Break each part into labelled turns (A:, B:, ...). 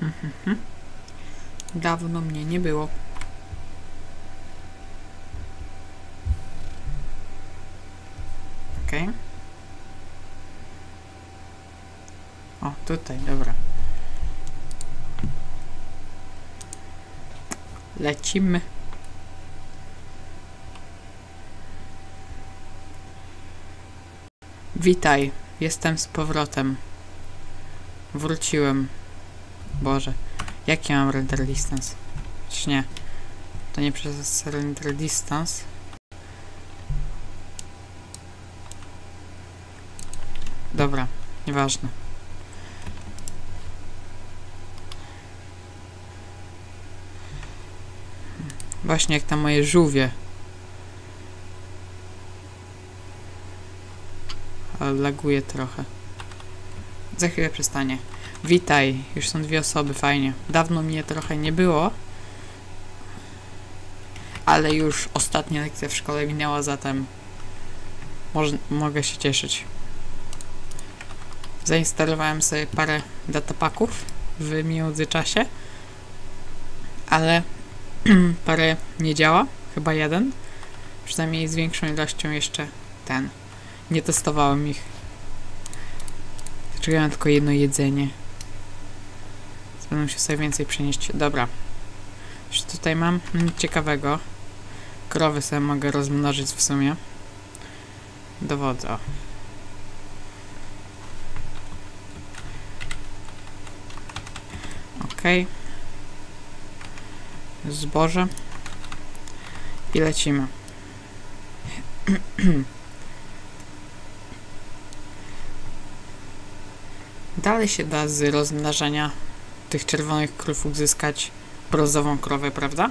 A: Dawno mnie nie było. Okej. O, tutaj, dobra. Lecimy. Witaj, jestem z powrotem. Wróciłem. Boże, jaki mam render distance? Czy nie? To nie przez render distance. Dobra, nieważne. Właśnie jak tam moje żółwie. Ale laguje trochę. Za chwilę przestanie. Witaj, już są 2 osoby, fajnie. Dawno mnie trochę nie było. Ale już ostatnia lekcja w szkole minęła, zatem mogę się cieszyć. Zainstalowałem sobie parę datapaków w międzyczasie. Ale parę nie działa. Chyba jeden. Przynajmniej z większą ilością jeszcze ten. Nie testowałem ich. Dlaczego ja mam tylko jedno jedzenie? Będę musiał sobie więcej przynieść. Dobra. Już tutaj mam nic ciekawego. Krowy sobie mogę rozmnożyć w sumie. Dowodzę. Okej. Zboże. I lecimy. Dalej się da z rozmnażania tych czerwonych krów uzyskać brązową krowę, prawda?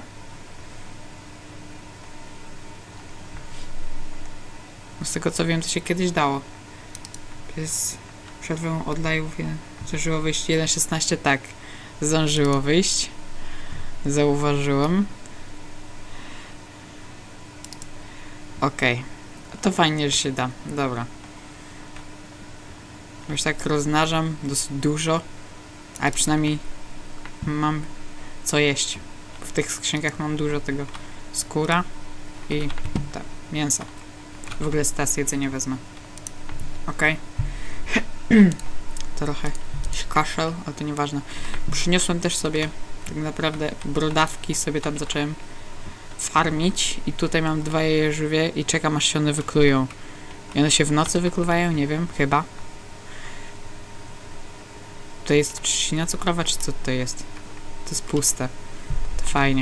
A: Z tego co wiem, to się kiedyś dało. Przez przerwę od live'ów zdążyło wyjść 1.16, tak. Zdążyło wyjść. Zauważyłem. Okej. To fajnie, że się da. Dobra. Już tak rozmnażam dosyć dużo, ale przynajmniej mam co jeść. W tych skrzynkach mam dużo tego skóra i tak, mięsa. W ogóle stas jedzenia wezmę. Okej. Trochę kaszel, ale to nieważne. Przyniosłem też sobie tak naprawdę brodawki, sobie tam zacząłem farmić i tutaj mam 2 jeżywie i czekam aż się one wyklują. I one się w nocy wykluwają? Nie wiem, chyba. To jest trzcina cukrowa, czy co to jest? To jest puste. To fajnie.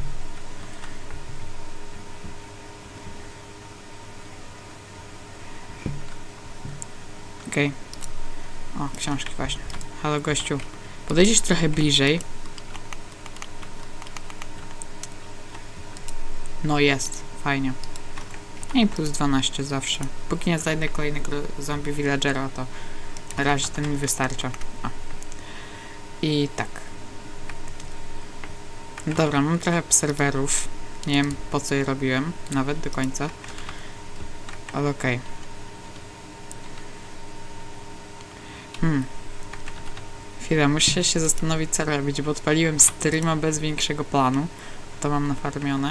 A: Okej. O, książki właśnie. Halo gościu. Podejdziesz trochę bliżej. No jest. Fajnie. I plus 12 zawsze. Póki nie znajdę kolejnego zombie villagera, to na razie ten mi wystarcza. O. I tak. Dobra, mam trochę serwerów. Nie wiem po co je robiłem, nawet do końca. Ale okej. Chwilę, muszę się zastanowić co robić, bo odpaliłem streama bez większego planu. To mam nafarmione.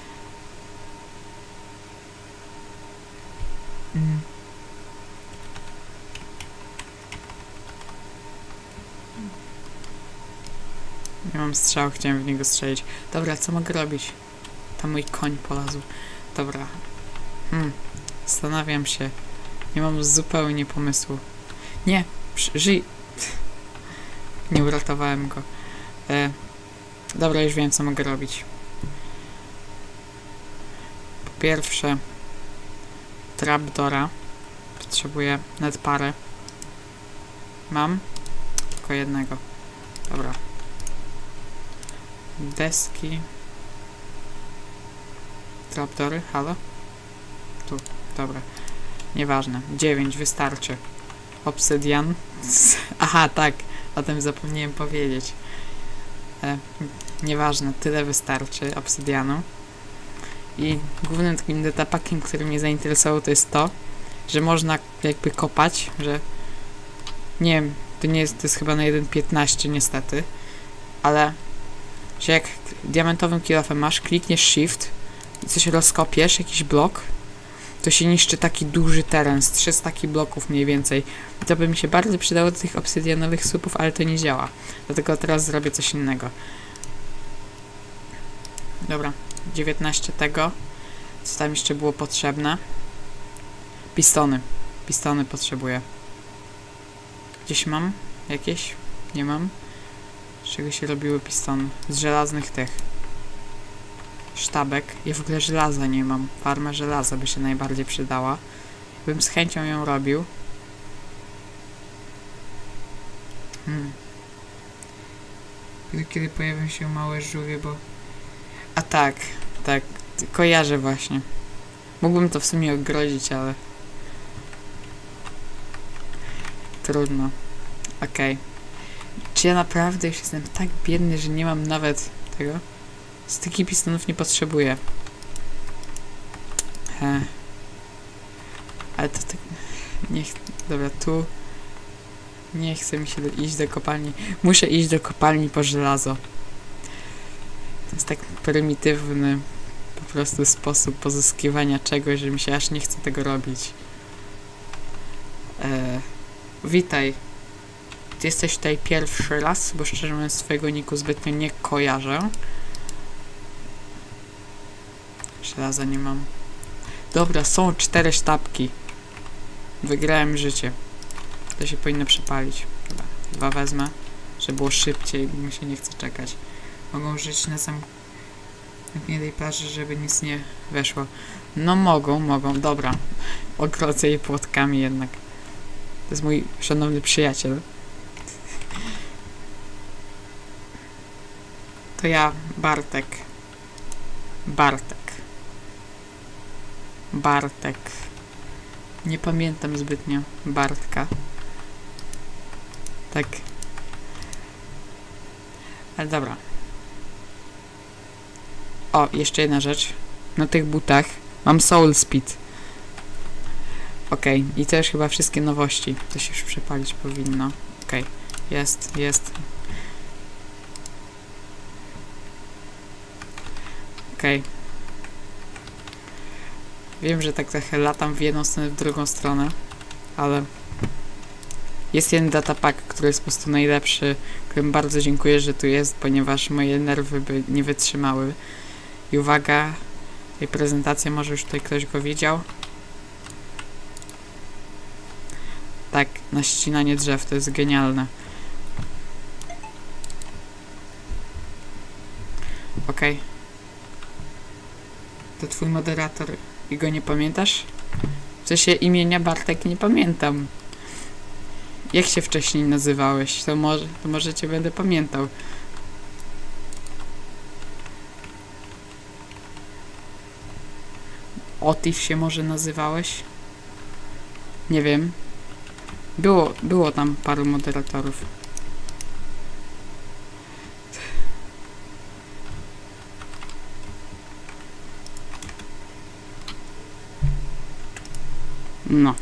A: Nie mam strzału, chciałem w niego strzelić. Dobra, co mogę robić? Tam mój koń polazł. Dobra. Zastanawiam się. Nie mam zupełnie pomysłu. Nie! Żyj! Nie uratowałem go. Dobra, już wiem co mogę robić. Po pierwsze trapdora. Potrzebuję net parę. Mam? Tylko jednego. Dobra. Deski. Trapdory, halo? Tu, dobra. Nieważne. 9 wystarczy. Obsydian. Aha, tak. O tym zapomniałem powiedzieć. Nieważne, tyle wystarczy obsydianu. I głównym takim datapakiem, który mnie zainteresował, to jest to, że można jakby kopać, że nie wiem, to nie jest, to jest chyba na 1.15 niestety, ale że jak diamentowym kilofem masz, klikniesz shift i coś rozkopiesz, jakiś blok, to się niszczy taki duży teren, z 300 bloków mniej więcej. I to by mi się bardzo przydało do tych obsydianowych słupów, ale to nie działa. Dlatego teraz zrobię coś innego. Dobra, 19 tego. Co tam jeszcze było potrzebne? Pistony. Pistony potrzebuję. Gdzieś mam? Jakieś? Nie mam. Z czego się robiły pistony? Z żelaznych tych. Sztabek. Ja w ogóle żelaza nie mam. Farma żelaza by się najbardziej przydała. Bym z chęcią ją robił. Kiedy pojawią się małe żółwie, bo... A tak, tak. Kojarzę właśnie. Mógłbym to w sumie ogrodzić, ale... Trudno. Okej. Czy ja naprawdę już jestem tak biedny, że nie mam nawet tego? Z takich pistonów nie potrzebuję. Ale to tak... Dobra, tu... Nie chce mi się iść do kopalni. Muszę iść do kopalni po żelazo. To jest tak prymitywny po prostu sposób pozyskiwania czegoś, że mi się aż nie chce tego robić. Witaj. Ty jesteś tutaj pierwszy raz, bo szczerze mówiąc swojego niku zbytnio nie kojarzę. Żelaza nie mam. Dobra, są 4 sztabki. Wygrałem życie. To się powinno przepalić. Dobra, 2 wezmę, żeby było szybciej, bo mi się nie chce czekać. Mogą żyć na sam tej plaży, żeby nic nie weszło. No mogą, dobra. Ogrodzę je płotkami jednak. To jest mój szanowny przyjaciel. To ja, Bartek. Nie pamiętam zbytnio Bartka. Tak. Ale dobra. O, jeszcze jedna rzecz. Na tych butach mam Soul Speed. Okej, i to już chyba wszystkie nowości. To się już przepalić powinno. Okej, jest. Okej. Wiem, że tak trochę latam w jedną stronę, w drugą stronę, ale jest jeden datapack, który jest po prostu najlepszy, którym bardzo dziękuję, że tu jest, ponieważ moje nerwy by nie wytrzymały. I uwaga, tej prezentacji, może już tutaj ktoś go widział. Tak, na ścinanie drzew, to jest genialne. Okej. To twój moderator i go nie pamiętasz? W sensie imienia Bartek nie pamiętam. Jak się wcześniej nazywałeś? To może cię będę pamiętał. Otif się może nazywałeś? Nie wiem. Było tam paru moderatorów. No.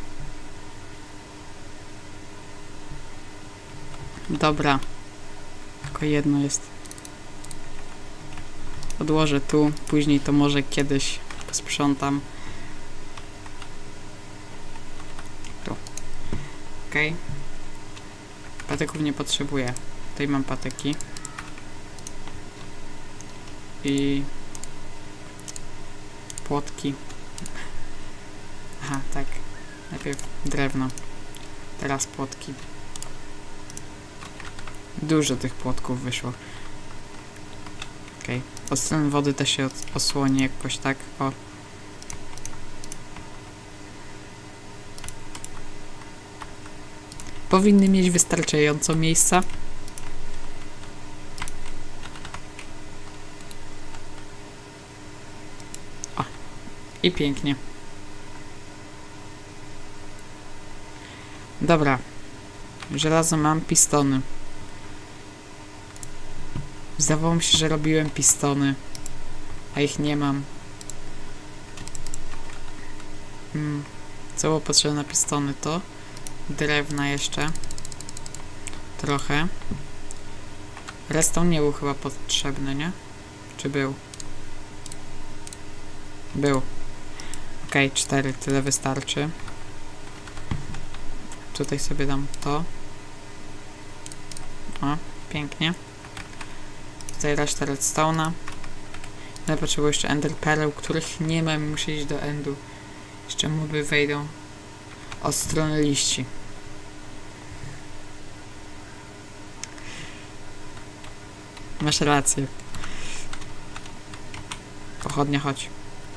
A: Dobra. Tylko jedno jest. Odłożę tu, później to może kiedyś posprzątam. Tu. Okej. Patyków nie potrzebuję. Tutaj mam patyki. I płotki. Aha, tak. Najpierw drewno. Teraz płotki. Dużo tych płotków wyszło. Okej. Od strony wody też się osłoni jakoś tak. O. Powinny mieć wystarczająco miejsca. O. I pięknie. Dobra. Żelazo mam, pistony. Zdawało mi się, że robiłem pistony, a ich nie mam. Co było potrzebne na pistony? To drewna jeszcze. Trochę. Redstone nie był chyba potrzebny, nie? Czy był? Był. Okej, 4, tyle wystarczy. Tutaj sobie dam to. O, pięknie. Tutaj resztę redstone'a. Ale potrzebuję jeszcze ender pearl, których nie mam, muszę iść do endu. Jeszcze moby wejdą od strony liści. Masz rację. Pochodnia, chodź.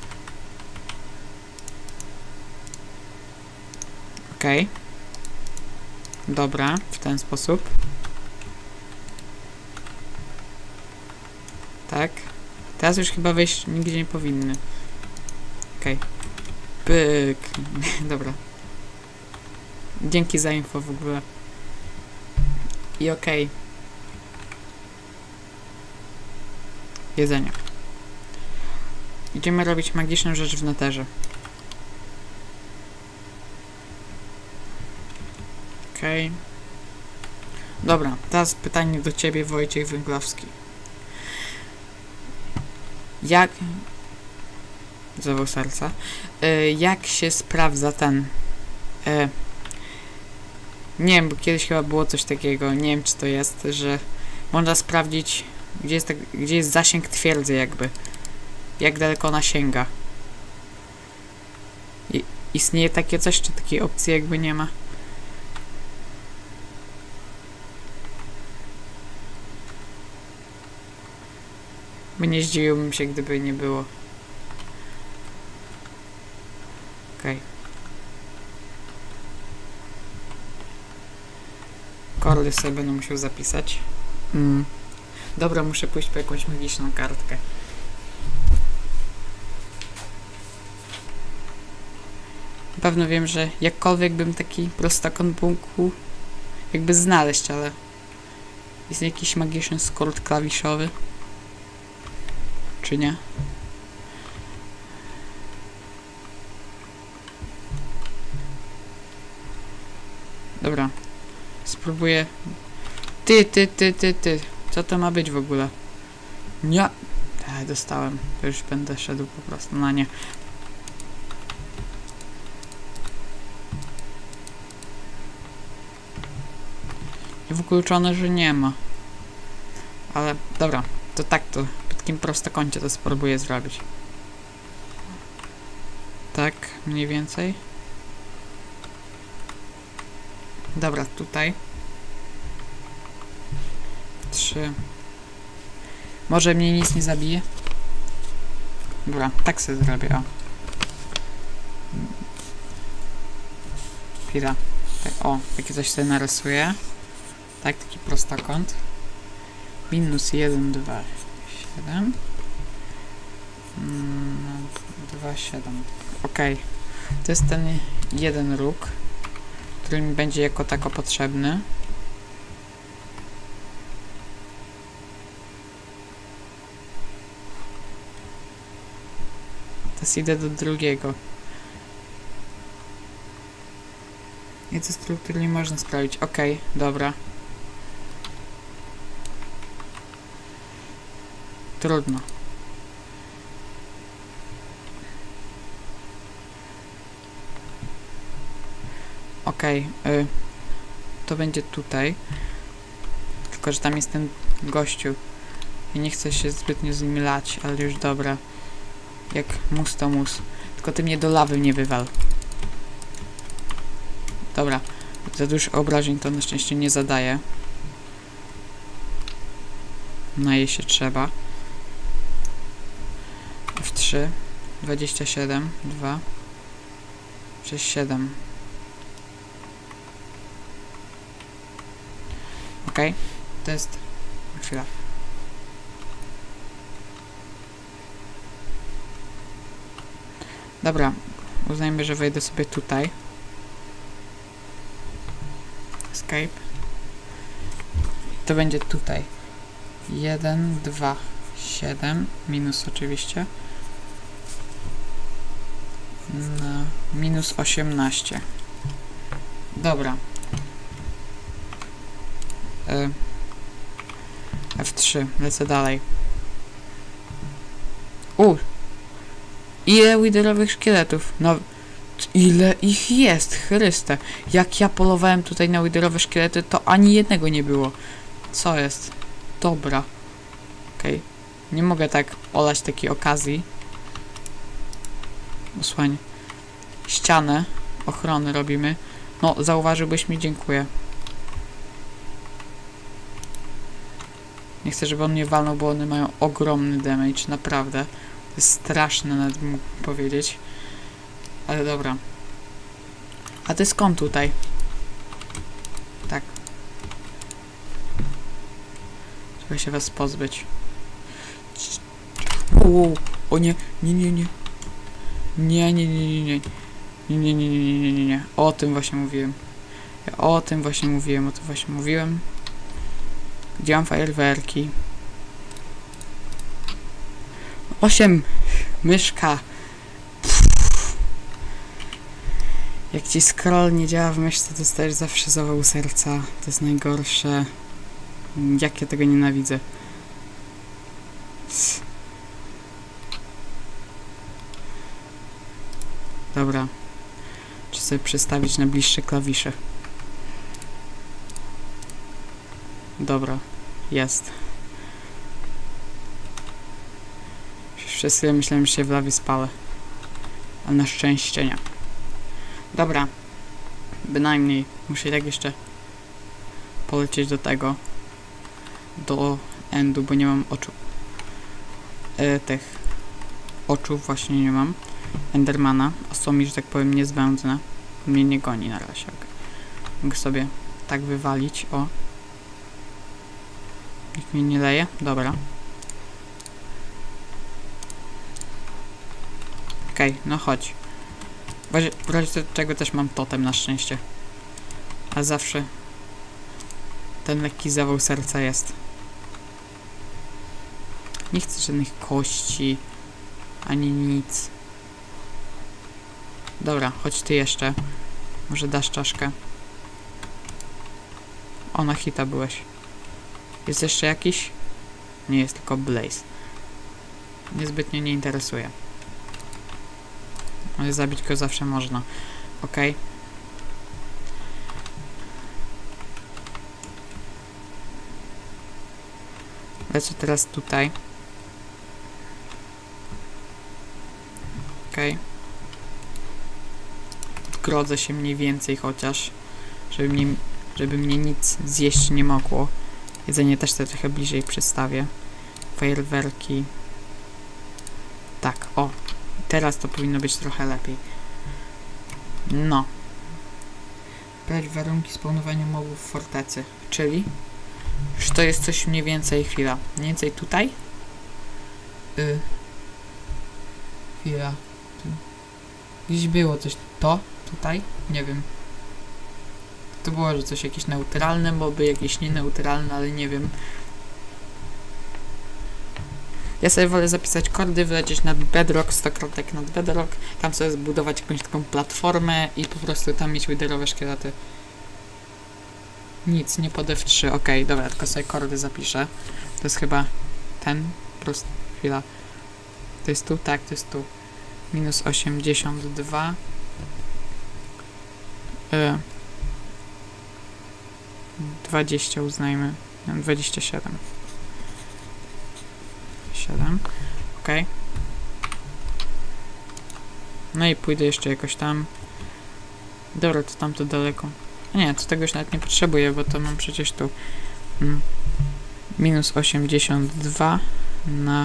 A: Okej. Dobra, w ten sposób. Tak. Teraz już chyba wejść nigdzie nie powinny. Okej. Pyk. Dobra. Dzięki za info w ogóle. I okej. Jedzenie. Idziemy robić magiczną rzecz w neterze. Okej. Dobra, teraz pytanie do ciebie, Wojciech Węglowski. Jak... Zawał serca. Jak się sprawdza ten... nie wiem, bo kiedyś chyba było coś takiego, nie wiem czy to jest, że można sprawdzić, gdzie jest zasięg twierdzy jakby. Jak daleko ona sięga. Istnieje takie coś, czy takiej opcji jakby nie ma? Bo nie zdziwiłbym się, gdyby nie było. Okej. Kordy sobie będę musiał zapisać. Dobra, muszę pójść po jakąś magiczną kartkę. Na pewno wiem, że jakkolwiek bym taki prostakąt mógł jakby znaleźć, ale jest jakiś magiczny skrót klawiszowy? Czy nie? Dobra. Spróbuję... Ty. Co to ma być w ogóle? Nie. Dostałem. To już będę szedł po prostu na nie. Wykluczone, że nie ma. Ale dobra. To tak to. W takim prostokącie to spróbuję zrobić. Tak, mniej więcej. Dobra, tutaj. 3. Może mnie nic nie zabije? Dobra, tak sobie zrobię, o. Chwila. Tak, o, takie coś sobie narysuję. Tak, taki prostokąt. Minus 1, 2, 7. 2, 7. Okej. To jest ten jeden róg, który mi będzie jako tako potrzebny. Teraz idę do drugiego. I te struktury nie można sprawić. Okej, dobra. Trudno. Okej, to będzie tutaj. Tylko, że tam jest ten gościu. I nie chcę się zbytnio z nim lać, ale już dobra. Jak mus to mus. Tylko ty mnie do lawy nie wywal. Dobra. Za dużo obrażeń to na szczęście nie zadaje. Naje się trzeba. F3. 27. 2. 6, 7. Okej. To jest... Chwila. Dobra. Uznajmy, że wejdę sobie tutaj. Escape. To będzie tutaj. 1, 2, 7. Minus oczywiście. Na minus 18. Dobra. F3, lecę dalej. Ile widerowych szkieletów? No, ile ich jest, Chryste. Jak ja polowałem tutaj na widerowe szkielety, to ani jednego nie było. Co jest? Dobra. Okej. Nie mogę tak olać takiej okazji. Osłanie. Ścianę ochrony robimy. No, zauważyłbyś mi, dziękuję. Nie chcę, żeby on mnie walnął, bo one mają ogromny damage, naprawdę. To jest straszne, nawet mógł powiedzieć. Ale dobra. A ty skąd tutaj? Tak. Trzeba się was pozbyć. O nie, nie, nie, nie. Nie, nie, nie, nie, nie. Nie, nie, nie, nie, nie, nie, nie. O tym właśnie mówiłem. Ja o tym właśnie mówiłem. Gdzie mam fajerwerki? 8. Myszka. Jak ci scroll nie działa w myszce, dostajesz zawsze zawał serca. To jest najgorsze. Jak ja tego nienawidzę. Dobra. Czy sobie przestawić na bliższe klawisze? Dobra. Jest. Przez chwilę myślałem, że się w lawie spalę. Ale na szczęście nie. Dobra. Bynajmniej muszę tak jeszcze polecieć do tego. Do endu, bo nie mam oczu. Tych oczu właśnie nie mam. Endermana. A są mi, że tak powiem, niezbędne. Mnie nie goni na razie. Okay. Mogę sobie tak wywalić. O. Nikt mnie nie leje. Dobra. Okej, no chodź. W razie czego też mam totem na szczęście. A zawsze ten lekki zawał serca jest. Nie chcę żadnych kości. Ani nic. Dobra, chodź ty jeszcze. Może dasz czaszkę. O, na hita byłeś. Jest jeszcze jakiś? Nie jest, tylko Blaze. Niezbytnio nie interesuje. Ale zabić go zawsze można. Okej. Lecę teraz tutaj. Okej. Odgrodzę się mniej więcej chociaż. Żeby mnie nic zjeść nie mogło. Jedzenie też sobie trochę bliżej przedstawię. Fajerwerki. Tak, o. Teraz to powinno być trochę lepiej. No. Brać warunki spawnowania mobów w fortecy. Czyli? Już to jest coś mniej więcej, chwila. Mniej więcej tutaj? Chwila. Gdzieś było coś. To? Tutaj? Nie wiem. To było, że coś jakieś neutralne moby, jakieś nieneutralne, ale nie wiem. Ja sobie wolę zapisać kordy, wylecieć nad Bedrock, 100-krotnek nad Bedrock, tam sobie zbudować jakąś taką platformę i po prostu tam mieć widerowe szkielety. Nic, nie pod F3, okej, dobra, tylko sobie kordy zapiszę. To jest chyba ten, prosto, chwila. To jest tu, tak, to jest tu. Minus 82. 20 uznajmy. 27. 7. Ok. No i pójdę jeszcze jakoś tam. Dobra, to tamto daleko. A nie, to tego już nawet nie potrzebuję, bo to mam przecież tu. Minus 82 na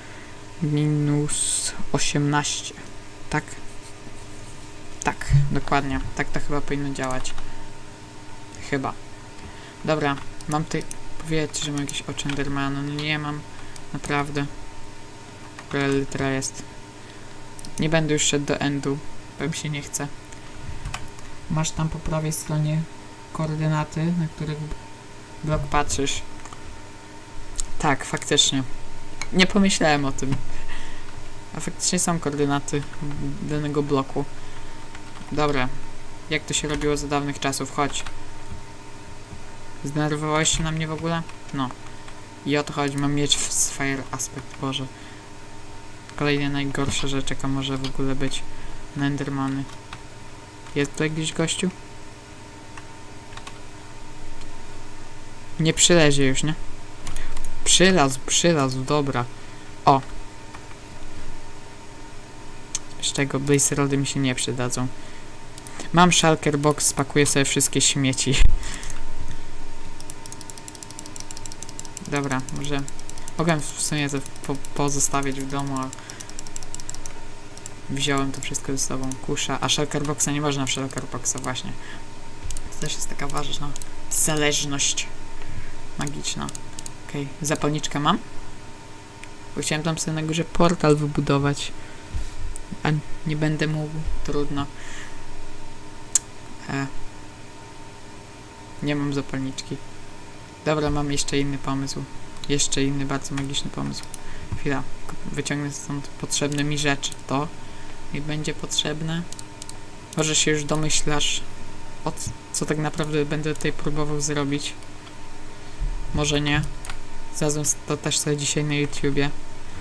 A: minus 18. Tak? Tak, dokładnie. Tak to chyba powinno działać. Chyba. Dobra, mam tutaj... Powiedzcie, że mam jakieś oczy Endermana. No nie mam. Naprawdę. Litra jest. Nie będę już szedł do endu, bo mi się nie chce. Masz tam po prawej stronie koordynaty, na których blok patrzysz. Tak, faktycznie. Nie pomyślałem o tym. A faktycznie są koordynaty danego bloku. Dobra. Jak to się robiło za dawnych czasów? Chodź. Zdenerwowałeś się na mnie w ogóle? No. I o to chodzi, mam mieć z Fire Aspect, Boże. Kolejne najgorsze rzeczy, jaka może w ogóle być. Endermany. Jest tu jakiś gościu? Nie przylezie już, nie? Przylazł, dobra. O! Z czego Blaze Rody mi się nie przydadzą. Mam shulker box, spakuję sobie wszystkie śmieci. Dobra, może... Mogłem w sumie to pozostawić w domu, a... Wziąłem to wszystko ze sobą. Kusza. A shulker boxa nie można w shulker boxa, właśnie. To też jest taka ważna zależność magiczna. Okej, zapalniczkę mam? Bo chciałem tam sobie na górze portal wybudować. A nie będę mógł. Trudno. Nie mam zapalniczki. Dobra, mam jeszcze inny pomysł. Jeszcze inny, bardzo magiczny pomysł. Chwila. Wyciągnę stąd potrzebne mi rzeczy. To mi będzie potrzebne. Może się już domyślasz, co tak naprawdę będę tutaj próbował zrobić. Może nie. Znalazłem to też sobie dzisiaj na YouTubie.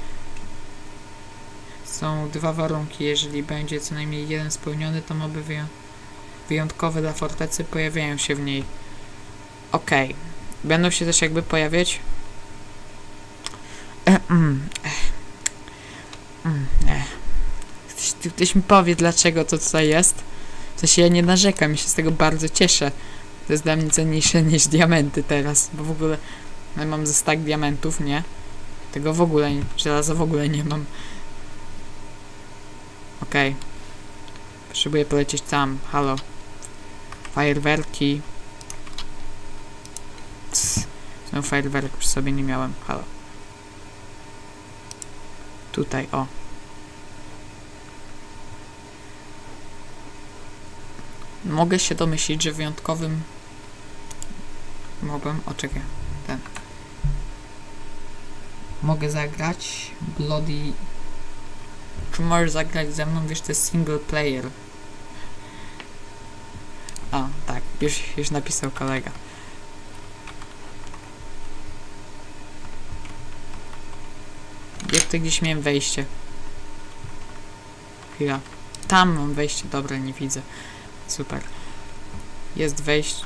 A: Są dwa warunki. Jeżeli będzie co najmniej jeden spełniony, to moby wyjątkowe dla fortecy pojawiają się w niej. Okej. Będą się też jakby pojawiać. Ktoś mi powie, dlaczego to tutaj jest. W sensie ja nie narzekam, ja się z tego bardzo cieszę. To jest dla mnie cenniejsze niż diamenty teraz, bo w ogóle mam ze stack diamentów, nie? Tego w ogóle, żelaza w ogóle nie mam. Okej. Potrzebuję polecieć tam, halo. Fajerwerki. No fajerwerek przy sobie nie miałem, halo. Tutaj, o. Mogę się domyślić, że wyjątkowym mobem... O, czekaj. Ten. Mogę zagrać Bloody... Czy możesz zagrać ze mną? Wiesz, to jest single player. O, tak. Już napisał kolega. Ja tutaj gdzieś miałem wejście. Chwila. Tam mam wejście. Dobra, nie widzę. Super. Jest wejście.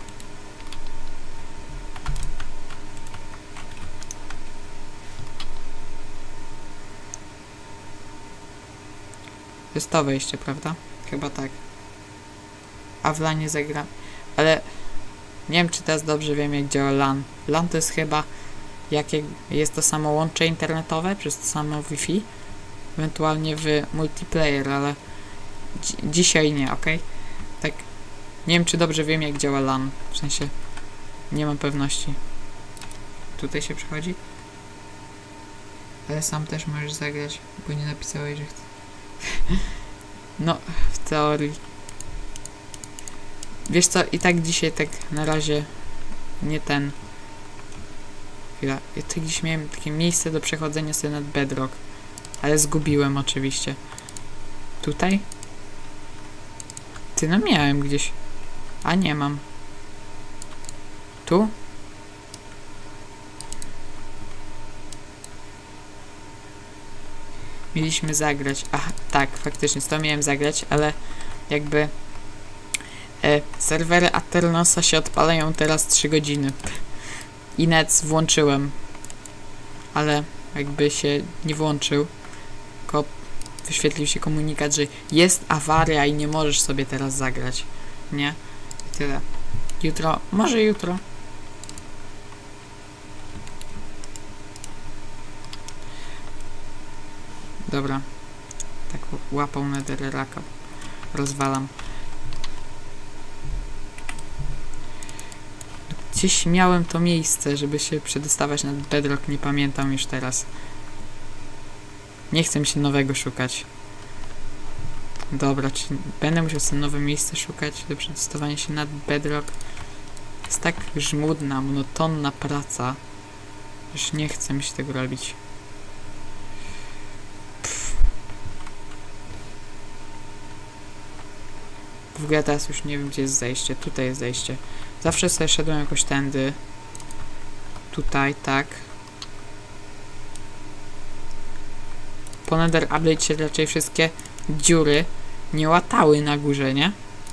A: Jest to wejście, prawda? Chyba tak. A w LANie zagram. Ale nie wiem, czy teraz dobrze wiem, jak działa LAN. LAN to jest chyba jest to samo łącze internetowe przez to samo Wi-Fi. Ewentualnie w multiplayer, ale dzisiaj nie, ok? Tak. Nie wiem, czy dobrze wiem, jak działa LAN. W sensie nie mam pewności. Tutaj się przechodzi. Ale sam też możesz zagrać, bo nie napisałeś, że chcę. No, w teorii. Wiesz co, i tak dzisiaj tak na razie nie ten. Chwila, ja tu gdzieś miałem takie miejsce do przechodzenia sobie nad bedrock. Ale zgubiłem oczywiście. Tutaj? Ty, no miałem gdzieś. A nie mam. Tu? Mieliśmy zagrać. Ach, tak, faktycznie, z to miałem zagrać, ale jakby serwery Aternosa się odpalają teraz 3 godziny. I net włączyłem. Ale jakby się nie włączył. Tylko wyświetlił się komunikat, że jest awaria i nie możesz sobie teraz zagrać. Nie? I tyle. Jutro, może jutro. Dobra. Tak łapą netherracka. Rozwalam. Gdzieś miałem to miejsce, żeby się przedostawać nad bedrock, nie pamiętam już teraz. Nie chcę mi się nowego szukać. Dobra, czy będę musiał sobie nowe miejsce szukać do przedostawania się nad bedrock? Jest tak żmudna, monotonna praca. Już nie chce mi się tego robić. W ogóle teraz już nie wiem, gdzie jest zejście. Tutaj jest zejście. Zawsze sobie szedłem jakoś tędy. Tutaj, tak. po Nether update się raczej wszystkie dziury nie łatały na górze, nie?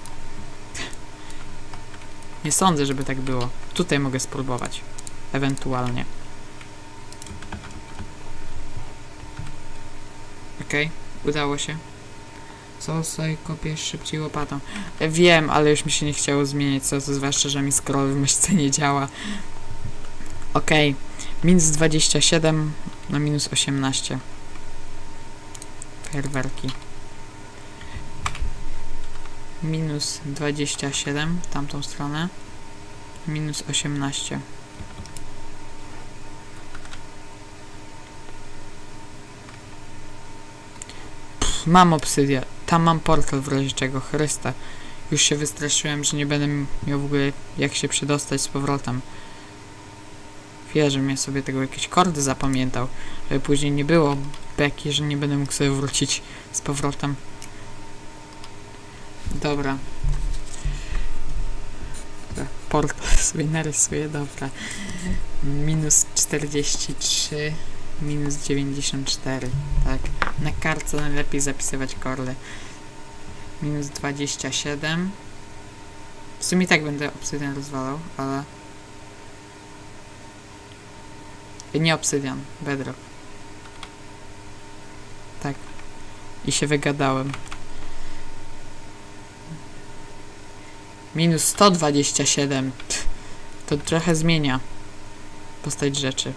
A: Nie sądzę, żeby tak było. Tutaj mogę spróbować. Ewentualnie. Okej, udało się. Co sobie kopiesz szybciej łopatą? Wiem, ale już mi się nie chciało zmieniać, co to zwłaszcza, że mi scroll w myszce nie działa. Okej, minus 27 na minus 18. Fajerwerki. Minus 27 w tamtą stronę. Minus 18. Mam obsydian. Tam mam portal w razie czego. Chryste. Już się wystraszyłem, że nie będę miał w ogóle jak się przedostać z powrotem. Chwilę, żebym ja sobie tego jakieś kordy zapamiętał. Żeby później nie było beki, że nie będę mógł sobie wrócić z powrotem. Dobra. Portal sobie narysuję, dobra. Minus 43. Minus 94. Tak. Na kartce najlepiej zapisywać kordy. Minus 27. W sumie tak będę obsydian rozwalał, ale... Nie obsydian, bedrock. Tak. I się wygadałem. Minus 127. To trochę zmienia postać rzeczy.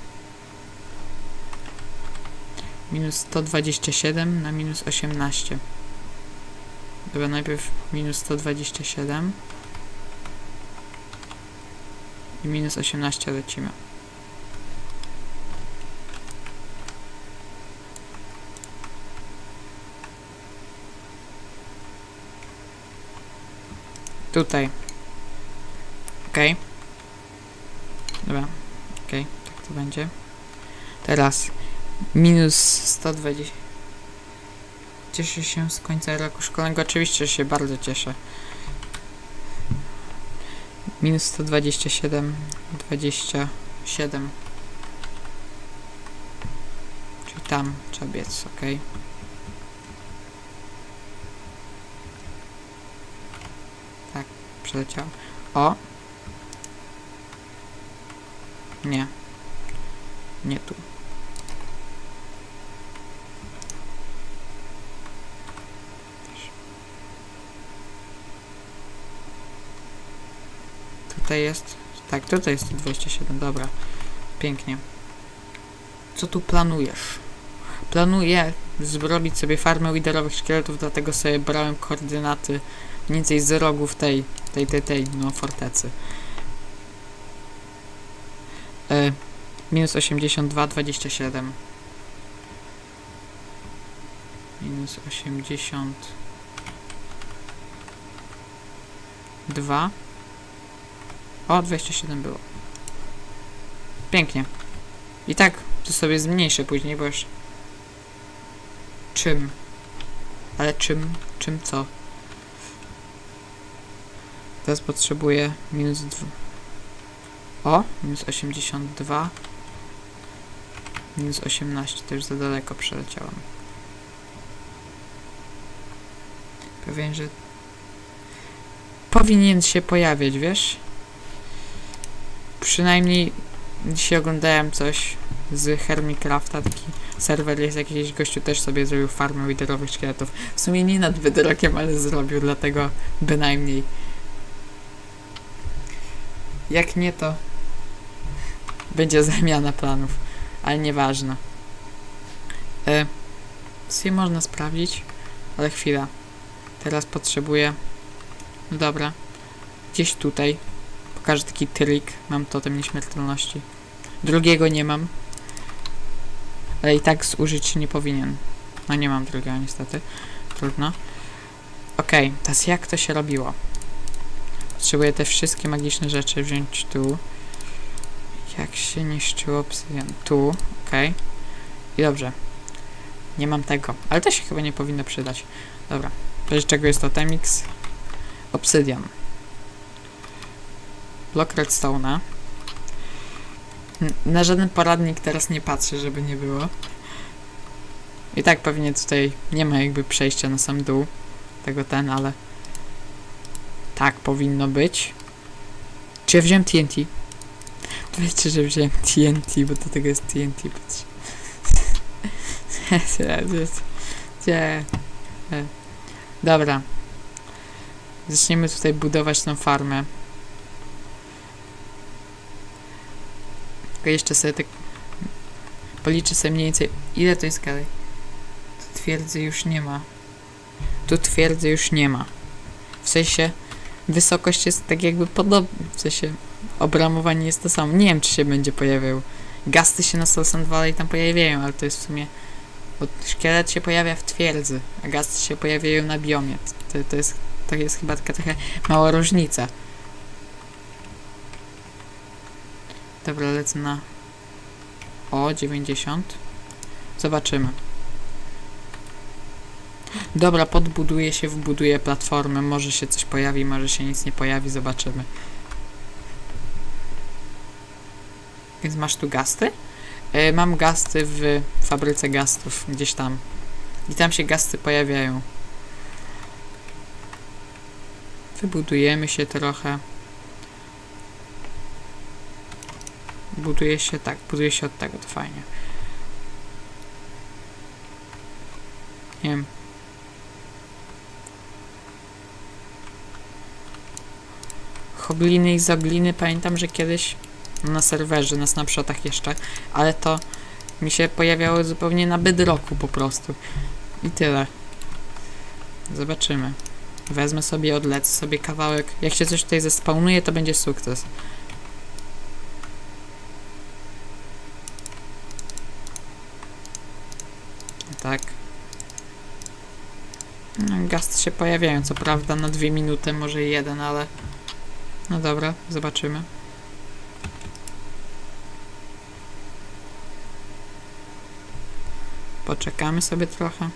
A: Minus 127 na minus 18. Dobra, najpierw minus 127 i minus 18 lecimy. Tutaj. Okej. Dobra. Okej, tak to będzie. Teraz minus 120. Cieszę się z końca roku szkolnego. Oczywiście się bardzo cieszę. Minus 127, 27. Czyli tam trzeba biec, ok. Tak, przeleciał. O! Nie. Nie tu. Tutaj jest... Tak, tutaj jest 27, dobra. Pięknie. Co tu planujesz? Planuję zrobić sobie farmę widerowych szkieletów, dlatego sobie brałem koordynaty mniej więcej z rogów tej no, fortecy. Minus 82, 27. Minus 82. O, 27 było. Pięknie. I tak to sobie zmniejszę później, bo już... Czym? Ale czym? Czym co? Teraz potrzebuję minus 2. O, minus 82. Minus 18, to już za daleko przeleciałem. Pewien, że... Powinien się pojawiać, wiesz? Przynajmniej dzisiaj oglądałem coś z Hermitcrafta, taki serwer jest, jakiś gościu też sobie zrobił farmę widerowych szkieletów. W sumie nie nad bedrockiem, ale zrobił, dlatego bynajmniej. Jak nie, to będzie zmiana planów, ale nieważne. W sumie można sprawdzić, ale chwila. Teraz potrzebuję... No dobra. Gdzieś tutaj. Pokażę taki trik. Mam totem nieśmiertelności. Drugiego nie mam. Ale i tak zużyć się nie powinien. No nie mam drugiego niestety. Trudno. Okej, teraz jak to się robiło? Potrzebuję te wszystkie magiczne rzeczy wziąć tu. Jak się niszczyło obsydian? Tu, okej. I dobrze. Nie mam tego, ale to się chyba nie powinno przydać. Dobra. Z czego jest to Temix? Obsydian. Blok redstone'a. Na żaden poradnik teraz nie patrzę, żeby nie było. I tak pewnie tutaj nie ma jakby przejścia na sam dół tego ale tak powinno być. Czy ja wziąłem TNT? Wiecie, że wziąłem TNT, bo do tego jest TNT, patrz. Dobra. Zaczniemy tutaj budować tą farmę. Tylko jeszcze sobie tak policzę sobie mniej więcej, ile to jest skali. Tu twierdzy już nie ma. Tu twierdzy już nie ma. W sensie wysokość jest tak jakby podobna. W sensie obramowanie jest to samo. Nie wiem, czy się będzie pojawiał. Gasty się na Soul Sand Valley tam pojawiają, ale to jest w sumie... Bo szkielet się pojawia w twierdzy, a gasty się pojawiają na biomie. To jest chyba taka trochę mała różnica. Dobra, lecę na... O, 90. Zobaczymy. Dobra, podbuduję się, wbuduję platformę. Może się coś pojawi, może się nic nie pojawi. Zobaczymy. Więc masz tu gasty? Mam gasty w fabryce gastów. Gdzieś tam. I tam się gasty pojawiają. Wybudujemy się trochę. Buduje się tak. Buduje się od tego. To fajnie. Nie wiem. Hogliny i zogliny. Pamiętam, że kiedyś na serwerze, na snapshotach jeszcze, ale to mi się pojawiało zupełnie na bedrocku po prostu. I tyle. Zobaczymy. Wezmę sobie, odlecę sobie kawałek. Jak się coś tutaj zespawnuje, to będzie sukces. Tak. No, gasty się pojawiają, co prawda na 2 minuty, może 1, ale... No dobra, zobaczymy. Poczekamy sobie trochę.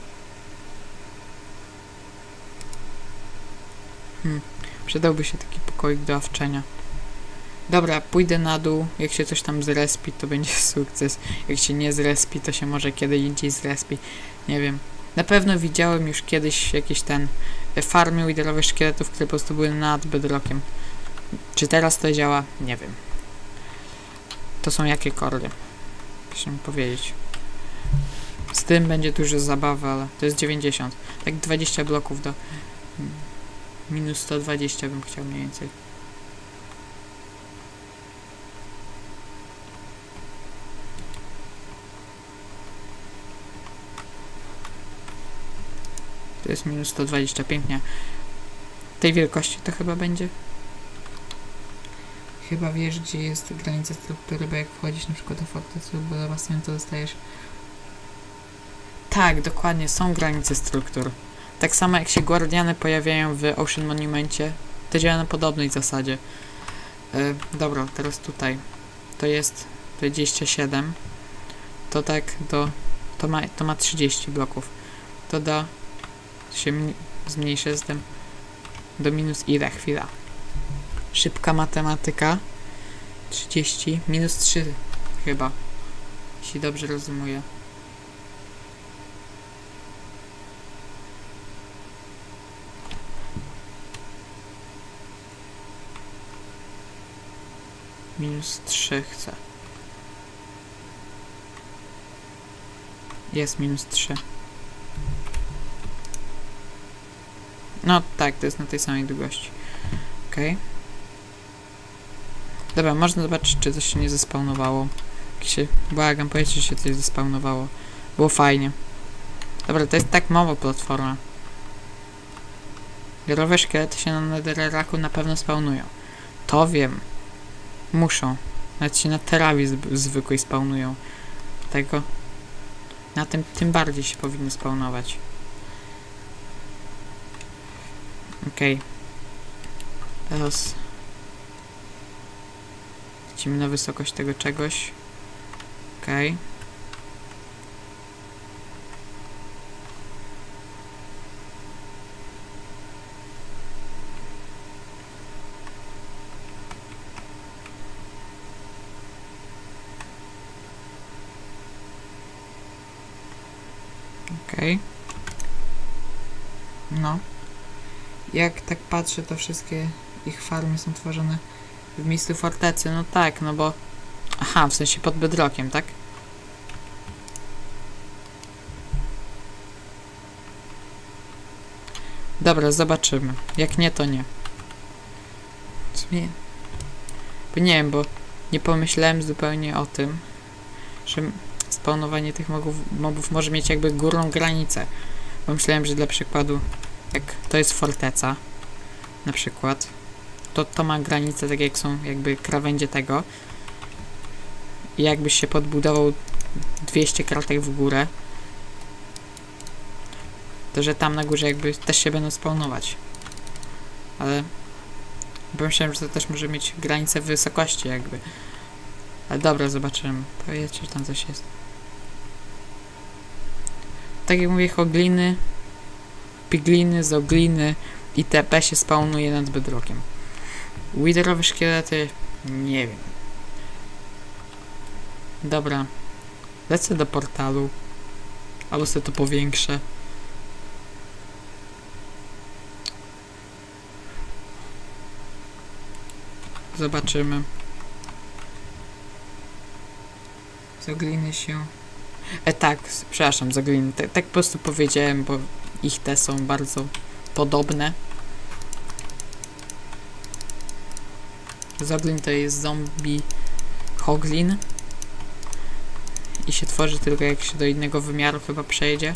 A: Przydałby się taki pokoik do awczenia. Dobra, pójdę na dół. Jak się coś tam zrespi, to będzie sukces. Jak się nie zrespi, to się może kiedy indziej zrespi. Nie wiem. Na pewno widziałem już kiedyś jakieś farmy widerowe szkieletów, które po prostu były nad bedrockiem. Czy teraz to działa? Nie wiem. To są jakie kordy? Proszę mi powiedzieć. Z tym będzie dużo zabawy, ale to jest 90. Tak 20 bloków do minus 120 bym chciał mniej więcej. To jest minus 120, pięknie. Tej wielkości to chyba będzie. Chyba wiesz, gdzie jest granica struktury, bo jak wchodzisz na przykład do fortecy lub do basenu, to dostajesz... Tak, dokładnie, są granice struktur. Tak samo jak się guardiany pojawiają w Ocean Monumencie, to działa na podobnej zasadzie. Dobra, teraz tutaj. To jest 27. To tak do... To ma 30 bloków. To do... się zmniejszę z tym do minus ile? Chwila. Szybka matematyka. 30 minus 3 chyba. Jeśli dobrze rozumuję. Minus 3 chcę. Jest minus 3. No tak, to jest na tej samej długości. Okej. Dobra, można zobaczyć, czy coś się nie zespawnowało. Błagam, powiedzcie, że się coś zespawnowało. Było fajnie. Dobra, to jest tak mało platforma. Wiarowe szkielety się na Netherracku na pewno spawnują. To wiem. Muszą. Nawet się na Terrarii zwykłej spawnują. Tego... Na tym bardziej się powinny spawnować. Okej. Teraz... Lecimy na wysokość tego czegoś. Okej. Okej. No. Jak tak patrzę, to wszystkie ich farmy są tworzone w miejscu fortecy. No tak, no bo... Aha, w sensie pod bedrockiem, tak? Dobra, zobaczymy. Jak nie, to nie. W sumie... Bo nie wiem, bo nie pomyślałem zupełnie o tym, że spawnowanie tych mobów może mieć jakby górną granicę. Bo myślałem, że dla przykładu, jak to jest forteca, na przykład, to ma granicę, tak jak są jakby krawędzie tego. I jakbyś się podbudował 200 kratek w górę, to że tam na górze jakby też się będą spawnować. Ale pomyślałem, że to też może mieć granicę wysokości jakby. Ale dobra, zobaczymy. Powiedzcie, czy tam coś jest. Tak jak mówię, hogliny, pigliny, zogliny i TP się spawnuje nad bedrockiem. Witherowe szkielety, nie wiem. Dobra. Lecę do portalu. Albo sobie to powiększę. Zobaczymy. Zagliny się... tak, przepraszam, zagliny. Tak po prostu powiedziałem, bo ich te są bardzo podobne. Zoglin to jest zombie hoglin. I się tworzy tylko jak się do innego wymiaru chyba przejdzie.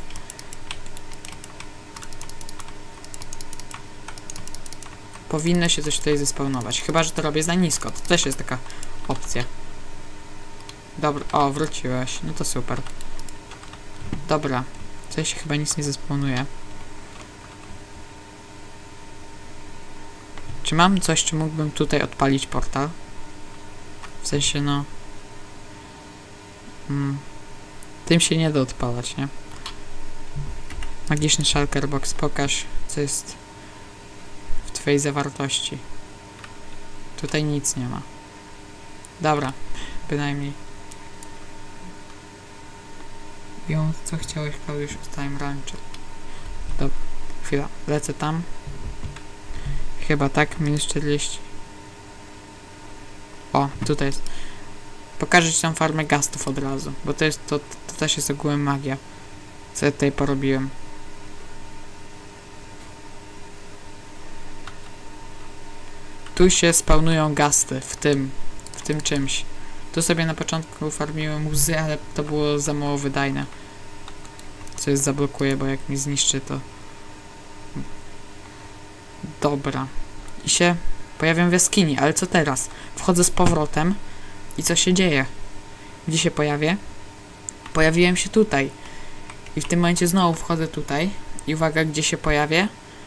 A: Powinno się coś tutaj zespawnować. Chyba że to robię za nisko. To też jest taka opcja. Dobra, o, wróciłeś. No to super. Dobra. Tutaj się chyba nic nie zespawnuje. Czy mam coś, czy mógłbym tutaj odpalić portal? W sensie, no... Tym się nie da odpalać, nie? Magiczny shulker box, pokaż, co jest w twojej zawartości. Tutaj nic nie ma. Dobra, bynajmniej. Ją, co chciałeś, Klaudiusz, Time Rancher. Dobra, chwila, lecę tam. Chyba tak, minus 40. O, tutaj jest. Pokażę ci tam farmę gastów od razu, bo to jest, to też jest ogółem magia. Co ja tutaj porobiłem. Tu się spawnują gasty, w tym czymś. Tu sobie na początku farmiłem łzy, ale to było za mało wydajne. Co jest zablokuje, bo jak mi zniszczy to... Dobra. I się pojawiam w jaskini, ale co teraz? Wchodzę z powrotem i co się dzieje? Gdzie się pojawię? Pojawiłem się tutaj. I w tym momencie znowu wchodzę tutaj. I uwaga, gdzie się pojawię?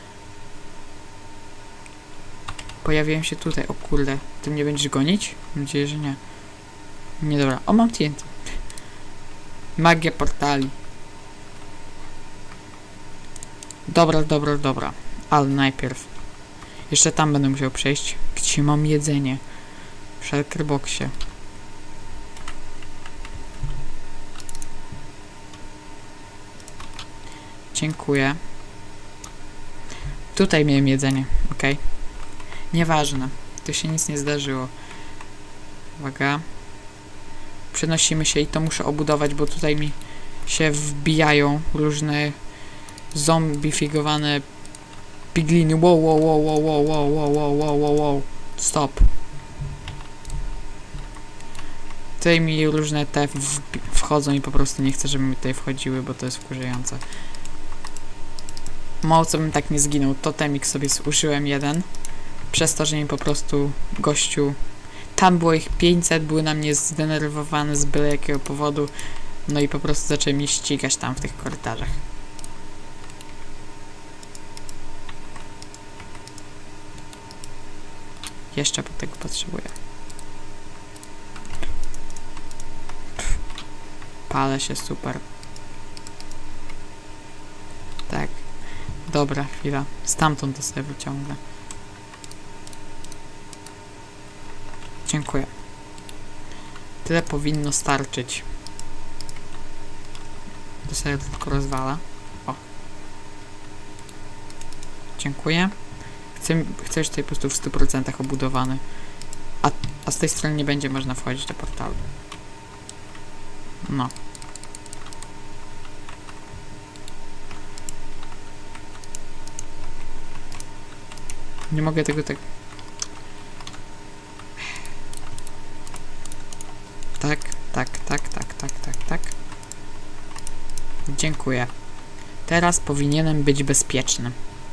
A: Pojawiłem się tutaj. O kurde. Ty mnie będziesz gonić? Mam nadzieję, że nie. Nie, dobra. O, mam TNT. Magia portali. Dobra, dobra, dobra. Ale najpierw. Jeszcze tam będę musiał przejść. Gdzie mam jedzenie? W shulker boxie. Dziękuję. Tutaj miałem jedzenie. Okej. Nieważne. Tu się nic nie zdarzyło. Uwaga. Przenosimy się i to muszę obudować, bo tutaj mi się wbijają różne zombifigowane pigliny. Wow, wow, wow, wow, wow, wow, wow, wow, wow, wow, wow. Stop. Tutaj mi różne te wchodzą i po prostu nie chcę, żeby mi tutaj wchodziły, bo to jest wkurzające. Mało co bym tak nie zginął. Totemik sobie zużyłem jeden. Przez to, że mi po prostu gościu... Tam było ich 500, były na mnie zdenerwowane z byle jakiego powodu. No i po prostu zaczęły mnie ścigać tam w tych korytarzach. Jeszcze pod tego potrzebuję. Palę się, super. Tak. Dobra, chwila. Stamtąd to sobie wyciągnę. Dziękuję. Tyle powinno starczyć. To sobie tylko rozwala. Dziękuję. Chcę już tutaj po prostu w 100% obudowany. A z tej strony nie będzie można wchodzić do portalu. No. Nie mogę tego tak... Tak. Dziękuję. Teraz powinienem być bezpieczny.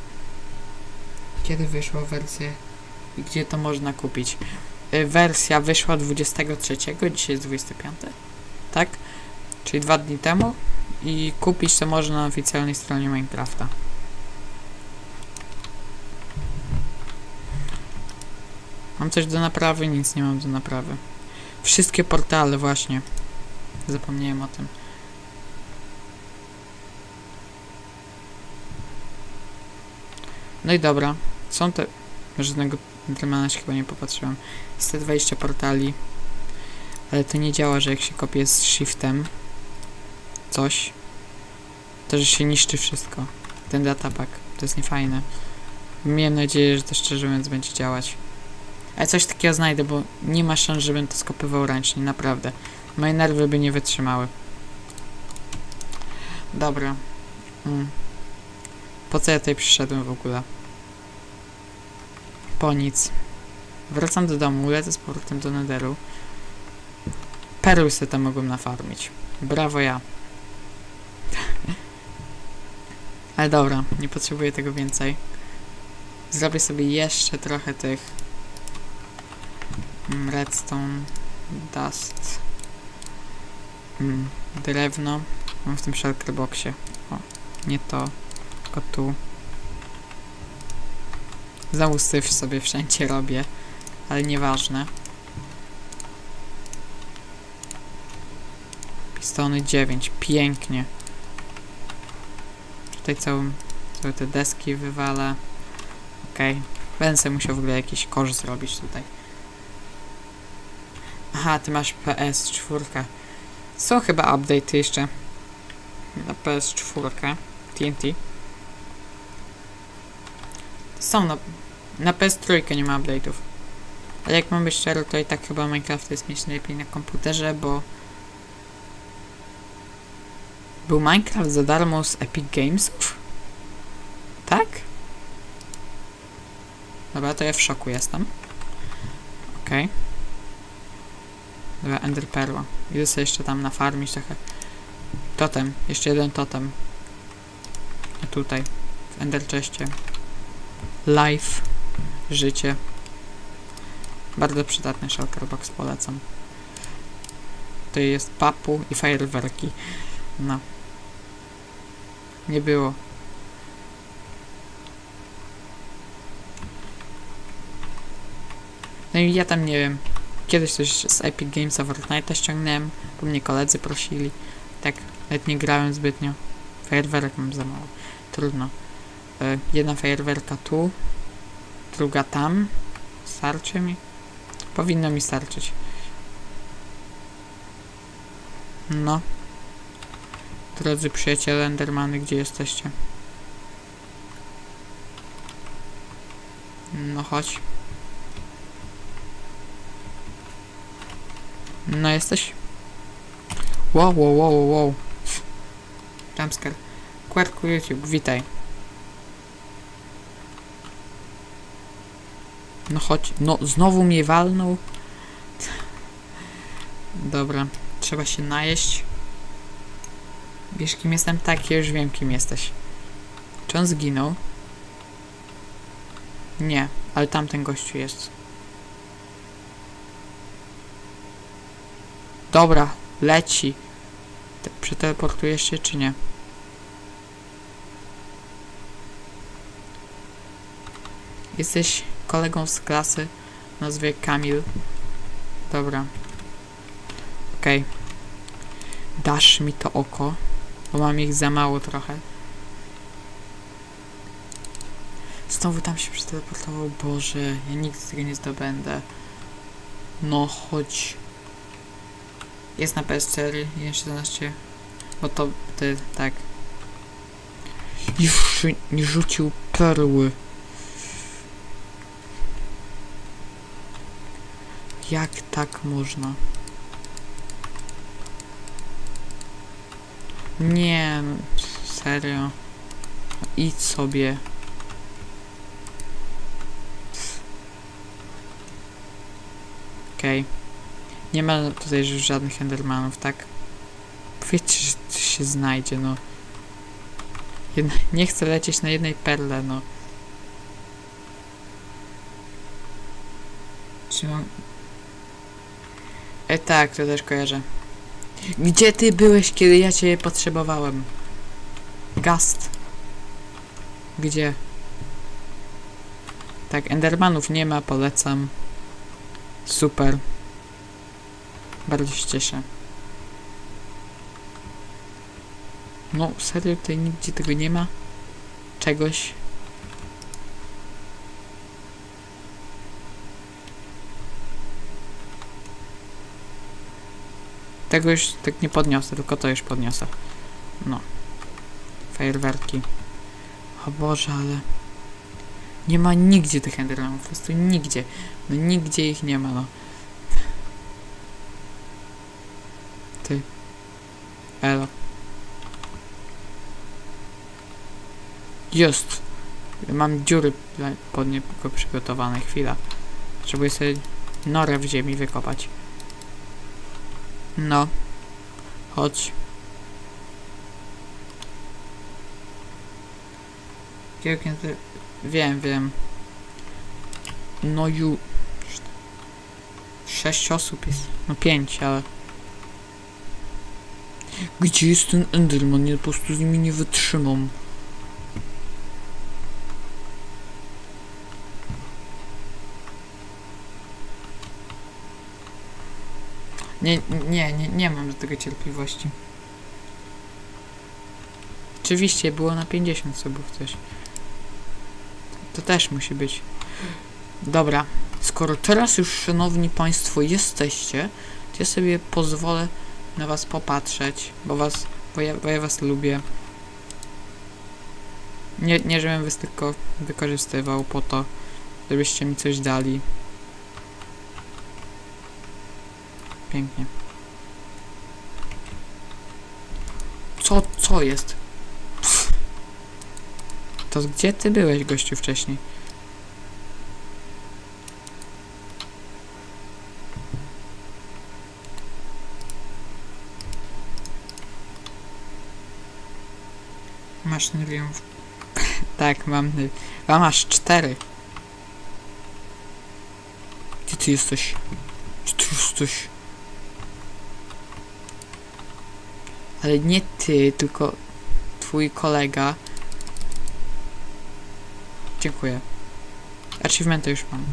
A: Kiedy wyszła wersja i gdzie to można kupić? Wersja wyszła 23, dzisiaj jest 25, tak? Czyli 2 dni temu i kupić to można na oficjalnej stronie Minecrafta. Mam coś do naprawy? Nic nie mam do naprawy. Wszystkie portale właśnie. Zapomniałem o tym. No i dobra. Są te... Żadnego Endermana się chyba nie popatrzyłem. 120 portali. Ale to nie działa, że jak się kopie z shiftem coś, to że się niszczy wszystko. Ten datapack. To jest niefajne. Miałem nadzieję, że to szczerze mówiąc będzie działać. Ale coś takiego znajdę, bo nie ma szans, żebym to skopywał ręcznie. Naprawdę. Moje nerwy by nie wytrzymały. Dobra. Po co ja tutaj przyszedłem w ogóle? Po nic. Wracam do domu, lecę z powrotem do Netheru. Perły sobie tam mogłem nafarmić. Brawo ja. Ale dobra, nie potrzebuję tego więcej. Zrobię sobie jeszcze trochę tych redstone, dust, drewno. Mam w tym shulker boxie. O, nie to, tylko tu. Znowu syf sobie wszędzie robię, ale nieważne. Pistony 9, pięknie. Tutaj całe te deski wywalę. Okej. Będę sobie musiał w ogóle jakiś kosz zrobić tutaj. Aha, ty masz PS4. Są chyba update'y jeszcze na PS4 TNT. Są na PS3 nie ma update'ów. Ale jak mam być szczery, to i tak chyba Minecraft jest mieć najlepiej na komputerze, bo był Minecraft za darmo z Epic Gamesów? Tak? Dobra, to ja w szoku jestem. Okej. Dobra, Ender Perła. Idę sobie jeszcze tam nafarmić trochę. Totem. Jeszcze jeden totem. A tutaj. W Ender Chestie. Life. Życie. Bardzo przydatny shulker box, polecam. Tutaj jest papu i fajerwerki. No. Nie było. No i ja tam nie wiem. Kiedyś coś z Epic Gamesa Fortnite'a ściągnąłem, bo mnie koledzy prosili. Tak, nawet nie grałem zbytnio. Fajerwerek mam za mało. Trudno. Jedna fajerwerka tu, druga tam. Starczy mi? Powinno mi starczyć. No. Drodzy przyjaciele Endermany, gdzie jesteście? No chodź. No jesteś? Wow. Jumpscare. Kwerku YouTube, witaj. No chodź. No, znowu mnie walnął. Dobra, trzeba się najeść. Wiesz, kim jestem? Tak, ja już wiem, kim jesteś. Czy on zginął? Nie, ale tamten gościu jest. Dobra, leci. Przeteleportujesz się, czy nie? Jesteś kolegą z klasy. Nazwie Kamil. Dobra. Okej. Dasz mi to oko, bo mam ich za mało trochę. Znowu tam się przeteleportował. Boże, ja nigdy tego nie zdobędę. No, chodź. Jest na PS4, 1.17. Bo to tak. Już nie rzucił perły. Jak tak można? Nie, no, serio. Idź sobie. Okej. Nie ma tutaj już żadnych endermanów, tak? Powiedzcie, że coś się znajdzie, no. Nie chcę lecieć na jednej perle, no. Czy mam... tak, to też kojarzę. Gdzie ty byłeś, kiedy ja cię potrzebowałem? Gast. Gdzie? Tak, endermanów nie ma, polecam. Super. Bardzo się cieszę. No, serio, tutaj nigdzie tego nie ma? Czegoś? Tego już tak nie podniosę, tylko to już podniosę. No. Fajerwerki. O Boże, ale... Nie ma nigdzie tych endermanów, po prostu nigdzie. No nigdzie ich nie ma, no. Ty. Elo. Just. Mam dziury pod niego przygotowane. Chwila. Potrzebuję sobie norę w ziemi wykopać. No. Chodź. Wiem. No 6 osób jest. No 5, ale... Gdzie jest ten enderman? Ja po prostu z nimi nie wytrzymam. Nie mam do tego cierpliwości. Oczywiście, było na 50 subów coś. To też musi być. Dobra, skoro teraz już, szanowni państwo, jesteście, to ja sobie pozwolę na was popatrzeć, bo ja was lubię. Nie żebym was tylko wykorzystywał po to, żebyście mi coś dali. Pięknie. Co jest? Pff. To gdzie ty byłeś, gościu, wcześniej? Masz Nylium. Tak, mam. A masz 4. Gdzie ty jesteś? Gdzie ty jesteś? Ale nie ty, tylko twój kolega. Dziękuję. Achievementy już mam.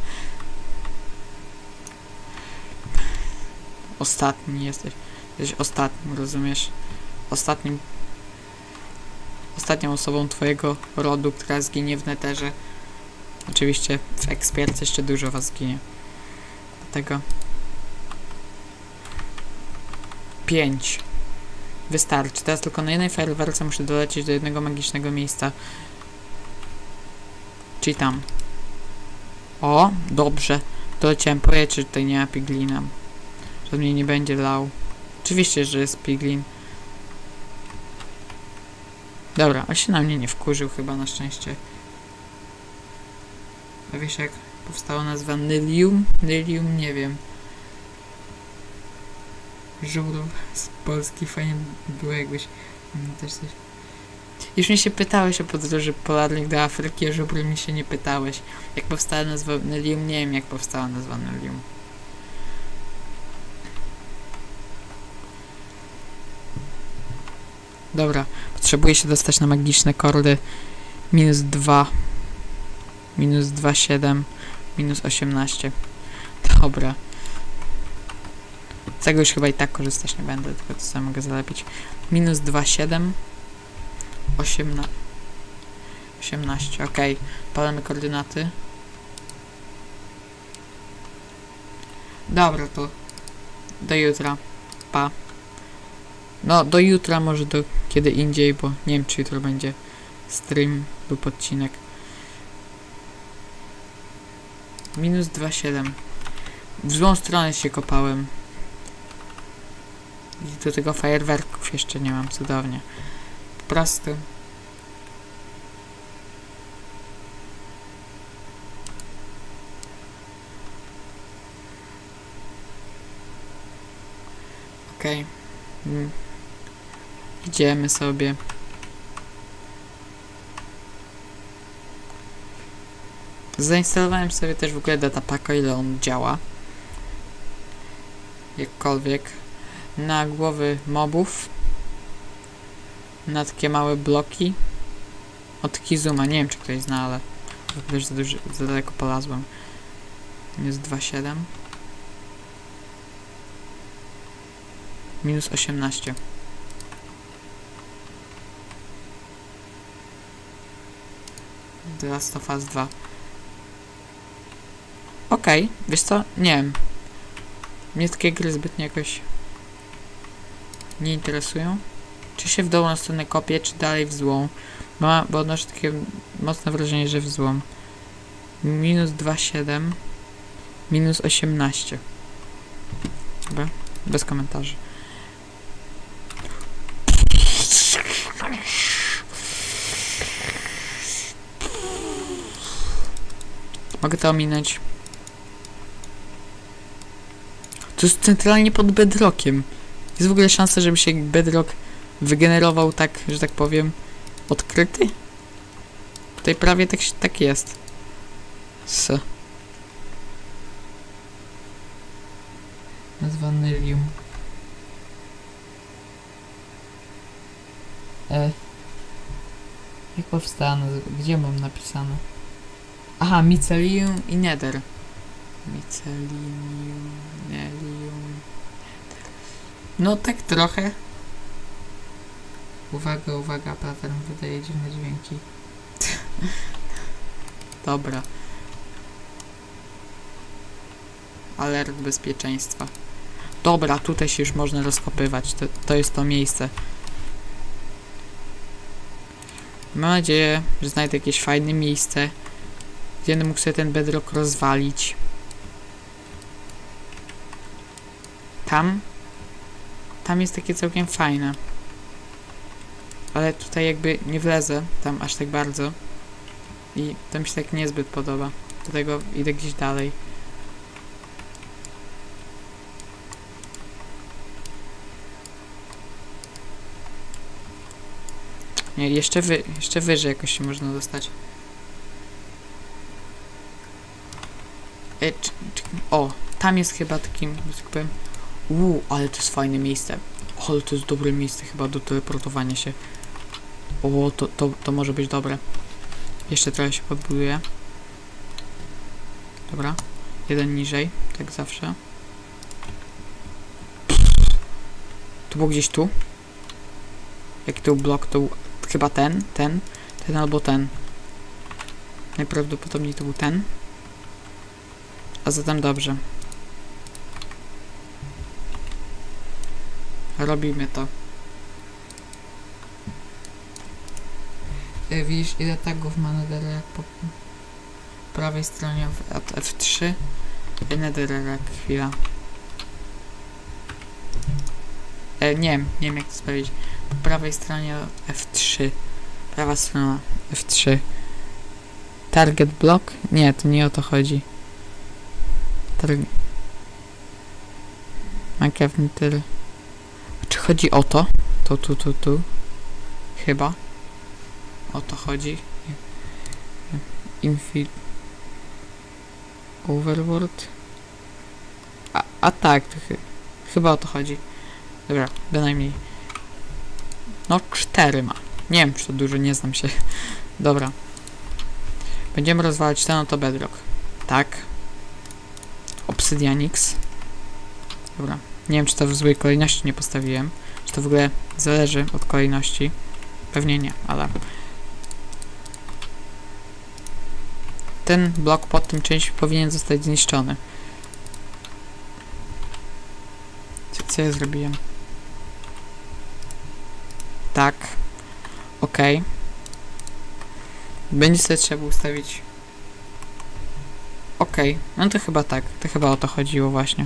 A: Ostatni jesteś. Jesteś ostatnim, rozumiesz? Ostatnią osobą twojego rodu, która zginie w Netherze. Oczywiście w ekspiercie jeszcze dużo was zginie. Dlatego 5. Wystarczy. Teraz tylko na jednej fajerwerce muszę dolecieć do jednego magicznego miejsca. Czyli tam. O, dobrze. Doleciałem. Powiedz, że tutaj nie ma piglina. Że mnie nie będzie lał. Oczywiście, że jest piglin. Dobra, a się na mnie nie wkurzył chyba, na szczęście. A wiesz, jak powstała nazwa Nylium? Nylium, nie wiem. Żółw z Polski, fajnie było, jakbyś też coś... Już mnie się pytałeś o podróży polarnych do Afryki, a żubry mi się nie pytałeś. Jak powstała nazwa Nylium? Nie wiem, jak powstała nazwa Nylium. Dobra, potrzebuję się dostać na magiczne kordy -2, -2,7, -18. Dobra. Z tego już chyba i tak korzystać nie będę, tylko to sobie mogę zalepić. -2,7, 18, ok. Palamy koordynaty. Dobra, to do jutra. Pa. No, do jutra, może do kiedy indziej, bo nie wiem, czy jutro będzie stream lub odcinek. -2,7. W złą stronę się kopałem. I do tego fajerwerków jeszcze nie mam, cudownie. Po prostu. Okej. Idziemy sobie. Zainstalowałem sobie też w ogóle datapacka, ile on działa. Jakkolwiek. Na głowy mobów. Na takie małe bloki. Od Kizuma. Nie wiem, czy ktoś zna, ale już za daleko polazłem. Jest 2,7. Minus 18. The Last of Us 2. Okej, wiesz co? Nie wiem. Mnie takie gry zbytnio jakoś nie interesują. Czy się w dobrą stronę kopię, czy dalej w złą. Bo odnoszę takie mocne wrażenie, że w złą. Minus 2,7. Minus 18. Dobra, bez komentarzy. Mogę to ominąć. To jest centralnie pod bedrockiem. Jest w ogóle szansa, żeby się bedrock wygenerował tak, że tak powiem, odkryty? Tutaj prawie tak jest. Nazwa Nylium. Jak powstała? Gdzie mam napisane? Aha, Mycelium i Nether. Mycelium, Nelium. No tak trochę. Uwaga, uwaga, pattern wydaje dziwne dźwięki. Dobra. Alert bezpieczeństwa. Dobra, tutaj się już można rozkopywać. To jest to miejsce. Mam nadzieję, że znajdę jakieś fajne miejsce, gdzie będę mógł sobie ten bedrock rozwalić. Tam jest takie całkiem fajne. Ale tutaj jakby nie wlezę tam aż tak bardzo. I to mi się tak niezbyt podoba. Dlatego idę gdzieś dalej. Nie, jeszcze wyżej jakoś się można dostać. O, tam jest chyba takim, że tak powiem. Ale to jest fajne miejsce. Ale to jest dobre miejsce chyba do teleportowania się. O, to może być dobre. Jeszcze trochę się podbuduję. Dobra. Jeden niżej, tak zawsze. To był gdzieś tu. Jaki to był blok? To był chyba ten albo ten. Najprawdopodobniej to był ten. A zatem dobrze. Robimy to. Widzisz, ile tagów ma Netherrack po prawej stronie od F3. Netherrack, chwila. Nie wiem jak to sprawdzić. Po prawej stronie F3. Prawa strona F3. Target block? Nie, to nie o to chodzi. Minecraft Nether. Czy chodzi o to? Tu. Chyba. O to chodzi. Overworld. A tak, to chyba o to chodzi. Dobra, bynajmniej. No 4 ma. Nie wiem, czy to dużo, nie znam się. Dobra. Będziemy rozwalać ten oto bedrock. Tak. Obsydianix. Dobra. Nie wiem, czy to w złej kolejności nie postawiłem. Czy to w ogóle zależy od kolejności. Pewnie nie, ale... Ten blok pod tym czymś powinien zostać zniszczony. Co ja zrobiłem? Tak. Okej. Będzie sobie trzeba ustawić Okej, no to chyba tak. To chyba o to chodziło właśnie.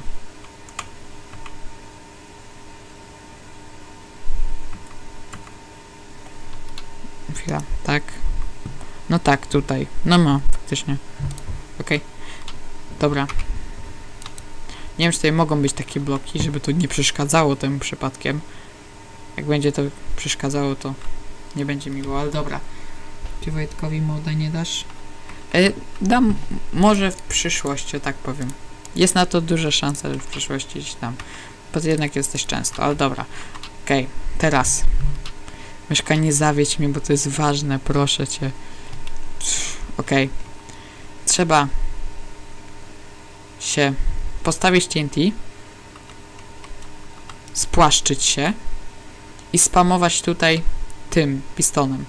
A: Chwila, tak. No tak, tutaj. No, faktycznie. Okej. Dobra. Nie wiem, czy tutaj mogą być takie bloki, żeby to nie przeszkadzało temu przypadkiem. Jak będzie to przeszkadzało, to nie będzie miło, ale dobra. Czy Wojtkowi moda nie dasz? Dam może w przyszłości, o tak powiem. Jest na to duża szansa, że w przyszłości gdzieś dam. Bo jednak jesteś często, ale dobra. Okej, teraz. Myszka, nie zawiedź mnie, bo to jest ważne, proszę cię. Okej. Trzeba się postawić TNT, spłaszczyć się i spamować tutaj tym pistonem.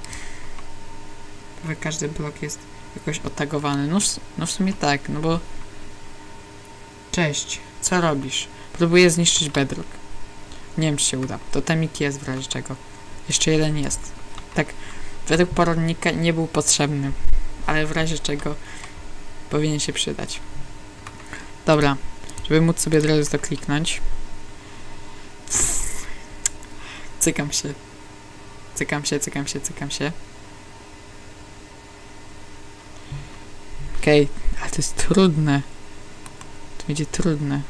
A: Każdy blok jest jakoś otagowany. No w sumie tak, no bo... Cześć, co robisz? Próbuję zniszczyć bedrock. Nie wiem, czy się uda. Totemik jest w razie czego. Jeszcze jeden jest. Tak, według poradnika nie był potrzebny, ale w razie czego powinien się przydać. Dobra, żeby móc sobie od razu to kliknąć. Cykam się. Okej, ale to jest trudne. To będzie trudne.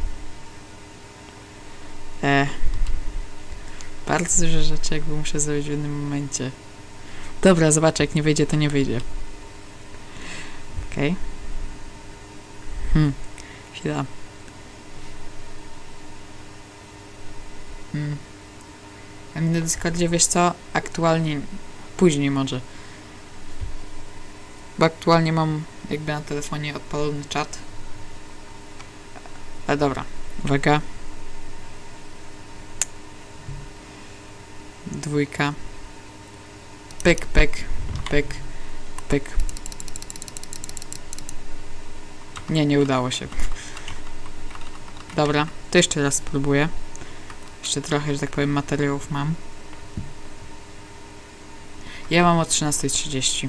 A: Bardzo dużo rzeczy jakby muszę zrobić w jednym momencie. Dobra, zobaczę, jak nie wyjdzie, to nie wyjdzie. Okej. Chwila. A mi na Discordzie, wiesz co? Aktualnie... Później może. Bo aktualnie mam jakby na telefonie odpalony czat. Ale dobra. Uwaga. 2. Pyk. Nie udało się. Dobra, to jeszcze raz spróbuję. Jeszcze trochę, że tak powiem, materiałów mam. Ja mam o 13:30.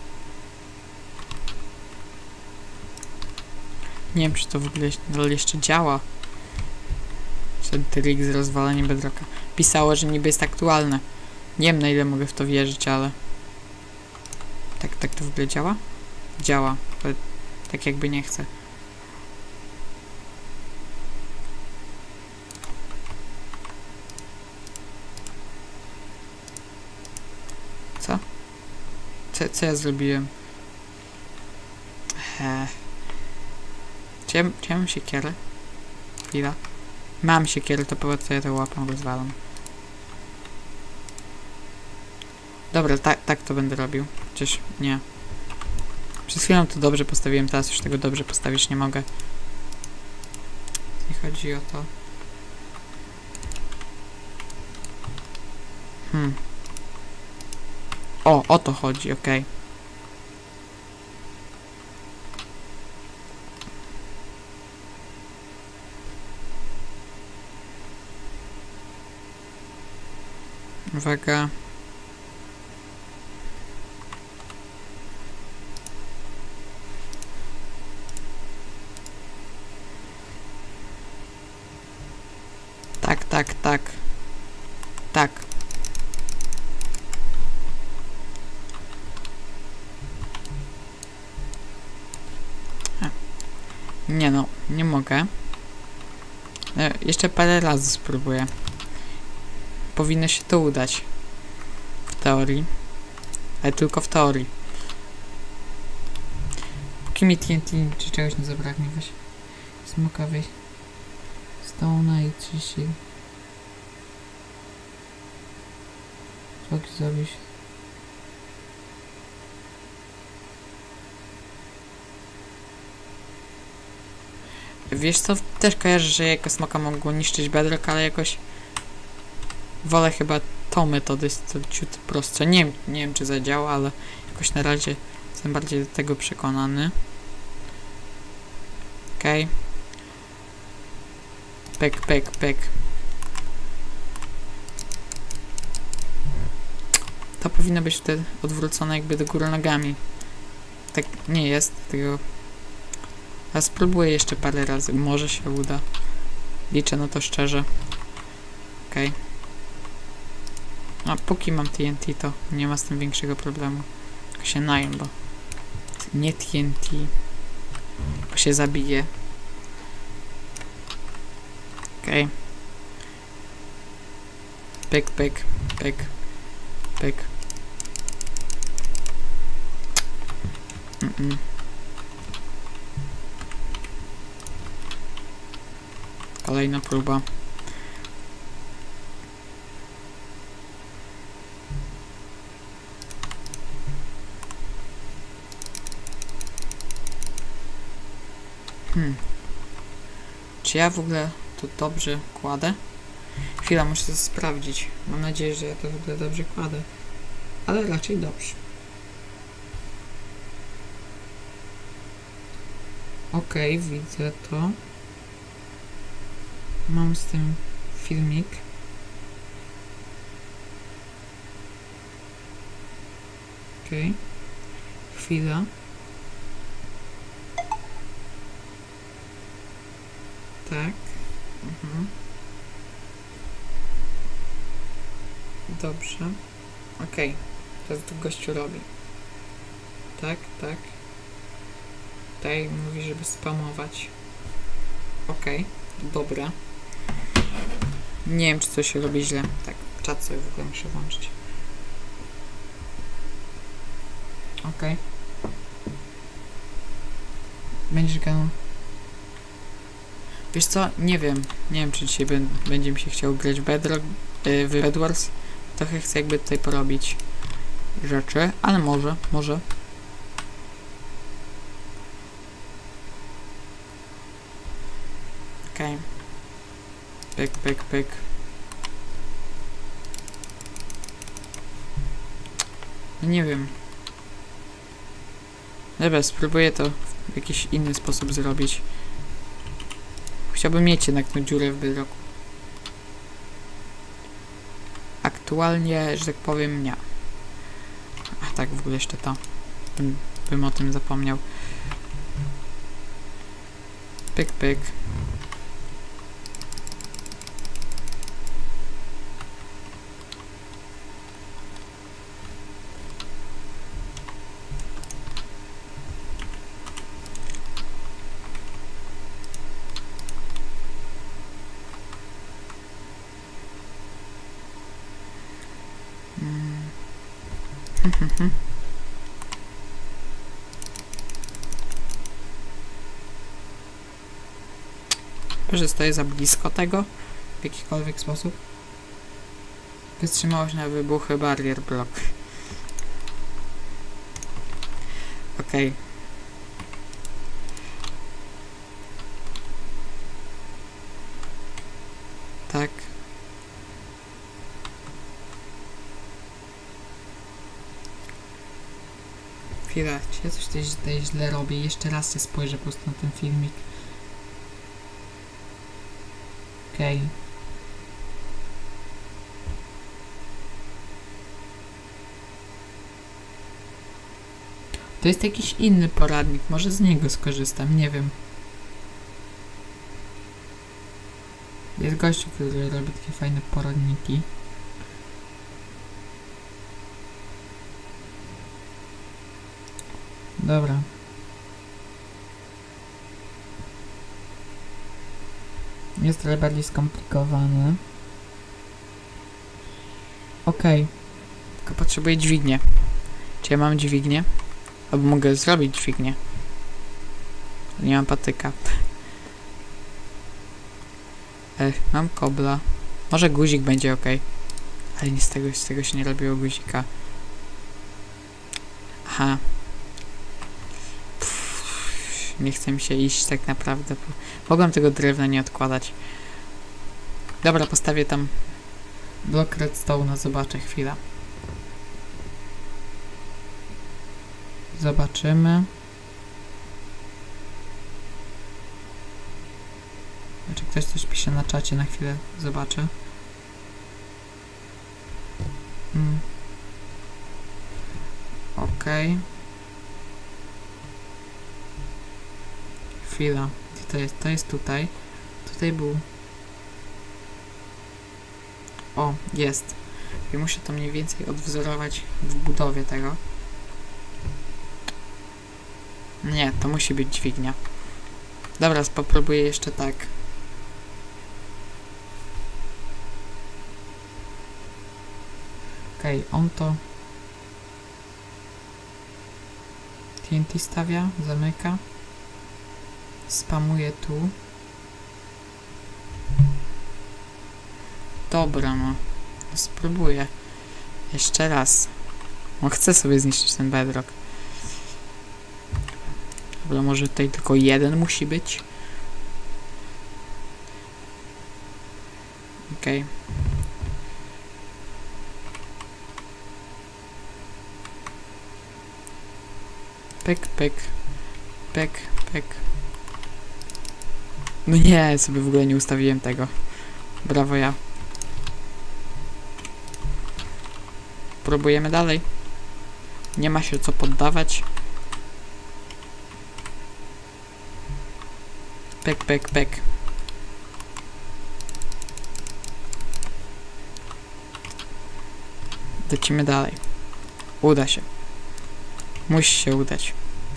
A: Nie wiem, czy to w ogóle nadal jeszcze działa. Ten trik z rozwalaniem bedrocka. Pisało, że niby jest aktualne. Nie wiem, na ile mogę w to wierzyć, ale... Tak to w ogóle działa? Działa, ale tak jakby nie chcę. Co? Co ja zrobiłem? Czy ja mam siekierę? Chwila. Mam siekierę, to po co ja to łapą rozwalam. Dobra, tak to będę robił. Chociaż nie. Przed chwilą to dobrze postawiłem, teraz już tego dobrze postawić nie mogę. Nie chodzi o to. O to chodzi, okej. Uwaga. Tak. Nie no, nie mogę. Jeszcze parę razy spróbuję. Powinno się to udać. W teorii. Ale tylko w teorii. Póki mi TNT czy czegoś nie zabraknie, weź smokowej Stone'a i 30. Co zrobić? Wiesz co, też kojarzę, że jako smoka mogło niszczyć bedrock, ale jakoś wolę chyba tą metodę, jest to ciut prostsze. Nie wiem czy zadziała, ale jakoś na razie jestem bardziej do tego przekonany. Okej. Pyk. To powinno być wtedy odwrócone jakby do góry nogami. Tak nie jest, tego... A spróbuję jeszcze parę razy. Może się uda. Liczę na to szczerze. Okej. A póki mam TNT, to nie ma z tym większego problemu. Tylko się najem, bo nie TNT. Bo się zabije. Okej. Pyk, pyk, pyk, pyk. Kolejna próba. Czy ja w ogóle to dobrze kładę? Chwila, muszę to sprawdzić. Mam nadzieję, że ja to w ogóle dobrze kładę. Ale raczej dobrze. Okej, widzę to. Mam z tym filmik. Okej. Chwila. Tak. Dobrze. Okej. Teraz to gościu robi. Tak, tak. Tutaj mówi, żeby spamować. Okej. Dobra. Nie wiem, czy coś się robi źle. Tak, czat sobie w ogóle muszę włączyć. Okej. Będziesz gadał. Wiesz co? Nie wiem. Nie wiem, czy dzisiaj będzie mi się chciał grać Bedrock, w Bed Wars. Trochę chcę jakby tutaj porobić rzeczy, ale może. Okej. Pyk, pyk, pyk. No nie wiem. Dobra, spróbuję to w jakiś inny sposób zrobić. Chciałbym mieć jednak tę dziurę w Bedrocku. Aktualnie, że tak powiem, nie. A tak, w ogóle jeszcze to. Bym o tym zapomniał. Pyk, pyk. Że stoję za blisko tego w jakikolwiek sposób. Wytrzymałość na wybuchy barrier block. Okej. Tak. Chwila, czy ja coś tutaj źle robię? Jeszcze raz się spojrzę po prostu na ten filmik. Okej. To jest jakiś inny poradnik, może z niego skorzystam, nie wiem. Jest gościu, który robi takie fajne poradniki. Dobra. Jest trochę bardziej skomplikowane. Okej. Tylko potrzebuję dźwignię. Czy ja mam dźwignię? Albo mogę zrobić dźwignię. Nie mam patyka. Mam kobla. Może guzik będzie ok. Ale nic z tego się nie robiło guzika. Aha. Nie chce mi się iść tak naprawdę. Mogłem tego drewna nie odkładać. Dobra, postawię tam blok redstone'a, zobaczę chwilę. Zobaczymy. Czy ktoś coś pisze na czacie, na chwilę zobaczę. Okej. chwila. To jest tutaj. Tutaj był... O, jest. I muszę to mniej więcej odwzorować w budowie tego. Nie, to musi być dźwignia. Dobra, popróbuję jeszcze tak. Okej, on to... TNT stawia, zamyka. Spamuje tu. Dobra, no. Spróbuję. Jeszcze raz. No, chcę sobie zniszczyć ten bedrock. Dobra, może tutaj tylko jeden musi być. Okej. Pyk, pyk. Pyk, pyk. No nie, sobie w ogóle nie ustawiłem tego. Brawo ja. Próbujemy dalej. Nie ma się co poddawać. Pyk, pyk, pyk. Lecimy dalej. Uda się. Musi się udać.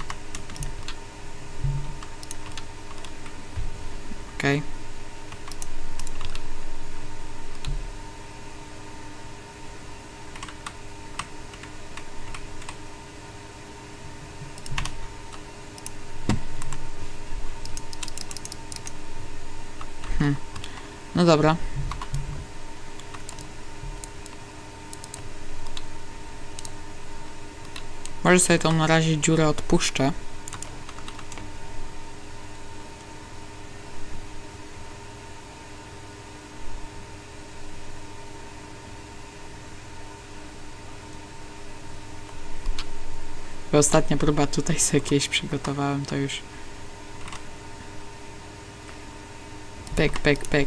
A: Okej. No dobra. Może sobie tą na razie dziurę odpuszczę. Bo ostatnia próba tutaj sobie jakieś przygotowałem, to już... Pyk, pyk, pyk.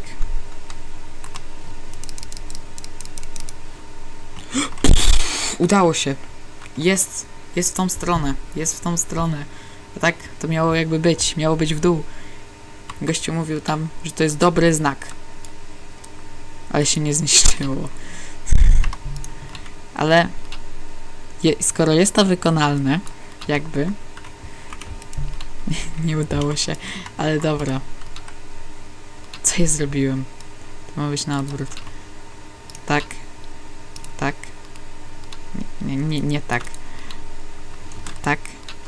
A: Udało się. Jest w tą stronę. Jest w tą stronę. A tak to miało jakby być. Miało być w dół. Gościu mówił tam, że to jest dobry znak. Ale się nie zniszczyło. Ale skoro jest to wykonalne, jakby nie udało się. Ale dobra. Co ja zrobiłem? To ma być na odwrót. Tak. Tak. Nie tak. Tak.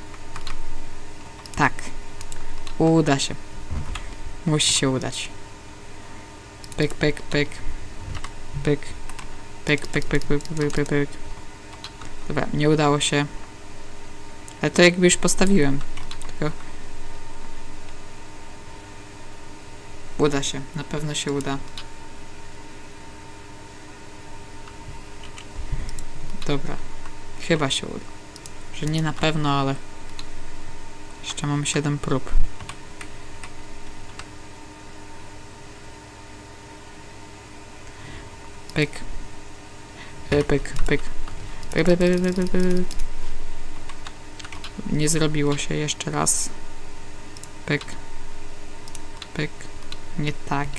A: Tak. Uda się. Musi się udać. Pyk, pyk, pyk. Pyk. Pyk, pyk, pyk, pyk, pyk, pyk, pyk. Dobra, nie udało się. Ale to jakby już postawiłem. Tylko... Uda się. Na pewno się uda. Dobra. Chyba się uda. Że nie na pewno, ale... Jeszcze mam 7 prób. Pyk. Pyk, pyk. Pyk, pyk, pyk, pyk, pyk, pyk. Nie zrobiło się jeszcze raz. Pyk. Pyk. Nie tak.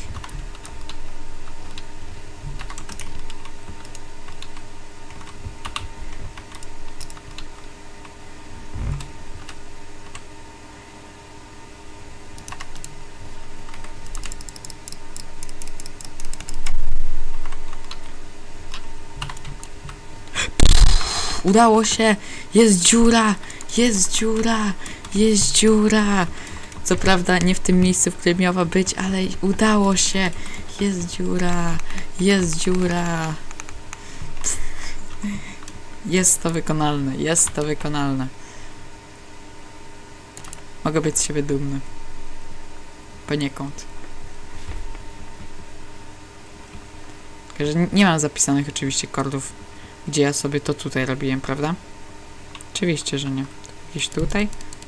A: Udało się! Jest dziura! Jest dziura! Jest dziura! Co prawda nie w tym miejscu, w którym miała być, ale udało się! Jest dziura! Jest dziura! Jest to wykonalne! Jest to wykonalne! Mogę być z siebie dumny. Poniekąd. Także nie mam zapisanych oczywiście kordów, gdzie ja sobie to tutaj robiłem, prawda? Oczywiście, że nie. Gdzieś tutaj?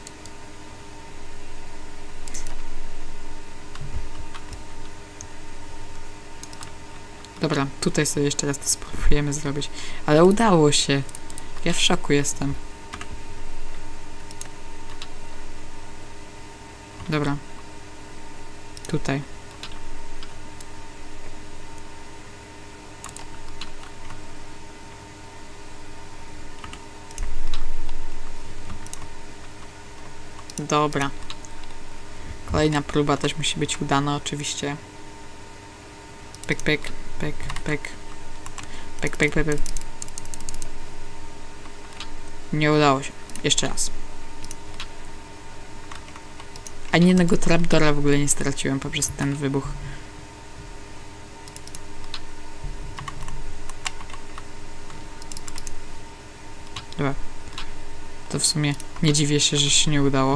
A: Dobra, tutaj sobie jeszcze raz to spróbujemy zrobić. Ale udało się. Ja w szoku jestem. Dobra. Tutaj. Dobra. Kolejna próba też musi być udana, oczywiście. Pyk, pyk, pyk, pyk. Pyk, pyk, pyk, pyk. Nie udało się. Jeszcze raz. Ani jednego trapdora w ogóle nie straciłem poprzez ten wybuch. Dobra. To w sumie nie dziwię się, że się nie udało.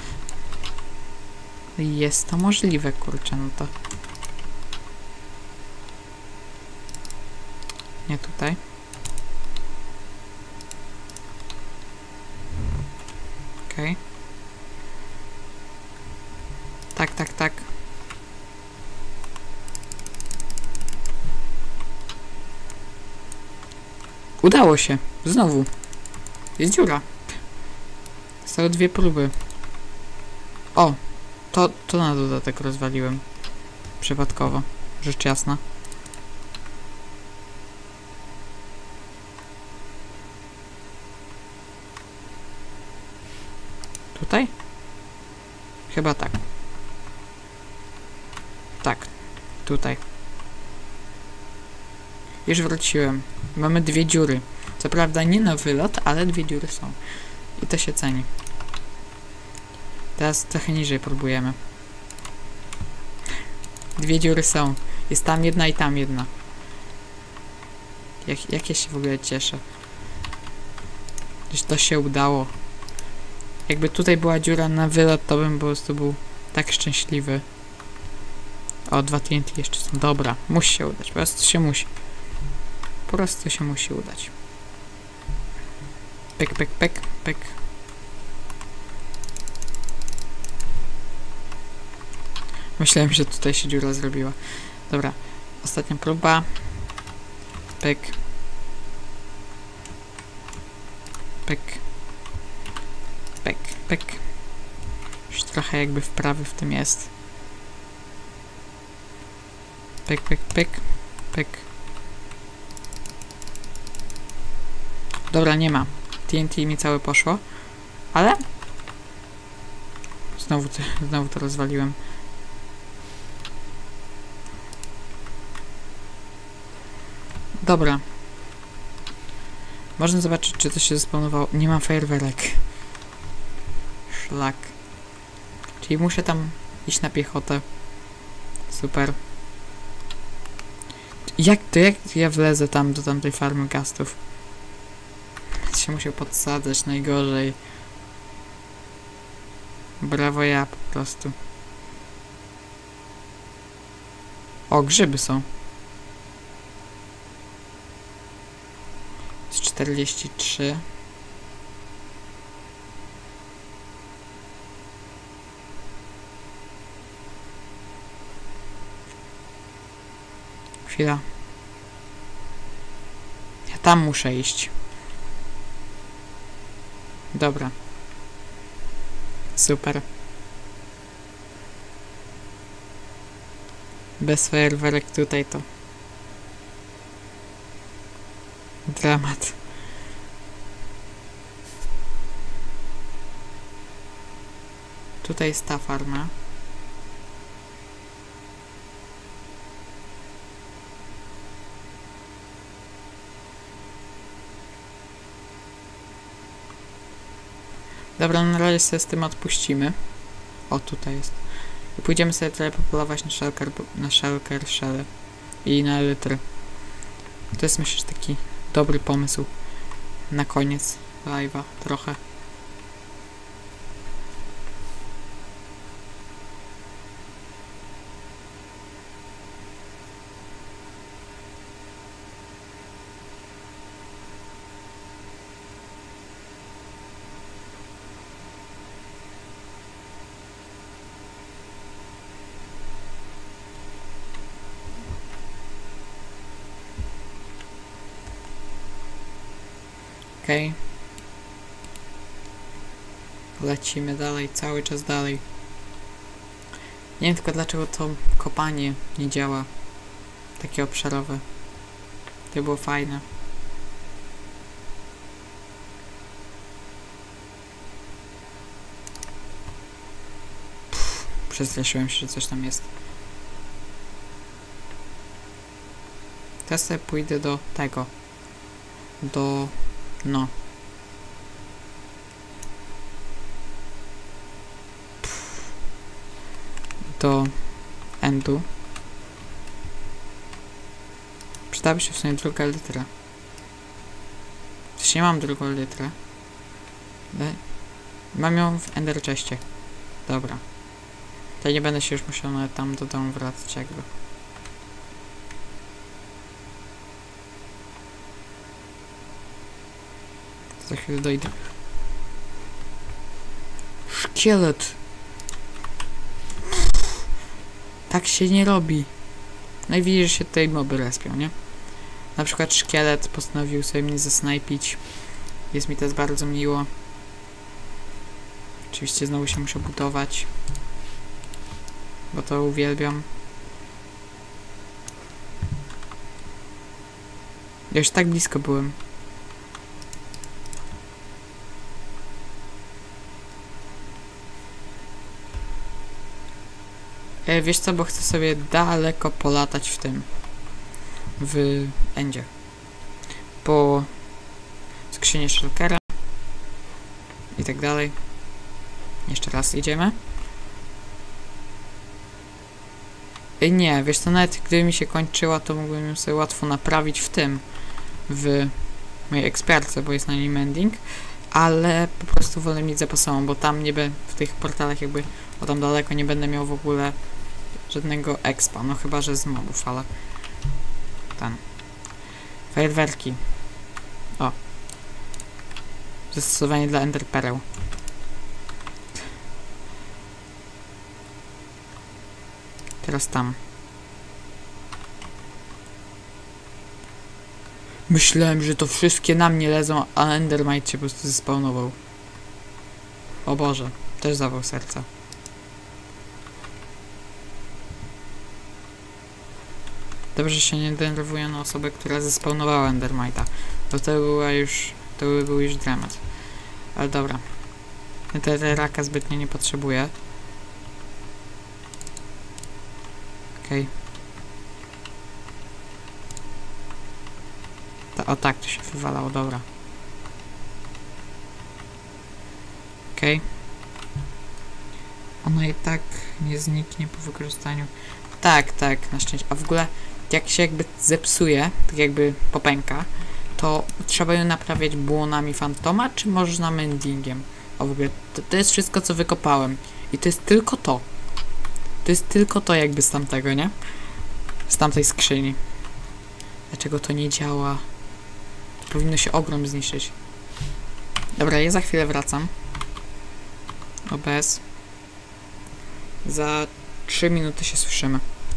A: Jest to możliwe, kurczę, no to... Nie tutaj. Okej. Tak, tak, tak. Udało się. Znowu. Jest dziura. Zostały 2 próby. O! To na dodatek rozwaliłem. Przypadkowo. Rzecz jasna. Tutaj? Chyba tak. Tak. Tutaj. Już wróciłem. Mamy 2 dziury. Co prawda nie na wylot, ale 2 dziury są. I to się ceni. Teraz trochę niżej próbujemy. 2 dziury są. Jest tam jedna i tam jedna. Jak ja się w ogóle cieszę. Że to się udało. Jakby tutaj była dziura na wylot, to bym po prostu był tak szczęśliwy. O, 2 TNT jeszcze są. Dobra, musi się udać. Po prostu się musi. Po prostu się musi udać. Pyk, pyk, pyk, pyk. Myślałem, że tutaj się dziura zrobiła. Dobra, ostatnia próba. Pyk. Pyk. Pyk, pyk. Już trochę jakby wprawy w tym jest. Pyk, pyk, pyk. Pyk. Dobra, nie ma. TNT mi całe poszło. Ale... Znowu to rozwaliłem. Dobra. Można zobaczyć, czy to się zespawnowało. Nie mam fajerwerek. Szlak. Czyli muszę tam iść na piechotę. Super. Jak ja wlezę tam do tamtej farmy gastów? Się musiał podsadzać najgorzej. Brawo ja po prostu. O, grzyby są. Z 43. Chwila. Ja tam muszę iść. Dobra. Super. Bez fajerwerek tutaj to... Dramat. Tutaj jest ta farma. Dobra, na razie sobie z tym odpuścimy. O, tutaj jest. I pójdziemy sobie trochę popolować na shulker shell i na elytry. To jest, myślę, taki dobry pomysł na koniec live'a trochę. Okej. Lecimy dalej, cały czas dalej. Nie wiem tylko dlaczego to kopanie nie działa. Takie obszarowe. To było fajne. Przestraszyłem się, że coś tam jest. Teraz sobie pójdę do tego. No. Do endu. Przydałaby się w sumie druga litra. Przecież nie mam drugą litrę. Mam ją w ender chestie. Dobra. To nie będę się już musiał nawet tam do domu wracać jakby. Za chwilę dojdę. Szkielet! Tak się nie robi. No i widzisz, że się tutaj moby respią, nie? Na przykład szkielet postanowił sobie mnie zasnajpić. Jest mi też bardzo miło. Oczywiście znowu się muszę budować. Bo to uwielbiam. Ja już tak blisko byłem. Wiesz co, bo chcę sobie daleko polatać w tym. W endzie. Po skrzynię shulkera. I tak dalej. Jeszcze raz idziemy. Nie, wiesz co, nawet gdyby mi się kończyła, to mógłbym ją sobie łatwo naprawić w tym. W mojej ekspiarce, bo jest na nim ending. Ale po prostu wolę mieć zapasową, bo tam nie będę, w tych portalach jakby, bo tam daleko nie będę miał w ogóle żadnego expa, no chyba, że z mobów, ale ten. Fajerwerki. O. Zastosowanie dla Ender Pereł. Teraz tam. Myślałem, że to wszystkie na mnie lezą, a Endermite się po prostu zespawnował. O Boże, też zawał serca. Dobrze, że się nie denerwuję na osobę, która zespawnowała Endermite'a. Bo to by był już dramat. Ale dobra. Ja raka zbytnio nie potrzebuję. Okej. O tak, to się wywalało, dobra. Okej. Ona i tak nie zniknie po wykorzystaniu. Tak, na szczęście. A w ogóle, jak się jakby zepsuje, tak jakby popęka, to trzeba ją naprawiać błonami fantoma, czy można mendingiem? O w ogóle, to jest wszystko, co wykopałem. I to jest tylko to. To jest tylko to jakby z tamtego, nie? Z tamtej skrzyni. Dlaczego to nie działa? Powinno się ogrom zniszczyć. Dobra, ja za chwilę wracam. OBS. Za 3 minuty się słyszymy.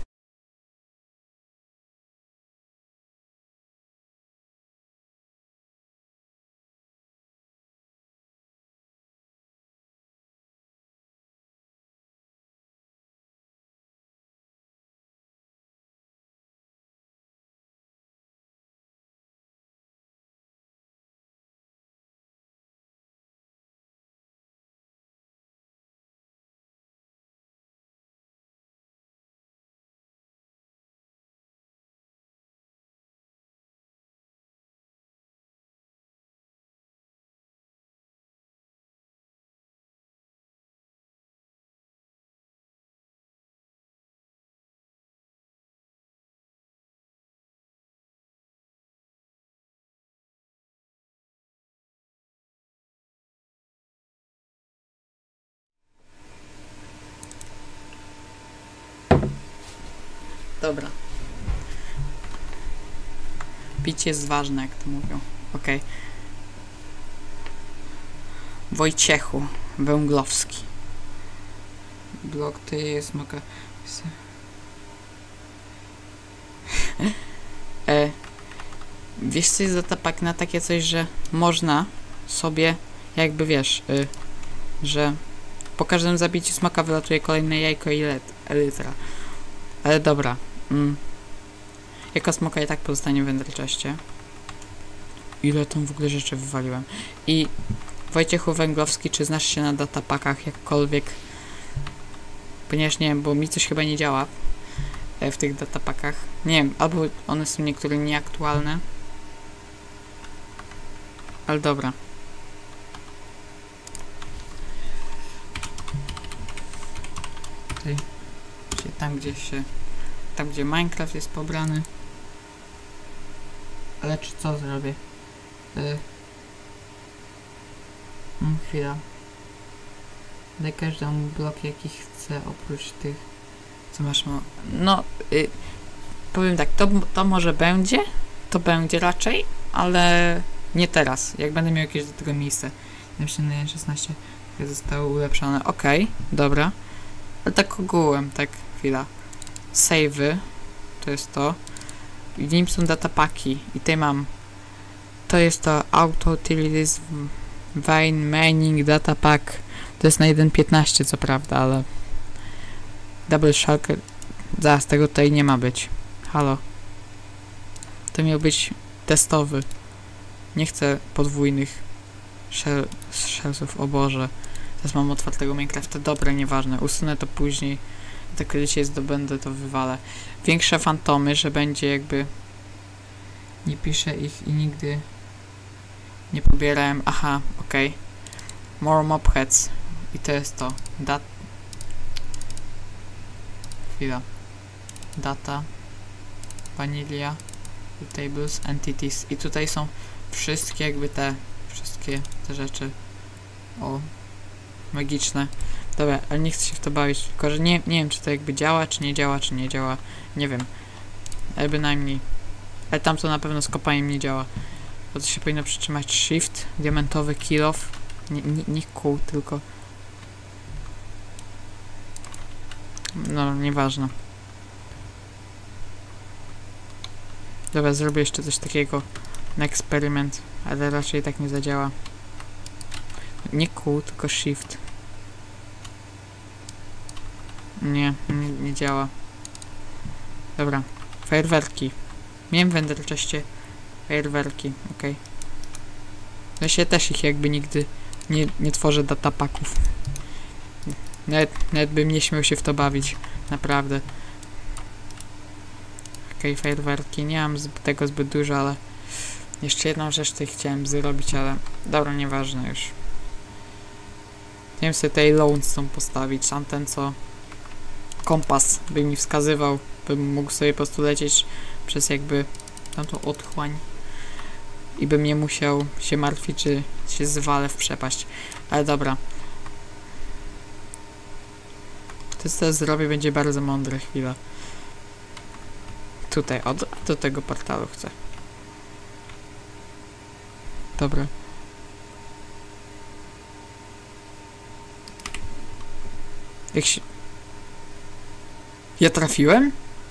A: Dobra. Picie jest ważne, jak to mówią. Okej. Wojciechu Węglowski. Blok to jest moka. Wiesz co jest za tapak na takie coś, że można sobie jakby wiesz, że Po każdym zabiciu smoka wylatuje kolejne jajko i elytra. Ale dobra. Jako smoka i tak pozostanie w Enderchestie. Ile tam w ogóle rzeczy wywaliłem. I Wojciechu Węglowski, czy znasz się na datapakach jakkolwiek? Ponieważ nie wiem, bo mi coś chyba nie działa w tych datapakach. Nie wiem, albo one są niektóre nieaktualne. Ale dobra. Tutaj, tam gdzie Minecraft jest pobrany. Ale czy co zrobię? Chwila. Daj każdemu blok jaki chcę oprócz tych. Co masz no, powiem tak, to może będzie. To będzie raczej, ale nie teraz. Jak będę miał jakieś do tego miejsce. Myślę, na 16 zostało ulepszone. Okej, dobra. Ale tak ogółem, tak, chwila. Save'y. To jest to. I w nim są datapaki. I tutaj mam. To jest to Auto Utilities Vein Mining Datapack. To jest na 1.15 co prawda, ale Double Shulker. Zaraz tego tutaj nie ma być. Halo. To miał być testowy. Nie chcę podwójnych shellsów, o Boże. Teraz mam otwartego Minecrafta. Dobra, nieważne. Usunę to później. Tak kiedy się zdobędę, to wywalę. Większe fantomy, że będzie jakby... Nie piszę ich i nigdy nie pobierałem. Aha, okej. More mobheads. I to jest to. Chwila. Data. Vanilla. Tables. Entities. I tutaj są wszystkie jakby wszystkie te rzeczy. O. Magiczne. Dobra, ale nie chcę się w to bawić, tylko że nie wiem, czy to jakby działa, czy nie działa, czy nie działa. Nie wiem. Ale bynajmniej. Ale tam to na pewno z kopaniem nie działa. Bo to się powinno przytrzymać shift, diamentowy kill off. Nie kół, tylko... No, nieważne. Dobra, zrobię jeszcze coś takiego na eksperyment, ale raczej tak nie zadziała. Nie kół, tylko shift. Nie działa. Dobra, fajerwerki. Miałem w Enderchestie fajerwerki, okej. Ja się też ich jakby nigdy nie tworzę datapaków. Nawet bym nie śmiał się w to bawić. Naprawdę. Okej, fajerwerki. Nie mam tego zbyt dużo, ale jeszcze jedną rzecz tutaj chciałem zrobić, ale dobra, nieważne już. Nie wiem sobie tutaj Lone postawić, tamten co kompas by mi wskazywał, bym mógł sobie po prostu lecieć przez jakby tamtą otchłań i bym nie musiał się martwić, czy się zwalę w przepaść. Ale dobra. To co zrobię będzie bardzo mądre. Chwila. Tutaj, do tego portalu chcę. Dobra. Jak się... Ja trafiłem?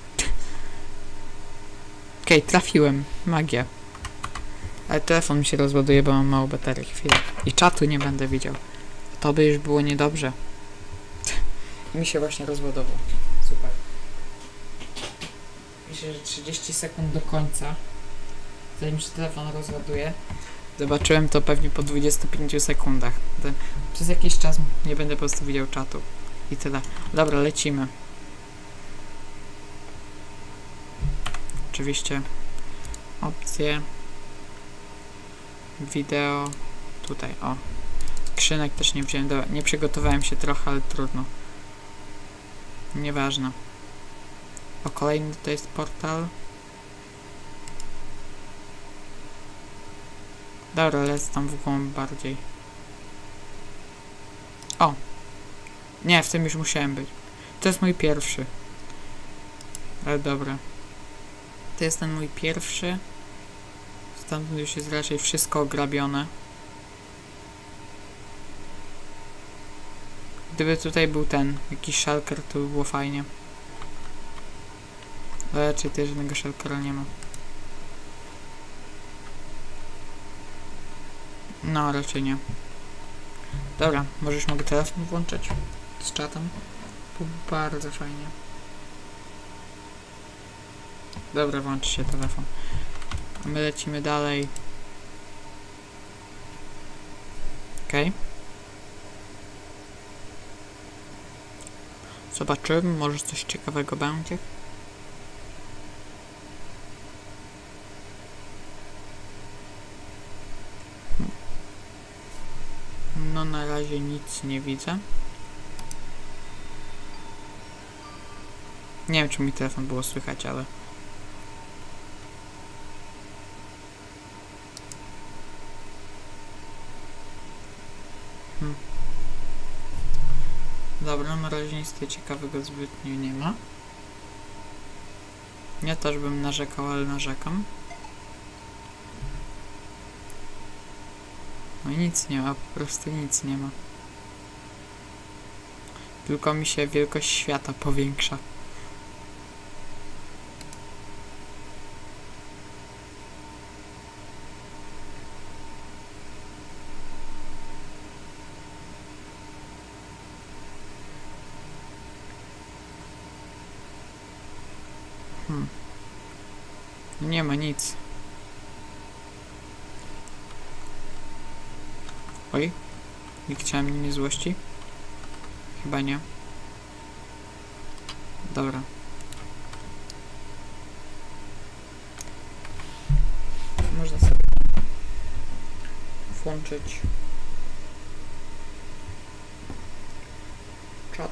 A: Okej, trafiłem. Magia. Ale telefon mi się rozładuje, bo mam mało baterii. Chwilę. I czatu nie będę widział. To by już było niedobrze. Mi się właśnie rozładował. Super. Myślę, że 30 sekund do końca. Zanim się telefon rozładuje. Zobaczyłem to pewnie po 25 sekundach. Przez jakiś czas nie będę po prostu widział czatu. I tyle. Dobra, lecimy. Oczywiście opcje wideo tutaj, o skrzynek też nie wziąłem, dobra, nie przygotowałem się trochę, ale trudno, nieważne. O, kolejny to jest portal. Dobra, lecę tam w głąb bardziej. O, nie, w tym już musiałem być. To jest mój pierwszy, ale dobra. To jest ten mój pierwszy. Stamtąd już jest raczej wszystko ograbione. Gdyby tutaj był jakiś shulker, to by było fajnie. Ale raczej też żadnego shulkera nie ma. No, raczej nie. Dobra, może już mogę telefon włączyć z czatem. Było bardzo fajnie. Dobra, włączy się telefon. A my lecimy dalej. Okej. Zobaczymy, może coś ciekawego będzie. No na razie nic nie widzę. Nie wiem, czy mi telefon było słychać, ale... Dobra, na razie nic tutaj ciekawego zbytnio nie ma. Ja też bym narzekał, ale narzekam. No i nic nie ma, po prostu nic nie ma. Tylko mi się wielkość świata powiększa. Nie ma nic. Oj, nikt chciał mnie nie złości? Chyba nie. Dobra. Można sobie włączyć czat.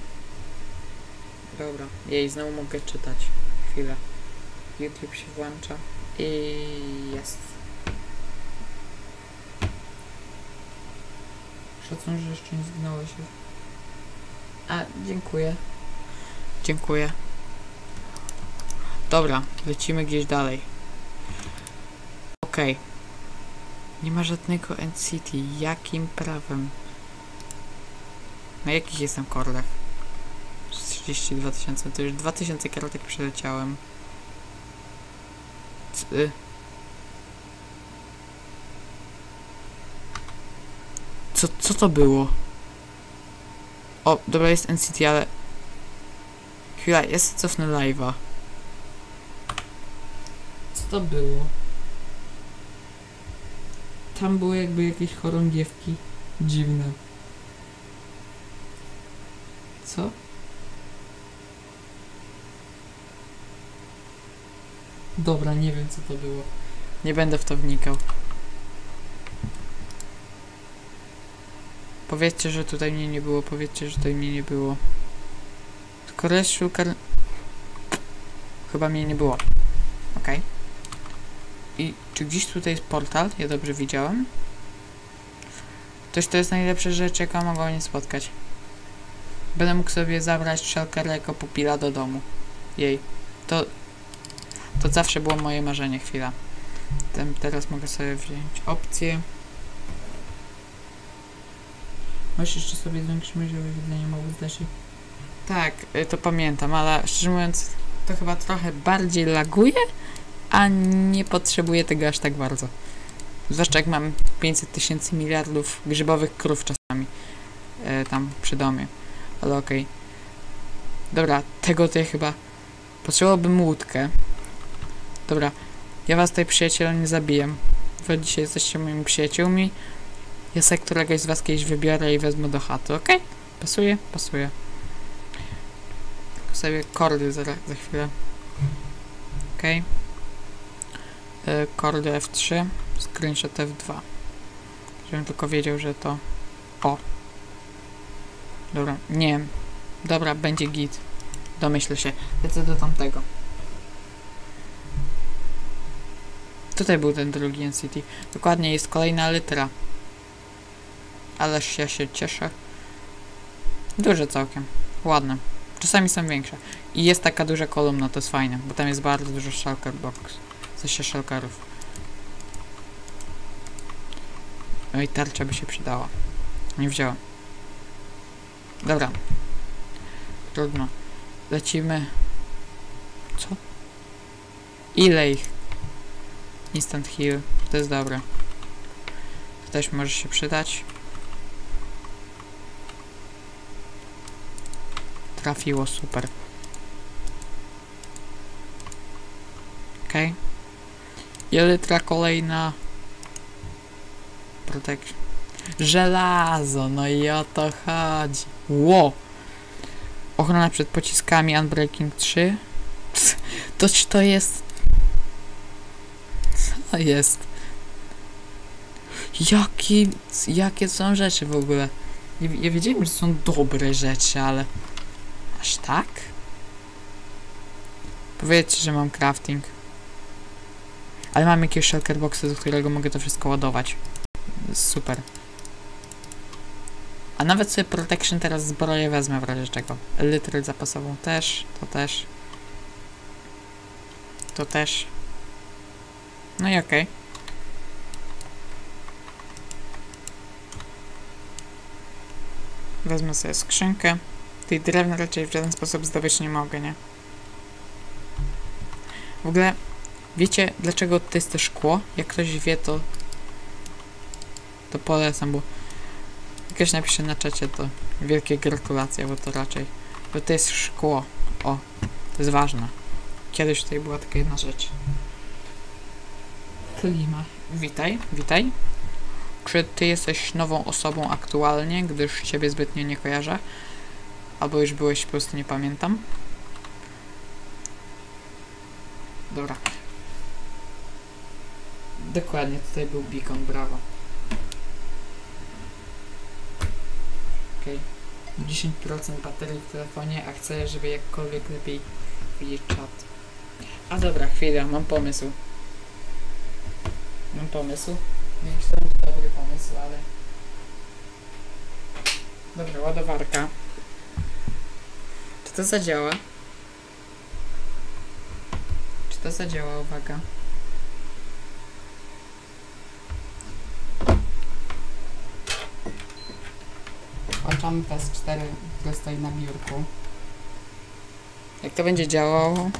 A: Dobra. Jej, znowu mogę czytać. Chwilę. YouTube się włącza i jest. Szacun, że jeszcze nie zginęło się. A, dziękuję. Dziękuję. Dobra, lecimy gdzieś dalej. Okej. Nie ma żadnego NCT. Jakim prawem? Na jakich jestem kordach? 32 000. To już 2000 kartek przeleciałem. Co to było? O, dobra, jest NCT, ale... Chwila, ja sobie cofnę live'a. Co to było? Tam były jakby jakieś chorągiewki. Dziwne. Co? Dobra, nie wiem co to było. Nie będę w to wnikał. Powiedzcie, że tutaj mnie nie było. Powiedzcie, że tutaj mnie nie było. Skoro jest szulkar... Chyba mnie nie było. Okej. I czy gdzieś tutaj jest portal? Ja dobrze widziałem. To jest najlepsza rzecz, jaka mogła mnie spotkać. Będę mógł sobie zabrać Shulkera jako pupila do domu. Jej. To zawsze było moje marzenie. Chwila. Teraz mogę sobie wziąć opcję. Możesz jeszcze sobie zwiększymy, żeby wyświetlenie mogło zdać się. Tak, to pamiętam, ale szczerze mówiąc, to chyba trochę bardziej laguje, a nie potrzebuję tego aż tak bardzo. Zwłaszcza jak mam 500 000 miliardów grzybowych krów czasami tam przy domie. Ale okej. Dobra, tego to ja chyba potrzebowałbym łódkę. Dobra, ja was tutaj przyjaciele nie zabiję. Wy dzisiaj jesteście moimi przyjaciółmi. Ja sobie któregoś z was kiedyś wybiorę i wezmę do chaty, okej? Pasuje? Pasuje. Sobie kordy za chwilę. Okej. Kordy F3, screenshot F2. Żebym tylko wiedział, że to... O! Dobra, nie. Dobra, będzie git. Domyślę się. Lecę do tamtego. Tutaj był ten drugi NCT. Dokładnie, jest kolejna litera. Ależ ja się cieszę. Duże całkiem. Ładne. Czasami są większe. I jest taka duża kolumna, to jest fajne, bo tam jest bardzo dużo shulker box. W sensie shulkerów. No i tarcza by się przydała. Nie wziąłem. Dobra. Trudno. Lecimy. Co? Ile ich? Instant heal. To jest dobre. To też może się przydać. trafiło, super. Okej. Elytra kolejna. Protection. Żelazo, no i o to chodzi. Ło! Ochrona przed pociskami, Unbreaking 3. To jest... Co jest? Jakie są rzeczy w ogóle? Ja wiedziałem, że są dobre rzeczy, ale... Aż tak? Powiedzcie, że mam crafting. Ale mam jakieś shulker boxy, do którego mogę to wszystko ładować. Super. A nawet sobie protection teraz zbroję wezmę w razie czego. Elytrę zapasową też, to też. To też. No i okej. Wezmę sobie skrzynkę. Tej drewna raczej w żaden sposób zdobyć nie mogę, nie? W ogóle, wiecie dlaczego to jest to szkło? Jak ktoś wie, to polecam, bo jak ktoś napisze na czacie, to wielkie gratulacje, bo to raczej... Bo to jest szkło. O, to jest ważne. Kiedyś tutaj była taka jedna rzecz. Klima. Witaj, witaj. Czy ty jesteś nową osobą aktualnie, gdyż ciebie zbytnio nie kojarzę? Albo już byłeś, po prostu nie pamiętam. Dobra. Dokładnie, tutaj był beacon, brawo. Okej. 10% baterii w telefonie, a chcę, żeby jakkolwiek lepiej widzieć czat. A dobra, chwila, mam pomysł. Nie myślałem, że dobry pomysł, ale... Dobra, ładowarka. Czy to zadziała? Uwaga. Włączamy PS4, który stoi na biurku. Jak to będzie działało?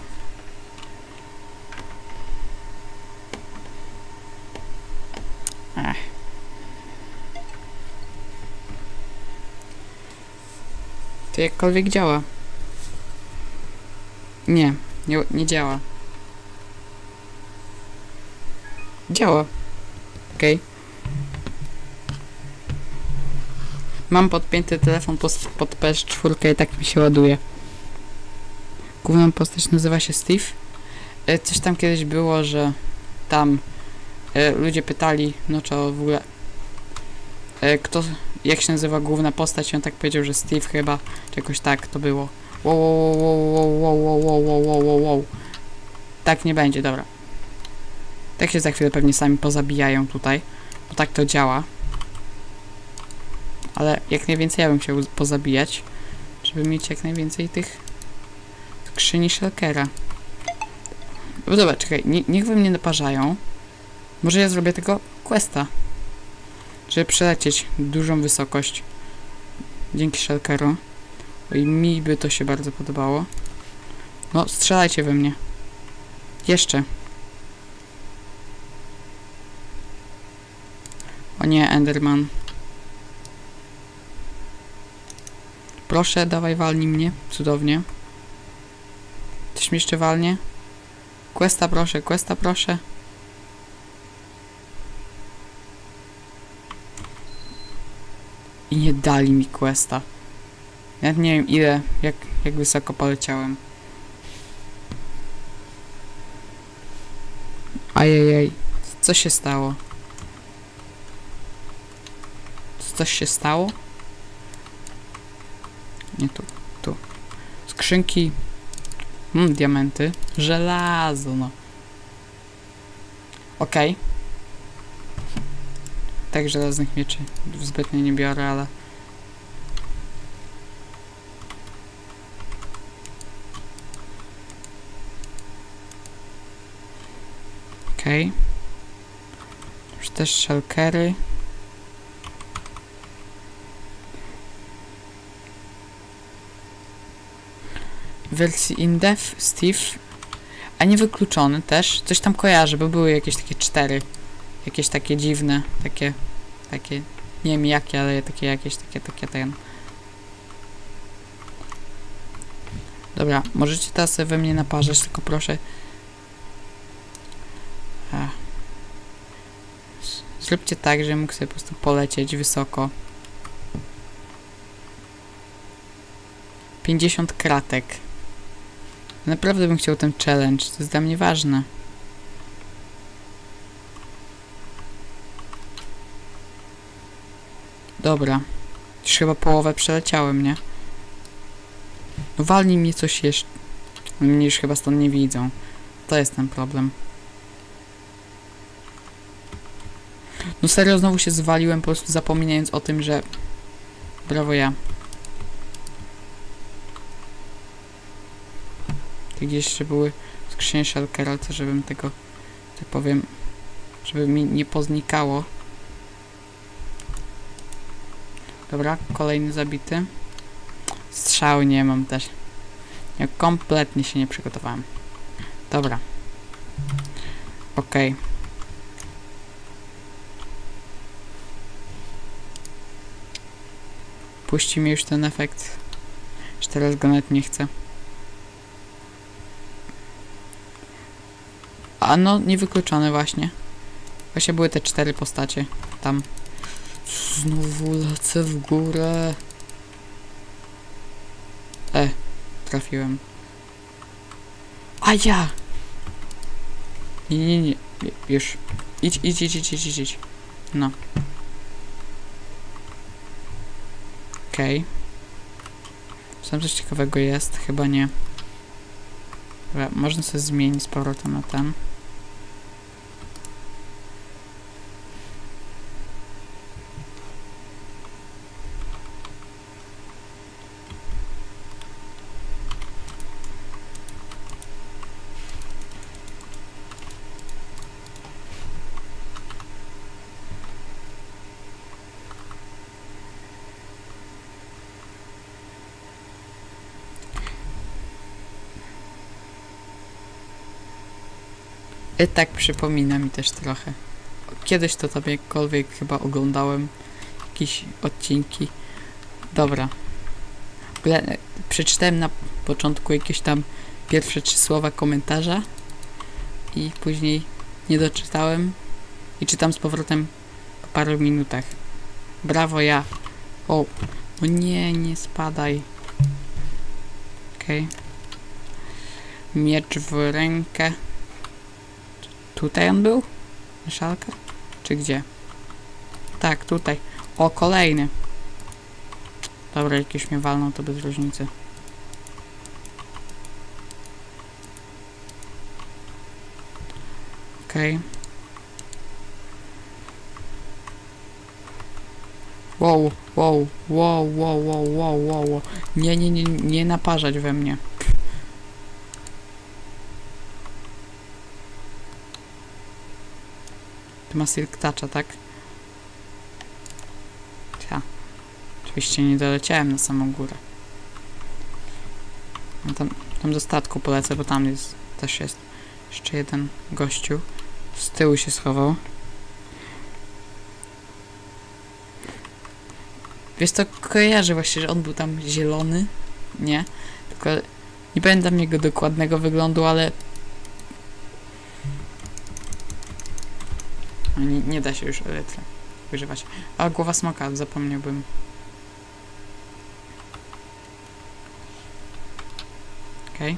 A: To jakkolwiek działa. Nie działa. Działa. Okej. Mam podpięty telefon pod PS4 i tak mi się ładuje. Główną postać nazywa się Steve. Coś tam kiedyś było, że tam ludzie pytali, no czy w ogóle jak się nazywa główna postać i on tak powiedział, że Steve chyba, czy jakoś tak to było. Wow. Tak nie będzie, dobra. Tak się za chwilę pewnie sami pozabijają tutaj, bo tak to działa. Ale jak najwięcej ja bym chciał pozabijać, żeby mieć jak najwięcej tych skrzyni shulkera. No dobra, czekaj, niech wy mnie naparzają. Może ja zrobię tego questa, żeby przelecieć dużą wysokość dzięki shulkeru. I mi by to się bardzo podobało. No, strzelajcie we mnie. Jeszcze. O nie, Enderman. Proszę, dawaj, walnij mnie. Cudownie. Coś mi jeszcze walnie? Questa proszę. I nie dali mi questa. Ja nie wiem ile, jak wysoko poleciałem. Ajajaj. Co się stało? Coś się stało? Nie tu. Skrzynki. Diamenty. Żelazo, no. Okej. Tak, żelaznych mieczy zbytnio nie biorę, ale... Okej. Już też shulkery. W wersji in-dev Steve, a nie wykluczony też. Coś tam kojarzę, bo były jakieś takie 4. Jakieś takie dziwne, takie, nie wiem jakie, ale takie jakieś, takie ten. Dobra, możecie teraz we mnie naparzać, tylko proszę... Zróbcie tak, że mógł sobie po prostu polecieć wysoko. 50 kratek. Naprawdę bym chciał ten challenge, to jest dla mnie ważne. Dobra. Już chyba połowę przeleciałem, nie? No walnij mnie coś jeszcze. Mnie już chyba stąd nie widzą. To jest ten problem. No serio, znowu się zwaliłem, po prostu zapominając o tym, że... Brawo ja. Tu gdzieś jeszcze były skrzynie shulkera, to żebym tego, tak powiem, żeby mi nie poznikało. Dobra, kolejny zabity. Strzał nie mam też. Ja kompletnie się nie przygotowałem. Dobra. Okej. Puści mi już ten efekt. Już teraz go nawet nie chcę. A no, niewykluczone właśnie. Właśnie były te 4 postacie. Tam. Znowu lecę w górę. Trafiłem. A ja! Nie. Już. Idź. No. Okej. Tam coś ciekawego jest? Chyba nie. Dobra, można sobie zmienić z powrotem na ten. I tak przypomina mi też trochę. Kiedyś to tam jakkolwiek chyba oglądałem jakieś odcinki. Dobra. Przeczytałem na początku jakieś tam pierwsze 3 słowa komentarza i później nie doczytałem i czytam z powrotem po paru minutach. Brawo ja. O, no nie spadaj. Okej. Miecz w rękę. Tutaj on był? Szalka? Czy gdzie? Tak, tutaj. O, kolejny. Dobra, jakiś mnie walną, to bez różnicy. Okej. Wow. Nie naparzać we mnie. Ty ma Silk Toucha, tak? Ja. Oczywiście nie doleciałem na samą górę. No tam do statku polecę, bo tam jest, też jest jeszcze jeden gościu. Z tyłu się schował. Wiesz co, kojarzę właśnie, że on był tam zielony. Nie? Tylko nie pamiętam jego dokładnego wyglądu, ale... Nie da się już elytry używać. A głowa smoka, zapomniałbym. Okej.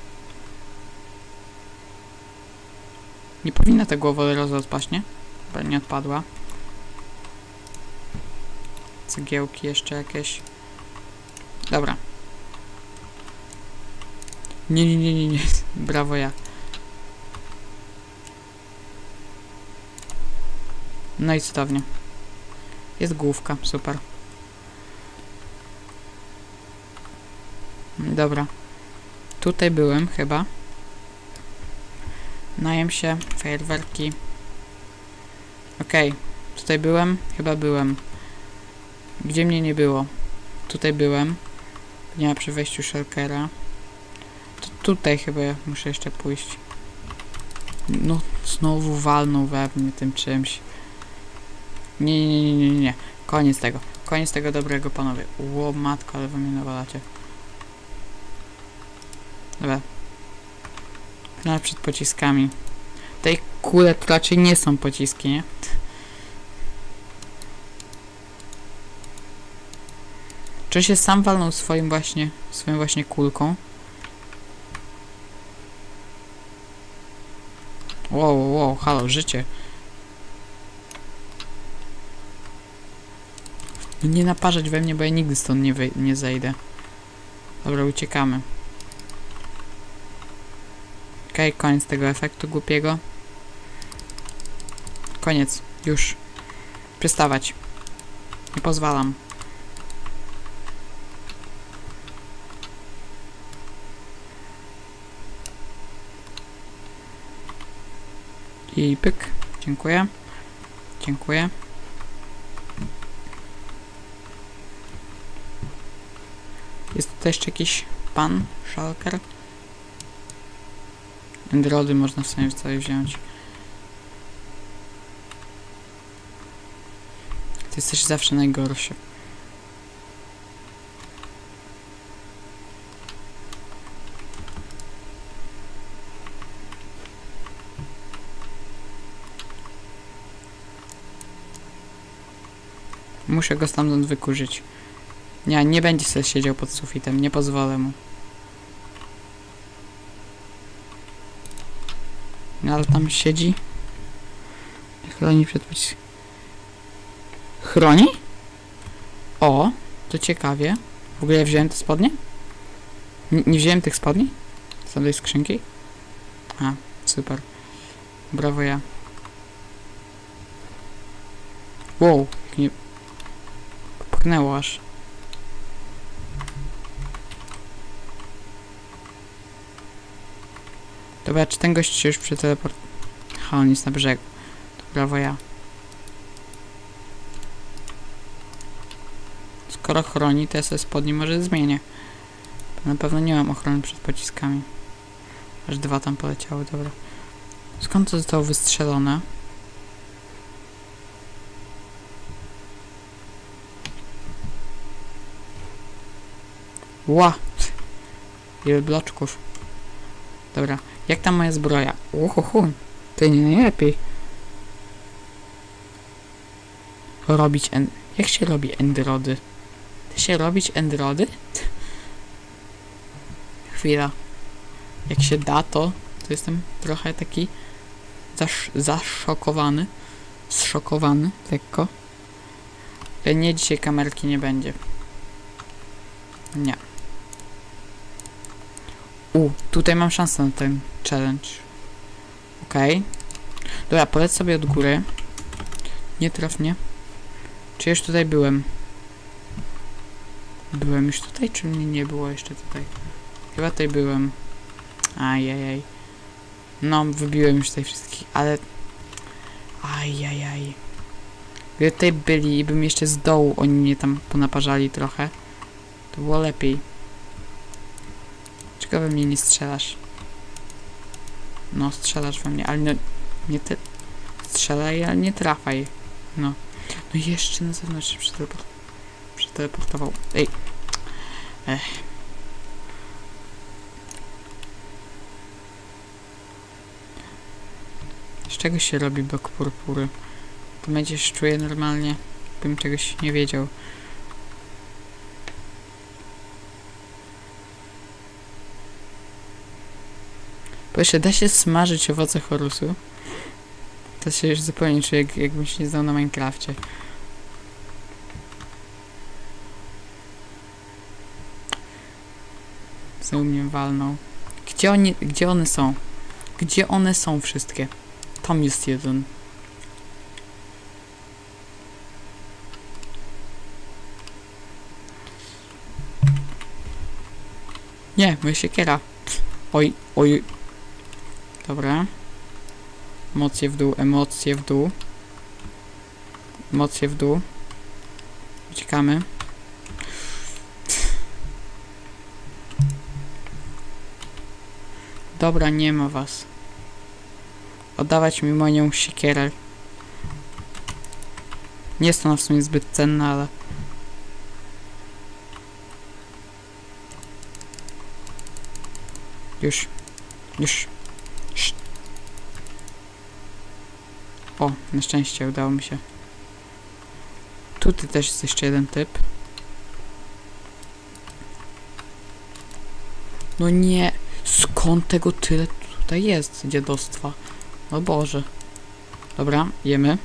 A: Nie powinna ta głowa od razu odpaść, nie? Bo nie odpadła. Cegiełki jeszcze jakieś. Dobra. Nie. Brawo ja. No i cudownie. Jest główka, super. Dobra. Tutaj byłem chyba. Najem się, fajerwerki. Okej. Tutaj byłem, chyba byłem. Gdzie mnie nie było? Tutaj byłem. Nie ma przy wejściu shulkera. To tutaj chyba ja muszę jeszcze pójść. No, znowu walnął we mnie tym czymś. Nie. Koniec tego. Koniec tego dobrego, panowie. Ło, matko, ale wy mnie nawalacie. Dobra. Granat przed pociskami. Tej kule to raczej nie są pociski, nie? Czy się sam walnął swoją właśnie kulką? Wow, halo, życie. Nie naparzać we mnie, bo ja nigdy stąd nie zejdę. Dobra, uciekamy. Okej, koniec tego efektu głupiego. Koniec. Już. Przystawać. Nie pozwalam. I pyk. Dziękuję. Dziękuję. Jest tutaj jeszcze jakiś pan Shulker. Endrody można w sumie sobie wziąć. Ty jesteś zawsze najgorszy. Muszę go stamtąd wykurzyć. Nie będzie sobie siedział pod sufitem, nie pozwolę mu. No ale tam siedzi. Chroni przed pociskiem. Chroni? O, to ciekawie. W ogóle ja wziąłem te spodnie? Nie wziąłem tych spodni? Z tej skrzynki? A, super. Brawo ja. Wow, jak nie... Pchnęło aż. Dobra, czy ten gość się już przeteleportował? Ha, on jest na brzegu. To brawo ja. Skoro chroni, to ja sobie spodnie może zmienię. Na pewno nie mam ochrony przed pociskami. Aż 2 tam poleciały, dobra. Skąd to zostało wystrzelone? Ła! Ile bloczków. Dobra, jak tam moja zbroja? Uhuhu, to nie najlepiej. Robić Jak się robi endrody? Da się robić endrody? Chwila. Jak się da, to jestem trochę taki zaszokowany. Zszokowany, lekko. Nie, dzisiaj kamerki nie będzie. Nie. Tutaj mam szansę na ten challenge. Okej. Dobra, polecę sobie od góry. Nie traf mnie. Czy już tutaj byłem? Byłem już tutaj, czy mnie nie było jeszcze tutaj? Chyba tutaj byłem. Ajajaj. No, wybiłem już tutaj wszystkich, ale... Ajajaj. Gdyby tutaj byli i bym jeszcze z dołu oni mnie tam ponaparzali trochę, to było lepiej. Czego we mnie nie strzelasz? No, strzelasz we mnie, ale nie ty. Strzelaj, ale nie trafaj. No. No jeszcze na zewnątrz się przeteleportował. Ej. Z czego się robi blok purpury? To będziesz czuję normalnie, bym czegoś nie wiedział. Bo jeszcze da się smażyć owoce chorusu. To się już zupełnie czuję, jakbym się nie znał na Minecrafcie. Znowu mnie walnął. Gdzie one są? Gdzie one są wszystkie? Tam jest jeden. Nie, moja siekiera. Oj, oj. Dobra. Emocje w dół, emocje w dół. Emocje w dół. Uciekamy. Dobra, nie ma was. Oddawać mi moją siekierę. Nie jest ona w sumie zbyt cenna, ale... Już. O, na szczęście udało mi się. Tutaj też jest jeszcze jeden typ. No nie. Skąd tego tyle tutaj jest dziadostwa? O Boże. Dobra, jemy.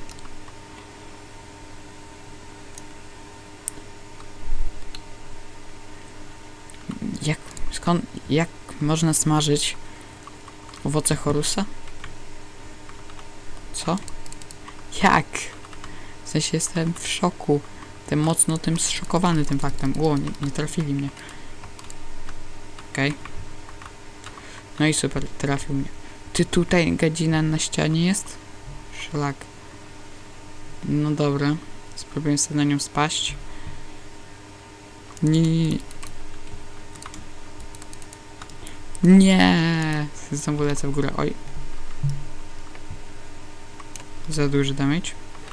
A: Jak można smażyć owoce Horusa? Co? Jak? W sensie jestem w szoku. Jestem mocno tym zszokowany tym faktem. Ło, nie trafili mnie. Okej. No i super, trafił mnie. Ty tutaj gadzina na ścianie jest? Szlak. No dobra. Spróbuję sobie na nią spaść. Nie. Znowu lecę w górę. Oj. Za duży damage.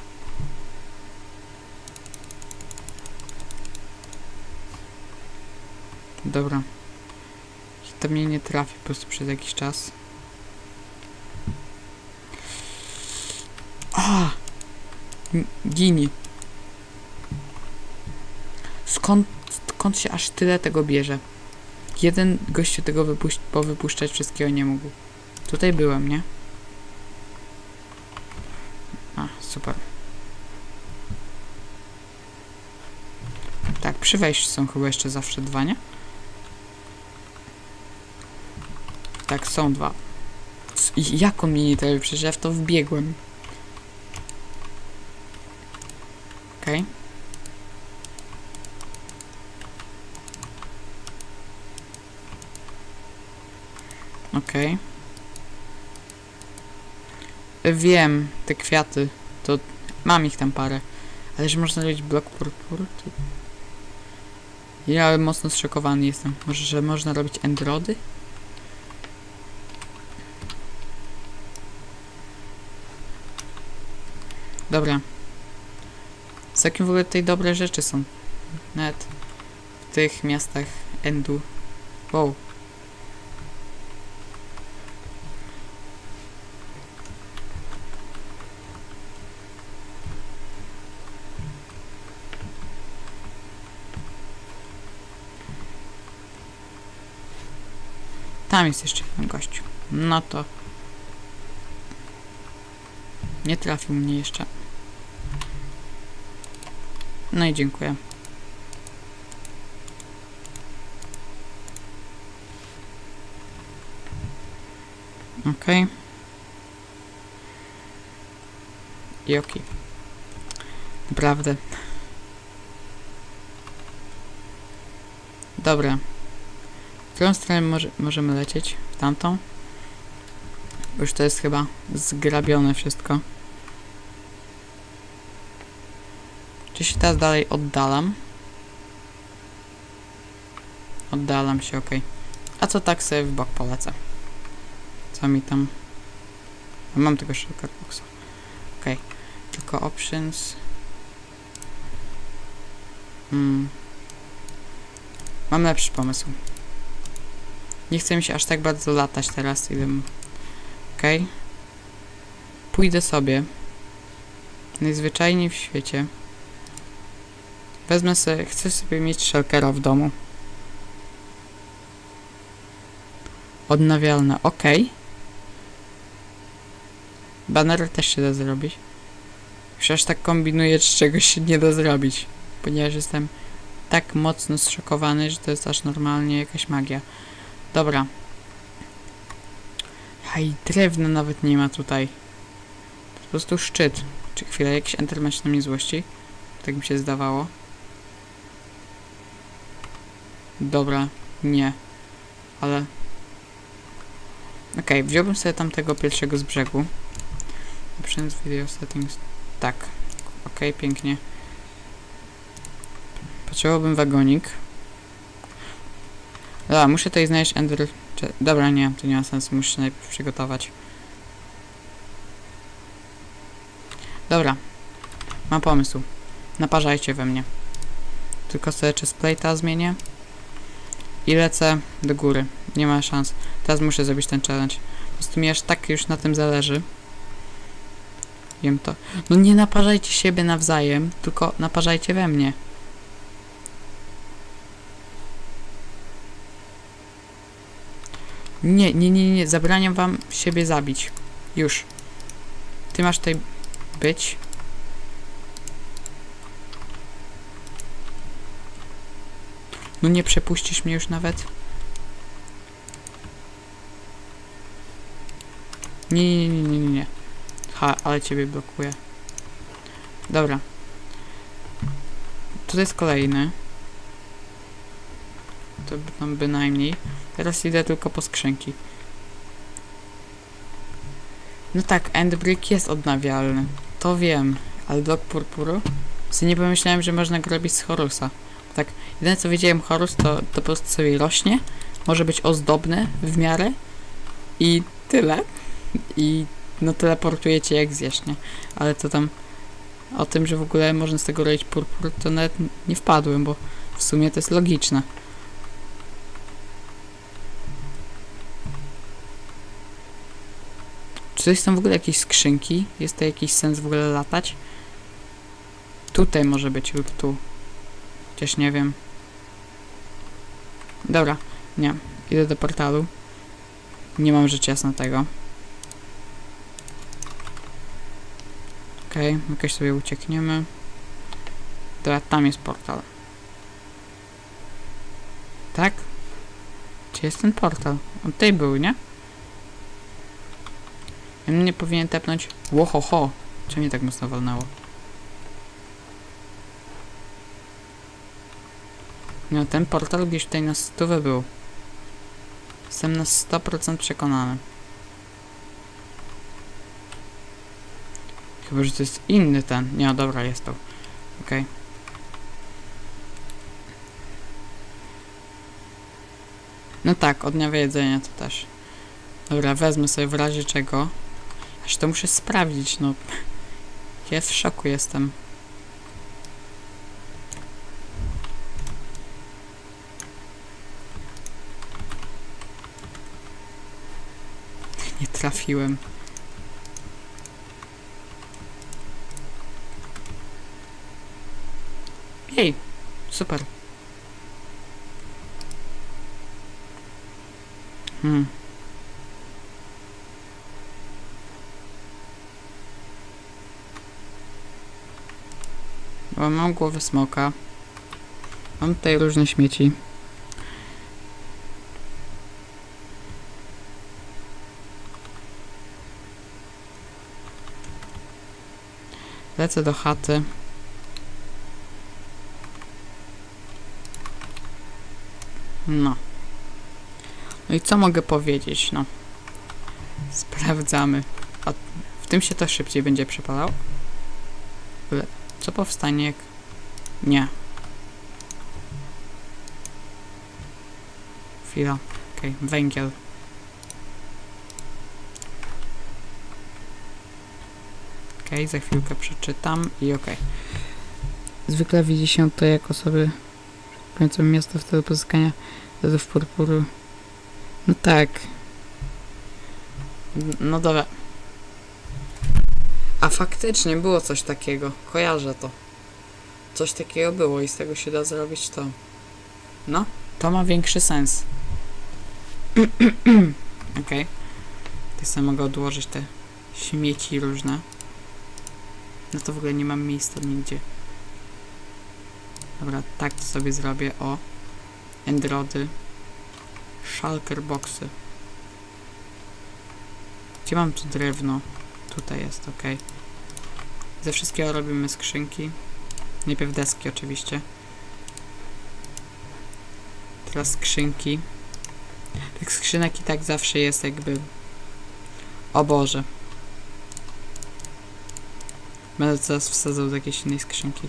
A: Dobra. To mnie nie trafi po prostu przez jakiś czas. A! Gini. Skąd się aż tyle tego bierze? Jeden gościu tego powypuszczać wszystkiego nie mógł. Tutaj byłem, nie? A, super. Tak, przy wejściu są chyba jeszcze zawsze dwa, nie? Tak, są dwa. Jak on mnie nie trafi? Przecież ja w to wbiegłem. Okej. Okej. Wiem, te kwiaty, to mam ich tam parę. Ale że można robić blok purpur? To... Ja mocno zszokowany jestem. Może, że można robić endrody? Dobra. Z jakim w ogóle tutaj dobre rzeczy są? Nawet w tych miastach Endu. Wow. Tam jest jeszcze jeden gościu. No to... Nie trafił mnie jeszcze. No i dziękuję. Okej. I okej. Naprawdę. Dobra. W którą stronę możemy lecieć? W tamtą? Bo już to jest chyba zgrabione wszystko. Czy się teraz dalej oddalam? Oddalam się, okej. A co tak sobie w bok polecę? Co mi tam... Mam tego shulker boxa. Okej. Tylko options... Mam lepszy pomysł. Nie chcę mi się aż tak bardzo latać teraz, ile... Okej. Pójdę sobie. Najzwyczajniej w świecie. Wezmę sobie... Chcę sobie mieć shulkera w domu. Odnawialne. Okej. Baner też się da zrobić. Już aż tak kombinuję, czy czegoś się nie da zrobić. Ponieważ jestem tak mocno zszokowany, że to jest aż normalnie jakaś magia. Dobra. Hej, drewna nawet nie ma tutaj. To jest po prostu szczyt. Czy chwilę, jakiś enderman się na mnie złości? Tak mi się zdawało. Dobra, nie. Ale... Okej, wziąłbym sobie tamtego pierwszego z brzegu. Options, video settings. Tak. Okej, pięknie. Potrzebowałbym wagonik. Dobra, muszę tutaj znaleźć ender... Dobra, nie, to nie ma sensu, muszę się najpierw przygotować. Dobra. Mam pomysł. Naparzajcie we mnie. Tylko sobie chestplate'a zmienię. I lecę do góry. Nie ma szans. Teraz muszę zrobić ten challenge. Po prostu mi aż tak już na tym zależy. Wiem to. No nie naparzajcie siebie nawzajem, tylko naparzajcie we mnie. Nie. Zabraniam wam siebie zabić. Już. Ty masz tutaj być. No nie przepuścisz mnie już nawet. Nie. Ha, ale ciebie blokuje. Dobra. Tutaj jest kolejny. To tam bynajmniej. Teraz idę tylko po skrzynki. No tak, Endbrick jest odnawialny. To wiem. Ale blok purpuru? Nie pomyślałem, że można go robić z Horusa. Tak, jedyne co wiedziałem Horus to po prostu sobie rośnie. Może być ozdobny w miarę. I tyle. I no teleportuje cię jak zjesz, nie? Ale to tam o tym, że w ogóle można z tego robić purpur, to nawet nie wpadłem, bo w sumie to jest logiczne. Czy to są w ogóle jakieś skrzynki? Jest to jakiś sens w ogóle latać? Tutaj może być lub tu. Chociaż nie wiem. Dobra, nie. Idę do portalu. Nie mam rzecz jasna tego. Okej, jakoś sobie uciekniemy. Dobra, tam jest portal. Tak? Gdzie jest ten portal? On tutaj był, nie? Ja mnie powinien tepnąć. Łohoho! Czemu mnie tak mocno walnęło? No, ten portal gdzieś tutaj na 100 był. Jestem na 100% przekonany. Chyba, że to jest inny ten. Nie, dobra, jest to. Okej. No tak, odnawia jedzenie to też. Dobra, wezmę sobie w razie czego. Aż to muszę sprawdzić, no. Ja w szoku jestem. Nie trafiłem. Jej, super. Bo mam głowę smoka. Mam tutaj różne śmieci. Lecę do chaty. No. No i co mogę powiedzieć, no. Sprawdzamy. A w tym się to szybciej będzie przepalał? Co powstanie jak... Nie. Chwila. Okej, węgiel. Okej, za chwilkę przeczytam i okej. Zwykle widzi się to jako osoby kończą miasto w celu pozyskania w purpuru. No tak. No dobra. A faktycznie było coś takiego. Kojarzę to. Coś takiego było i z tego się da zrobić to. No, to ma większy sens. Okej. Tutaj sobie mogę odłożyć te śmieci różne. No to w ogóle nie mam miejsca nigdzie. Dobra, tak to sobie zrobię. O. Endrody. Shulker boxy. Gdzie mam tu drewno? Tutaj jest, ok. Ze wszystkiego robimy skrzynki. Najpierw deski oczywiście. Teraz skrzynki. Tych skrzynek i tak zawsze jest jakby... O Boże. Będę teraz wsadzał do jakiejś innej skrzynki.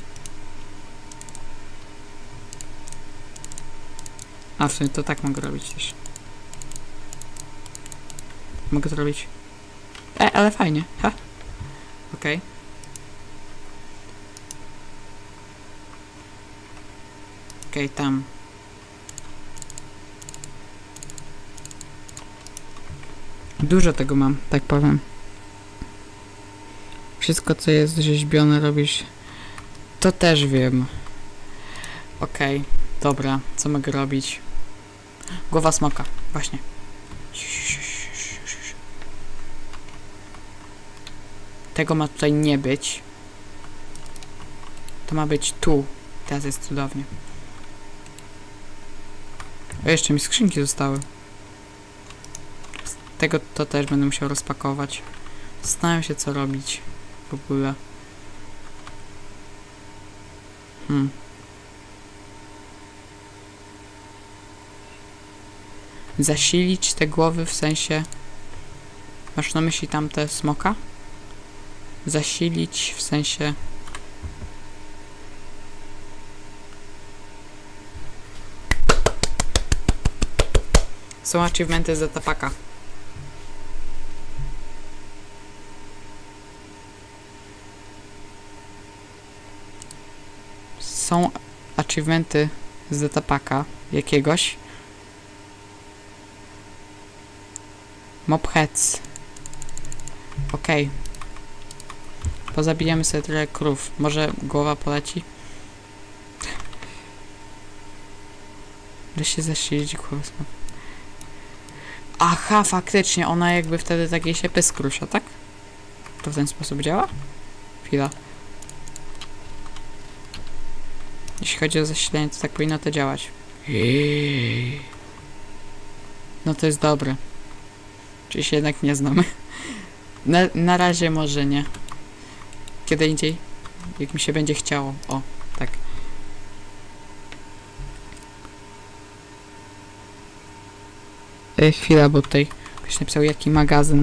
A: A w sumie to tak mogę robić też. Mogę to robić. Ale fajnie. Ha. Okej. Okej, tam. Dużo tego mam, tak powiem. Wszystko, co jest rzeźbione, robisz. To też wiem. Okej, dobra, co mogę robić? Głowa smoka, właśnie. Tego ma tutaj nie być. To ma być tu. Teraz jest cudownie. O, jeszcze mi skrzynki zostały. Tego to też będę musiał rozpakować. Zastanawiam się, co robić w ogóle. Zasilić te głowy, w sensie... Masz na myśli tamte smoka? Zasilić, w sensie... Są achievementy z Datapaka. Są achievementy z Datapaka jakiegoś. Mobheads. Okej. Pozabijemy sobie tyle krów. Może głowa poleci? Da się zasilić głowę. Aha, faktycznie, ona jakby wtedy takiej się pysk rusza, tak? To w ten sposób działa? Chwila. Jeśli chodzi o zasilanie, to tak powinno to działać. No to jest dobre. Czyli się jednak nie znamy. Na razie może nie. Kiedy indziej? Jak mi się będzie chciało. O, tak. Chwila, bo tutaj ktoś napisał jaki magazyn.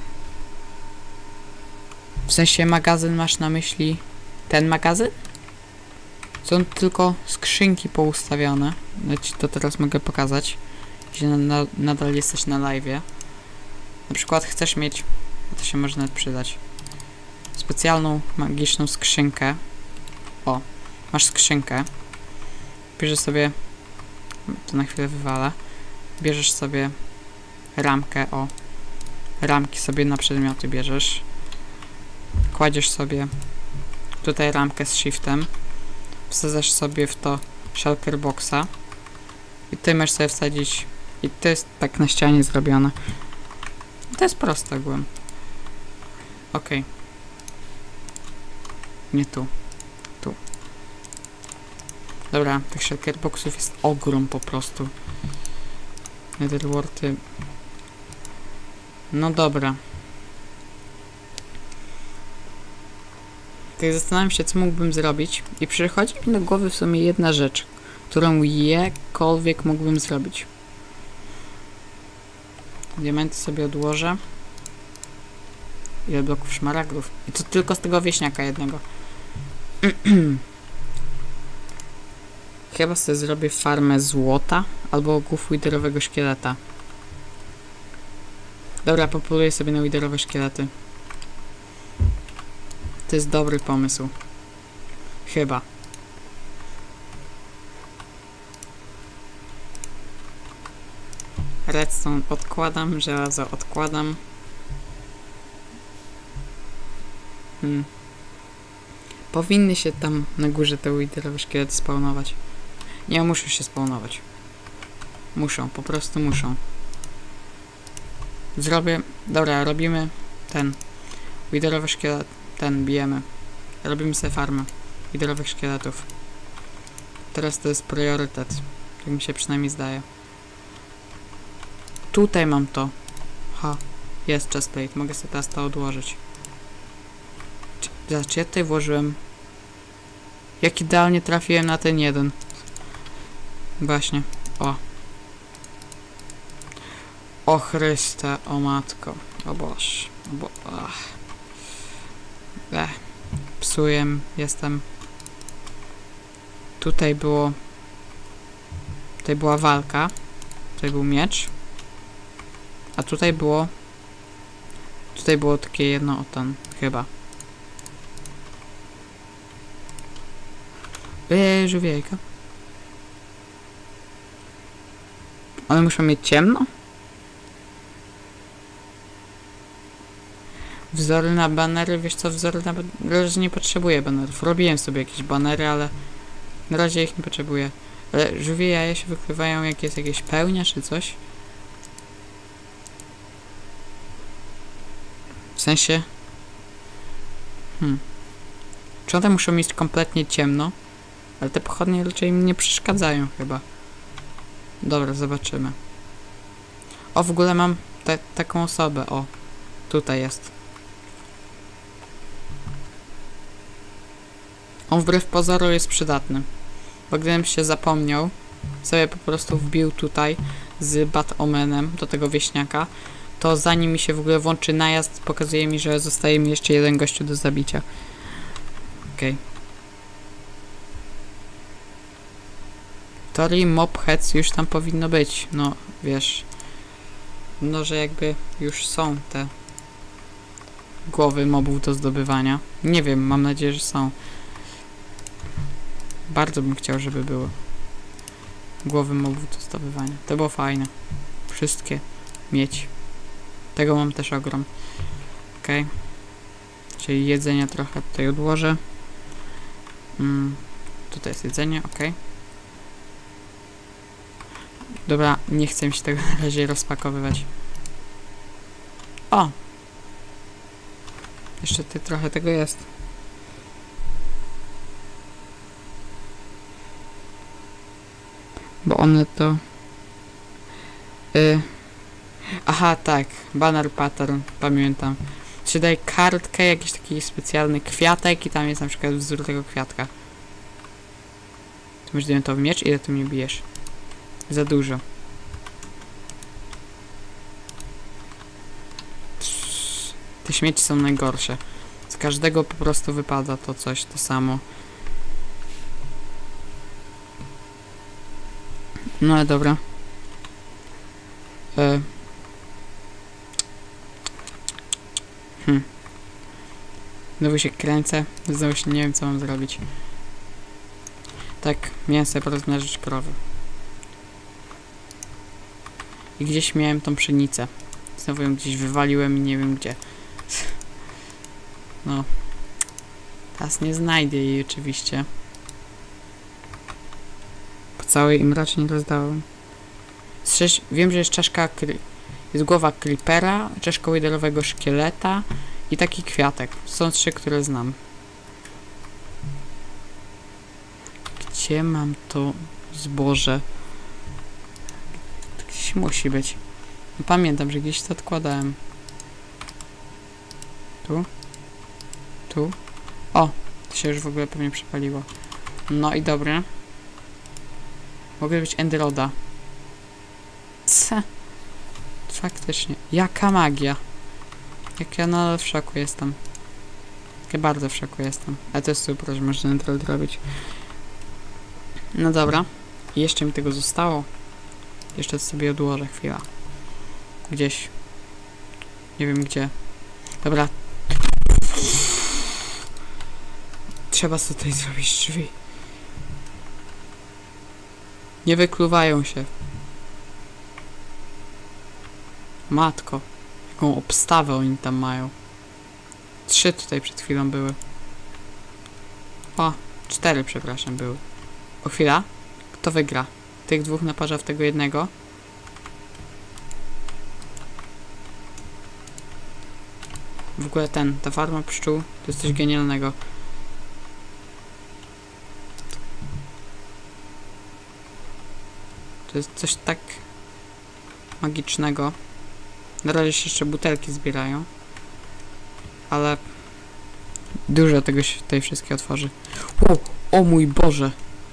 A: W sensie magazyn masz na myśli ten magazyn? Są tylko skrzynki poustawione. Ja ci to teraz mogę pokazać. Jeśli nadal jesteś na live'ie. Na przykład chcesz mieć, to się może nawet przydać, specjalną magiczną skrzynkę. O, masz skrzynkę. Bierzesz sobie, to na chwilę wywalę. Bierzesz sobie ramkę, o. Ramki sobie na przedmioty bierzesz. Kładziesz sobie tutaj ramkę z shiftem. Wsadzasz sobie w to shulker boxa. I ty możesz sobie wsadzić. I to jest tak na ścianie zrobione. To jest proste ogółem. Okej. Nie tu. Tu. Dobra, tych shulker boxów jest ogrom po prostu. Netherworty. No dobra. Tak zastanawiam się, co mógłbym zrobić. I przychodzi mi do głowy w sumie jedna rzecz, którą jakkolwiek mógłbym zrobić. Diamenty sobie odłożę. Ile bloków szmaragdów? I to tylko z tego wieśniaka jednego. Chyba sobie zrobię farmę złota albo ogłów widerowego szkieleta. Dobra, popoluję sobie na widerowe szkielety. To jest dobry pomysł. Chyba. Redstone odkładam, żelazo odkładam. Powinny się tam na górze te widerowe szkielety spawnować. Nie, muszą się spawnować. Muszą, po prostu muszą. Zrobię... Dobra, robimy ten widerowy szkielet. Ten bijemy. Robimy sobie farmę widerowych szkieletów. Teraz to jest priorytet. Tak mi się przynajmniej zdaje. Tutaj mam to. Ha. Jest chestplate. Mogę sobie teraz to odłożyć. Czy ja tutaj włożyłem? Jak idealnie trafiłem na ten jeden. Właśnie. O. O Chryste, o matko. O Boże. Psuję, jestem. Tutaj było... Tutaj była walka. Tutaj był miecz. A tutaj było... Tutaj było takie jedno o ten, chyba. Żółwiejka. One muszą mieć ciemno? Wzory na banery, wiesz co, wzory na razie nie potrzebuję banerów. Robiłem sobie jakieś banery, ale na razie ich nie potrzebuję. Ale żółwie jaja się wykrywają, jak jest jakieś pełnia czy coś. W sensie... Czy one muszą mieć kompletnie ciemno? Ale te pochodnie raczej im nie przeszkadzają chyba. Dobra, zobaczymy. O, w ogóle mam taką osobę, o. Tutaj jest. On wbrew pozoru jest przydatny. Bo gdybym się zapomniał, sobie po prostu wbił tutaj z Bad Omenem do tego wieśniaka, to zanim mi się w ogóle włączy najazd, pokazuje mi, że zostaje mi jeszcze jeden gościu do zabicia. Okej. Tori Mob Heads już tam powinno być. No, wiesz. No, że jakby już są te głowy mobów do zdobywania. Nie wiem, mam nadzieję, że są. Bardzo bym chciał, żeby były głowy mobów do zdobywania. To było fajne. Wszystkie mieć. Tego mam też ogrom. Okej. Czyli jedzenia trochę tutaj odłożę. Tutaj jest jedzenie, okej. Dobra, nie chcę mi się tego na razie rozpakowywać. O! Jeszcze trochę tego jest. Bo one to... Aha, tak. Banner pattern, pamiętam. Czy daj kartkę, jakiś taki specjalny kwiatek i tam jest na przykład wzór tego kwiatka. Ty masz diamentowy miecz? Ile ty mnie bijesz? Za dużo. Te śmieci są najgorsze. Z każdego po prostu wypada to coś, to samo. No ale dobra. Znowu się kręcę. Znowu się nie wiem, co mam zrobić. Tak, miałem sobie porozmnażyć krowy. I gdzieś miałem tą pszenicę. Znowu ją gdzieś wywaliłem i nie wiem gdzie. No. Teraz nie znajdę jej oczywiście. Po całej im raczej nie rozdałem. Wiem, że jest czaszka... Jest głowa creepera, czaszka widerowego szkieleta i taki kwiatek. Są 3, które znam. Gdzie mam to zboże? Gdzieś musi być. No, pamiętam, że gdzieś to odkładałem. Tu? Tu? O! To się już w ogóle pewnie przepaliło. No i dobre. Mogę być Enderoda. Faktycznie. Jaka magia. Jak ja nadal w szoku jestem. Jak bardzo w szoku jestem. Ale to jest super, że można Enderod robić. No dobra. I jeszcze mi tego zostało. Jeszcze sobie odłożę chwilę. Gdzieś. Nie wiem gdzie. Dobra. Trzeba sobie tutaj zrobić drzwi. Nie wykluwają się. Matko. Jaką obstawę oni tam mają. 3 tutaj przed chwilą były. O, 4 przepraszam były. O chwila. Kto wygra? Tych 2 naparza w tego jednego. W ogóle ta farma pszczół to jest coś genialnego. To jest coś tak magicznego. Na razie się jeszcze butelki zbierają. Ale dużo tego się tutaj wszystkie otworzy. O mój Boże!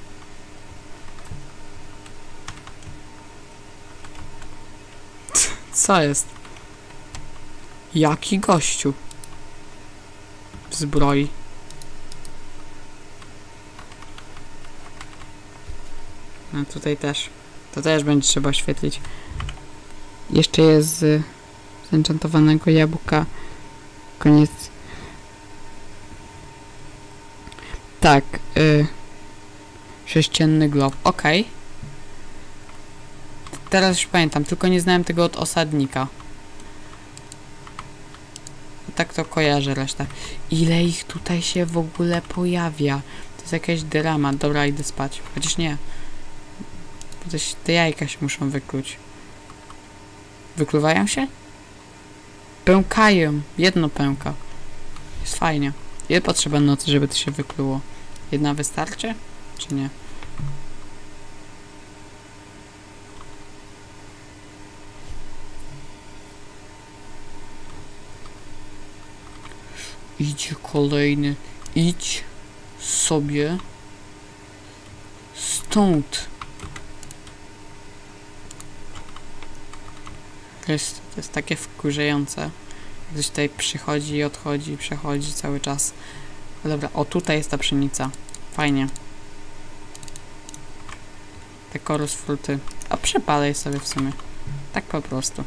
A: Co jest? Jaki gościu? W zbroi. No tutaj też. To też będzie trzeba oświetlić. Jeszcze jest z zenchantowanego jabłka. Koniec. Tak. Sześcienny glob. Okej. Teraz już pamiętam. Tylko nie znałem tego od osadnika. tak to kojarzę resztę. Ile ich tutaj się w ogóle pojawia? To jest jakiś dramat. Dobra, idę spać. Chociaż nie. Bo te jajka się muszą wykluć. Wykluwają się? Pękają. Jedno pęka. Jest fajnie. Ile potrzeba nocy, żeby to się wykluło? Jedna wystarczy? Czy nie? Idzie kolejny. Idź sobie stąd. To jest takie wkurzające. Ktoś tutaj przychodzi i odchodzi, przechodzi cały czas. Dobra, o tutaj jest ta pszenica. Fajnie. Te korus fruty. A przepalaj sobie w sumie. Tak po prostu.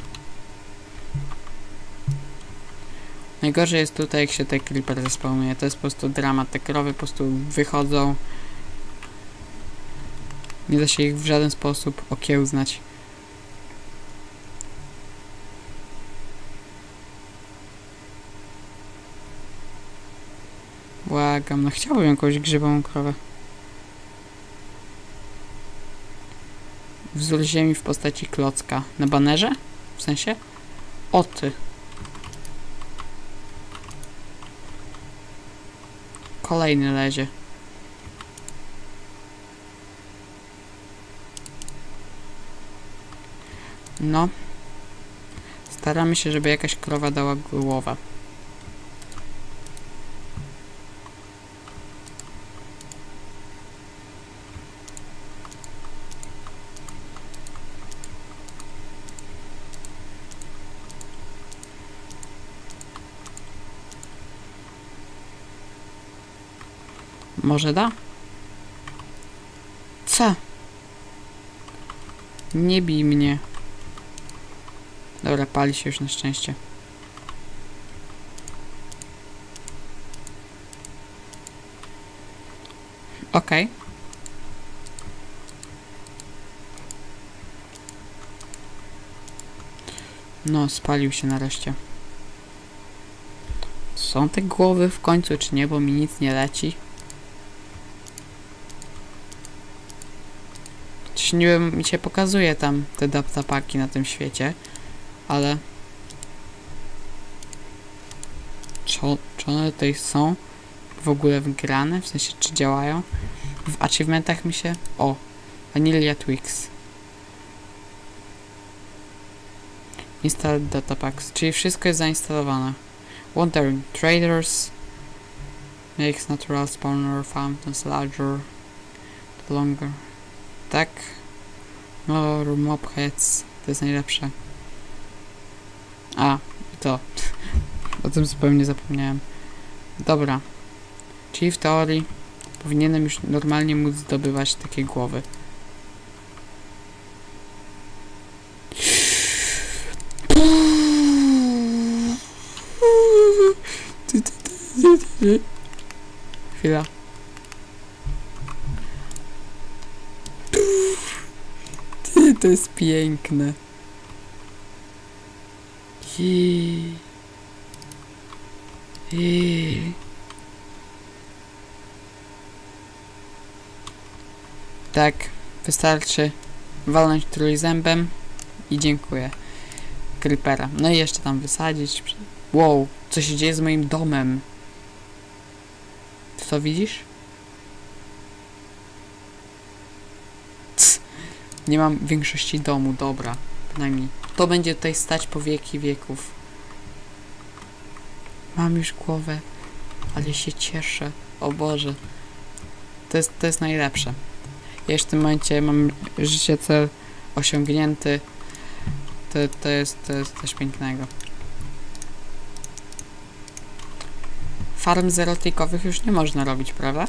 A: Najgorzej jest tutaj, jak się te creeper zespełnuje. To jest po prostu dramat. Te krowy po prostu wychodzą. Nie da się ich w żaden sposób okiełznać. Błagam, no chciałbym jakąś grzybową krowę. Wzór ziemi w postaci klocka. Na banerze? W sensie? O ty. Kolejny lezie. No. Staramy się, żeby jakaś krowa dała głowę. Może da? Co? Nie bij mnie. Dobra, pali się już na szczęście. Okej. No, spalił się nareszcie. Są te głowy w końcu, czy nie? Bo mi nic nie leci. Niby mi się pokazuje tam te daptapaki na tym świecie, ale czy one tutaj są w ogóle wgrane? W sensie, czy działają? W achievementach mi się... O! Vanilla Twix. Install datapacks, czyli wszystko jest zainstalowane. Wandering Traders makes natural spawner fountains larger, longer. Tak. More mob heads. To jest najlepsze. A, to. O tym zupełnie zapomniałem. Dobra. Czyli w teorii powinienem już normalnie móc zdobywać takie głowy. Chwila. To jest piękne. Tak, wystarczy walnąć trójzębem i dziękuję. Creepera. No i jeszcze tam wysadzić. Wow, co się dzieje z moim domem? Ty to widzisz? Nie mam większości domu, dobra. Przynajmniej to będzie tutaj stać po wieki wieków. Mam już głowę, ale się cieszę. O Boże. To jest najlepsze. Ja już w tym momencie mam życie cel osiągnięty. To jest coś pięknego. Farm zerotykowych już nie można robić, prawda?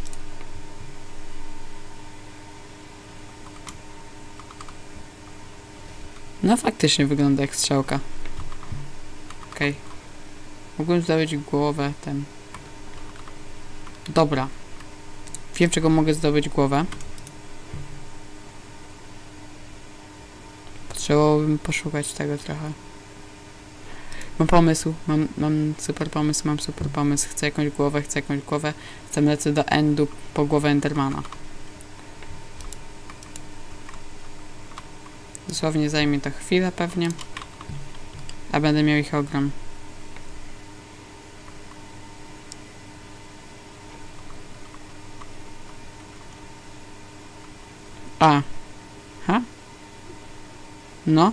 A: No faktycznie wygląda jak strzałka. Okej. Mogłem zdobyć głowę ten. Dobra. Wiem, czego mogę zdobyć głowę. Potrzebowałbym poszukać tego trochę. Mam pomysł, mam super pomysł, chcę jakąś głowę, chcę lecę do endu po głowę Endermana. Dosłownie zajmie to chwilę pewnie, a będę miał ich ogrom. No.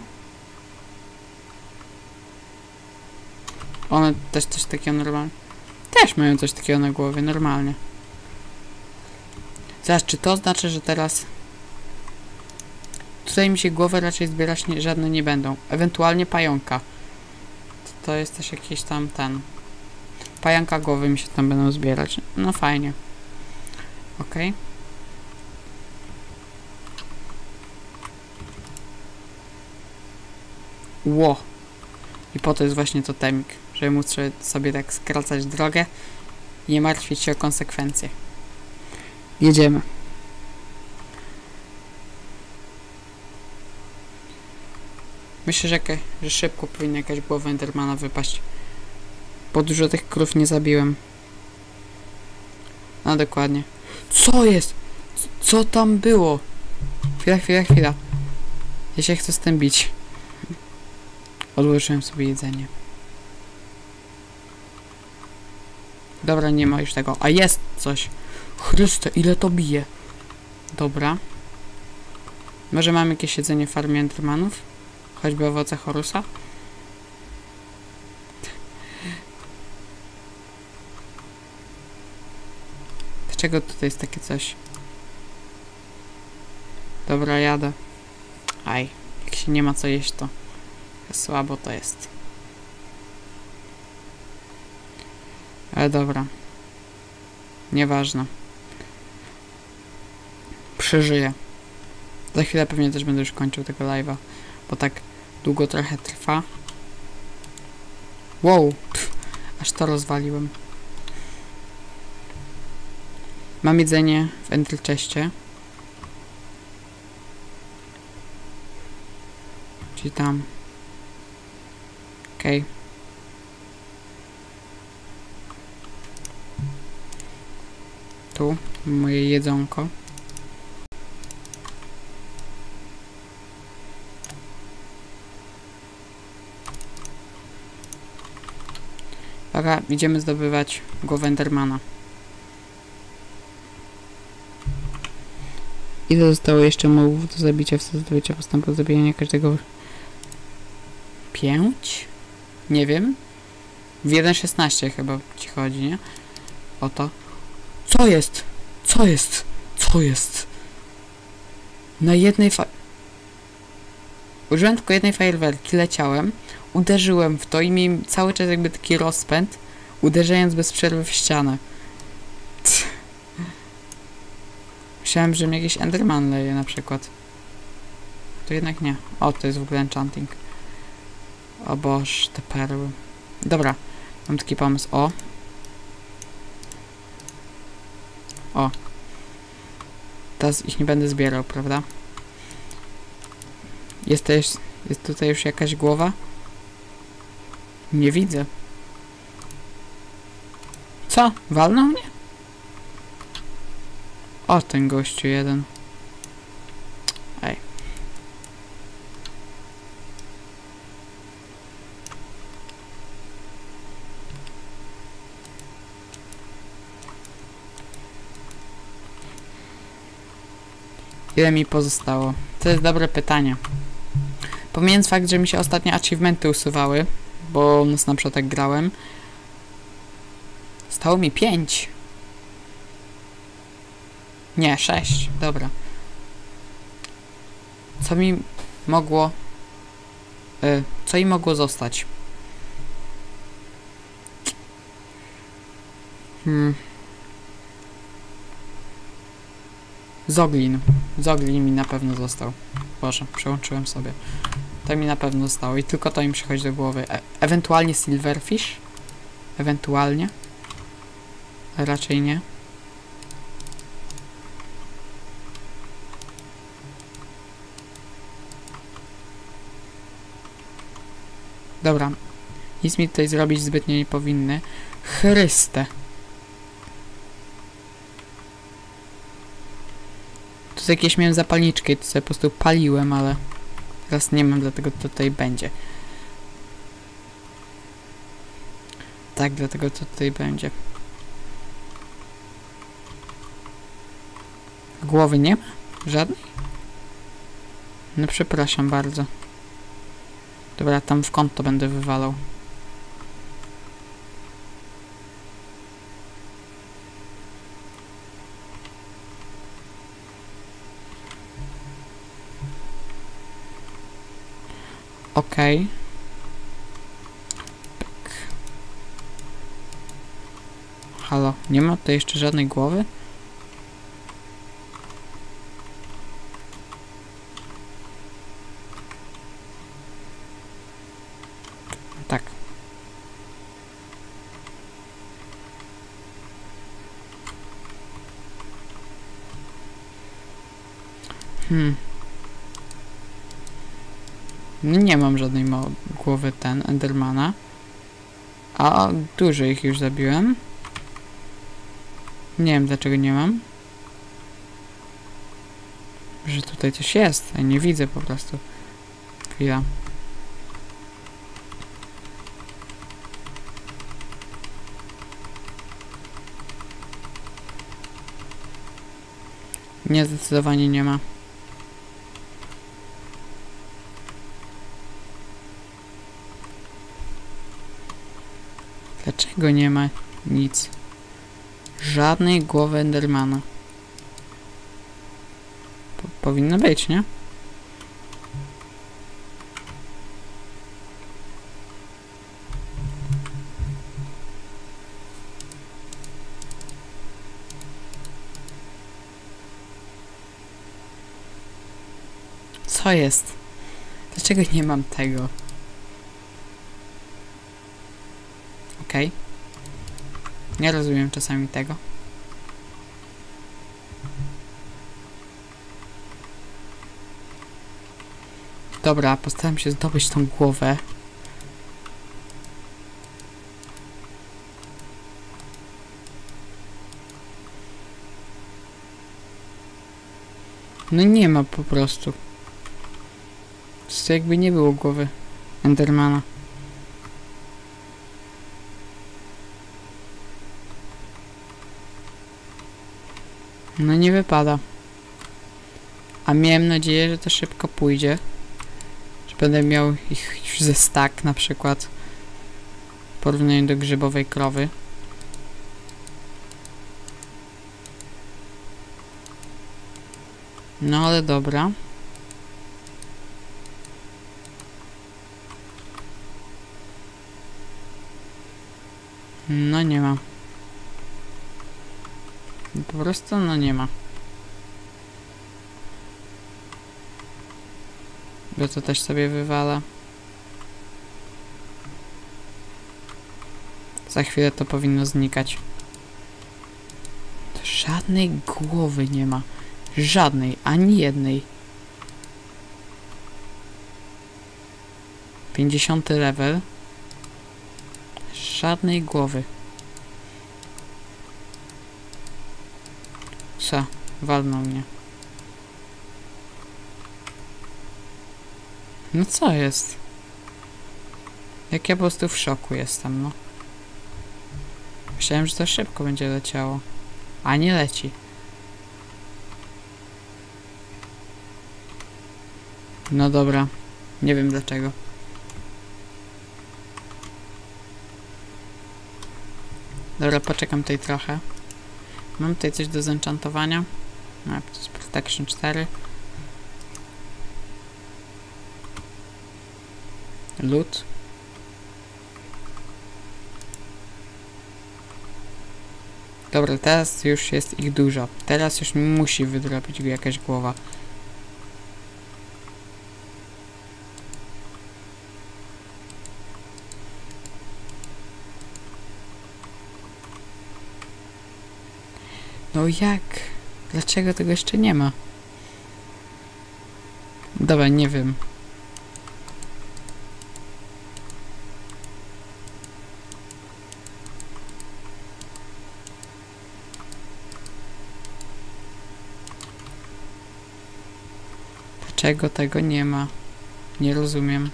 A: One też coś takiego normalnie. Też mają coś takiego na głowie, normalnie. Zaraz, czy to oznacza, że teraz... Tutaj mi się głowy raczej zbierać żadne nie będą. Ewentualnie pająka. To jest też jakiś tam ten... Pająka głowy mi się tam będą zbierać. No fajnie. Okej. Ło. I po to jest właśnie totemik, żeby móc sobie tak skracać drogę i nie martwić się o konsekwencje. Jedziemy. Myślę, że szybko powinna jakaś głowa Endermana wypaść, bo dużo tych krów nie zabiłem. No dokładnie. Co jest? Co tam było? Chwila. Ja się chcę z tym bić. Odłożyłem sobie jedzenie. Dobra, nie ma już tego. A jest coś. Chryste, ile to bije. Dobra. Może mam jakieś jedzenie w farmie Endermanów? Choćby owoce Horusa? Dlaczego tutaj jest takie coś? Dobra, jadę. Aj, jak się nie ma co jeść, to słabo to jest. Ale dobra. Nieważne. Przeżyję. Za chwilę pewnie też będę już kończył tego live'a, bo tak długo trochę trwa. Wow! Aż to rozwaliłem. Mam jedzenie w Ender Chestie. Czyli tam. Okej. Tu moje jedzonko. Dobra, idziemy zdobywać głowę Endermana. Ile zostało jeszcze mobów do zabicia w zdobycia postępu zabijania każdego? 5? Nie wiem. W 1.16 chyba ci chodzi, nie? O to. Co jest? Co jest? Co jest? Na jednej użyłem tylko jednej fajerwerki, leciałem, uderzyłem w to i miałem cały czas jakby taki rozpęd, uderzając bez przerwy w ścianę. Myślałem, że mi jakiś Enderman leje na przykład. To jednak nie. O, to jest w ogóle enchanting. O Boż, te perły. Dobra, mam taki pomysł. O. Teraz ich nie będę zbierał, prawda? Jest tutaj już jakaś głowa? Nie widzę. Co? Walnął mnie? O, ten gościu jeden. Ej. Ile mi pozostało? To jest dobre pytanie. Pomijając fakt, że mi się ostatnio achievementy usuwały, bo na Snapshot tak grałem. Stało mi 5. Nie, 6. Dobra. Co mi mogło... co im mogło zostać? Zoglin. Zoglin mi na pewno został. Boże, przełączyłem sobie. To mi na pewno zostało i tylko to mi przychodzi do głowy. Ewentualnie Silverfish? Ewentualnie? Raczej nie. Dobra. Nic mi tutaj zrobić zbytnio nie powinny. Chryste. Tu jakieś miałem zapalniczkę i to sobie po prostu paliłem, ale teraz nie mam, dlatego to tutaj będzie. Tak, dlatego to tutaj będzie. Głowy nie ma? Żadnej? No przepraszam bardzo. Dobra, tam w kąt to będę wywalał. Okej. Tak. Halo, nie ma tutaj jeszcze żadnej głowy? Tak. Nie mam żadnej głowy Endermana. A dużo ich już zabiłem. Nie wiem dlaczego nie mam. Że tutaj coś jest, a nie widzę po prostu. Chwila. Nie, zdecydowanie nie ma. Dlaczego nie ma nic? Żadnej głowy Endermana. Powinno być, nie? Co jest? Dlaczego nie mam tego? Okej. Nie rozumiem czasami tego. Dobra, postaram się zdobyć tą głowę. No nie ma po prostu. To jakby nie było głowy Endermana. No nie wypada. A miałem nadzieję, że to szybko pójdzie. Że będę miał ich już ze stack na przykład. W porównaniu do grzybowej krowy. No ale dobra. No nie ma. Po prostu no nie ma. Bo to też sobie wywala. Za chwilę to powinno znikać. To żadnej głowy nie ma. Żadnej, ani jednej. 50 level. Żadnej głowy. Co? Walnął mnie. No co jest? Jak ja po prostu w szoku jestem, no. Myślałem, że to szybko będzie leciało. A nie leci. No dobra. Nie wiem dlaczego. Dobra, poczekam tutaj trochę. Mam tutaj coś do zenchantowania. No, to jest Protection 4. Loot. Dobra, teraz już jest ich dużo. Teraz już musi wydrobić jakaś głowa. No jak? Dlaczego tego jeszcze nie ma? Dobra, nie wiem. Dlaczego tego nie ma? Nie rozumiem.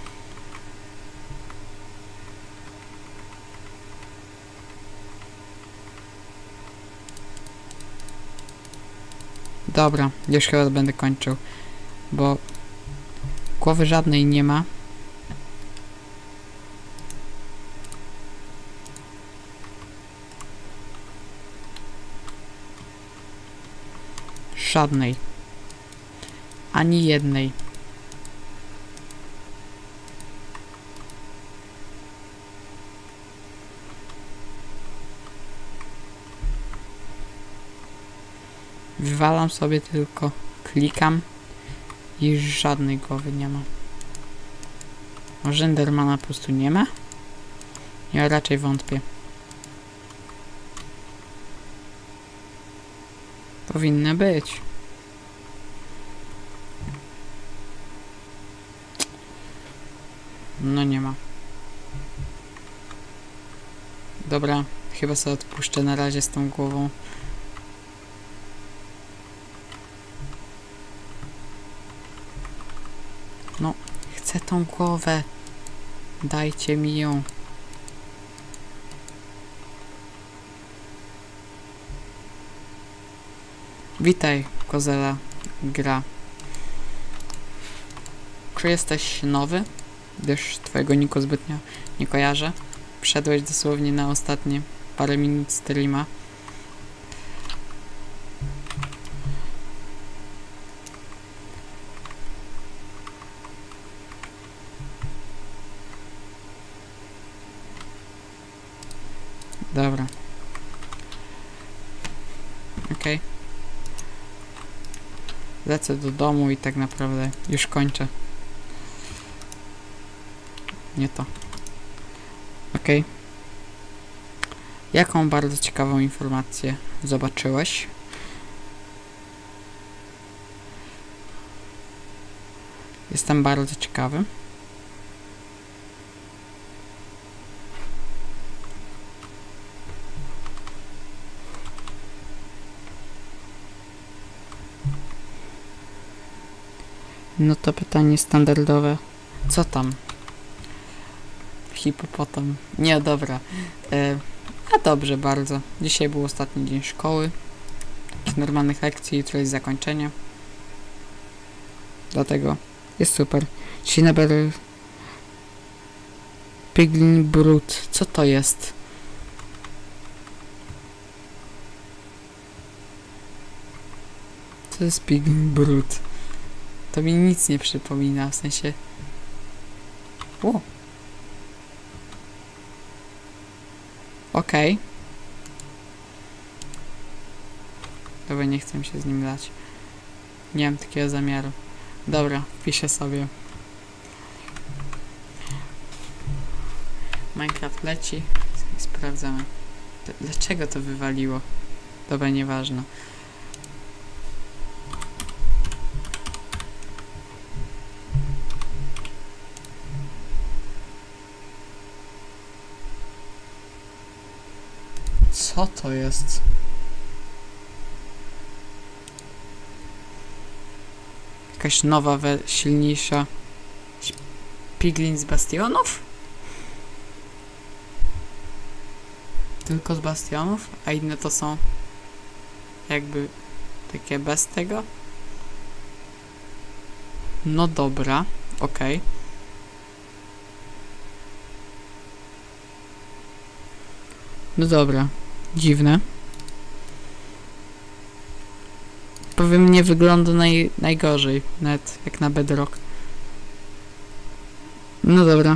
A: Dobra, już chyba będę kończył, bo głowy żadnej nie ma. Żadnej. Ani jednej. Wywalam sobie tylko, klikam i żadnej głowy nie ma. Może Endermana po prostu nie ma? Ja raczej wątpię. Powinny być. No nie ma. Dobra, chyba sobie odpuszczę na razie z tą głową. No, chcę tą głowę. Dajcie mi ją. Witaj, kozela gra. Czy jesteś nowy? Gdyż twojego niku zbytnio nie kojarzę. Wszedłeś dosłownie na ostatnie parę minut streama. Dobra. Okej. Lecę do domu i tak naprawdę już kończę. Nie to. Okej. Jaką bardzo ciekawą informację zobaczyłeś? Jestem bardzo ciekawy. No to pytanie standardowe. Co tam? Hipopotam. Nie, dobra. A dobrze bardzo. Dzisiaj był ostatni dzień szkoły. Takich normalnych lekcji, jutro jest zakończenie. Dlatego jest super. Dzisiaj nabiorę Piglin Brut. Co to jest? Co jest Piglin Brut? To mi nic nie przypomina, w sensie... O! Okej. Dobra, nie chcę się z nim dać. Nie mam takiego zamiaru. Dobra, wpiszę sobie. Minecraft leci. I sprawdzamy. Dlaczego to wywaliło? Dobra, nieważne. Co to jest? Jakaś nowa, silniejsza Piglin z bastionów? Tylko z bastionów? A inne to są jakby takie bez tego? No dobra, okej. No dobra, dziwne. Powiem, nie wygląda najgorzej, nawet jak na Bedrock. No dobra.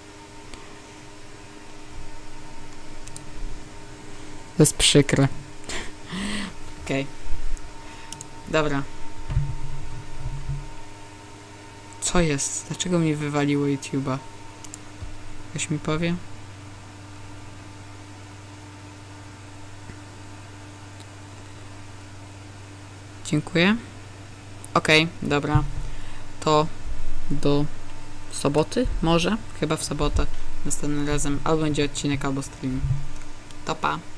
A: To jest przykre. Okej. Dobra. Co jest? Dlaczego mi wywaliło YouTube'a? Ktoś mi powie? Dziękuję. Okej, dobra. To do soboty? Może? Chyba w sobotę. Następnym razem albo będzie odcinek, albo stream. To pa.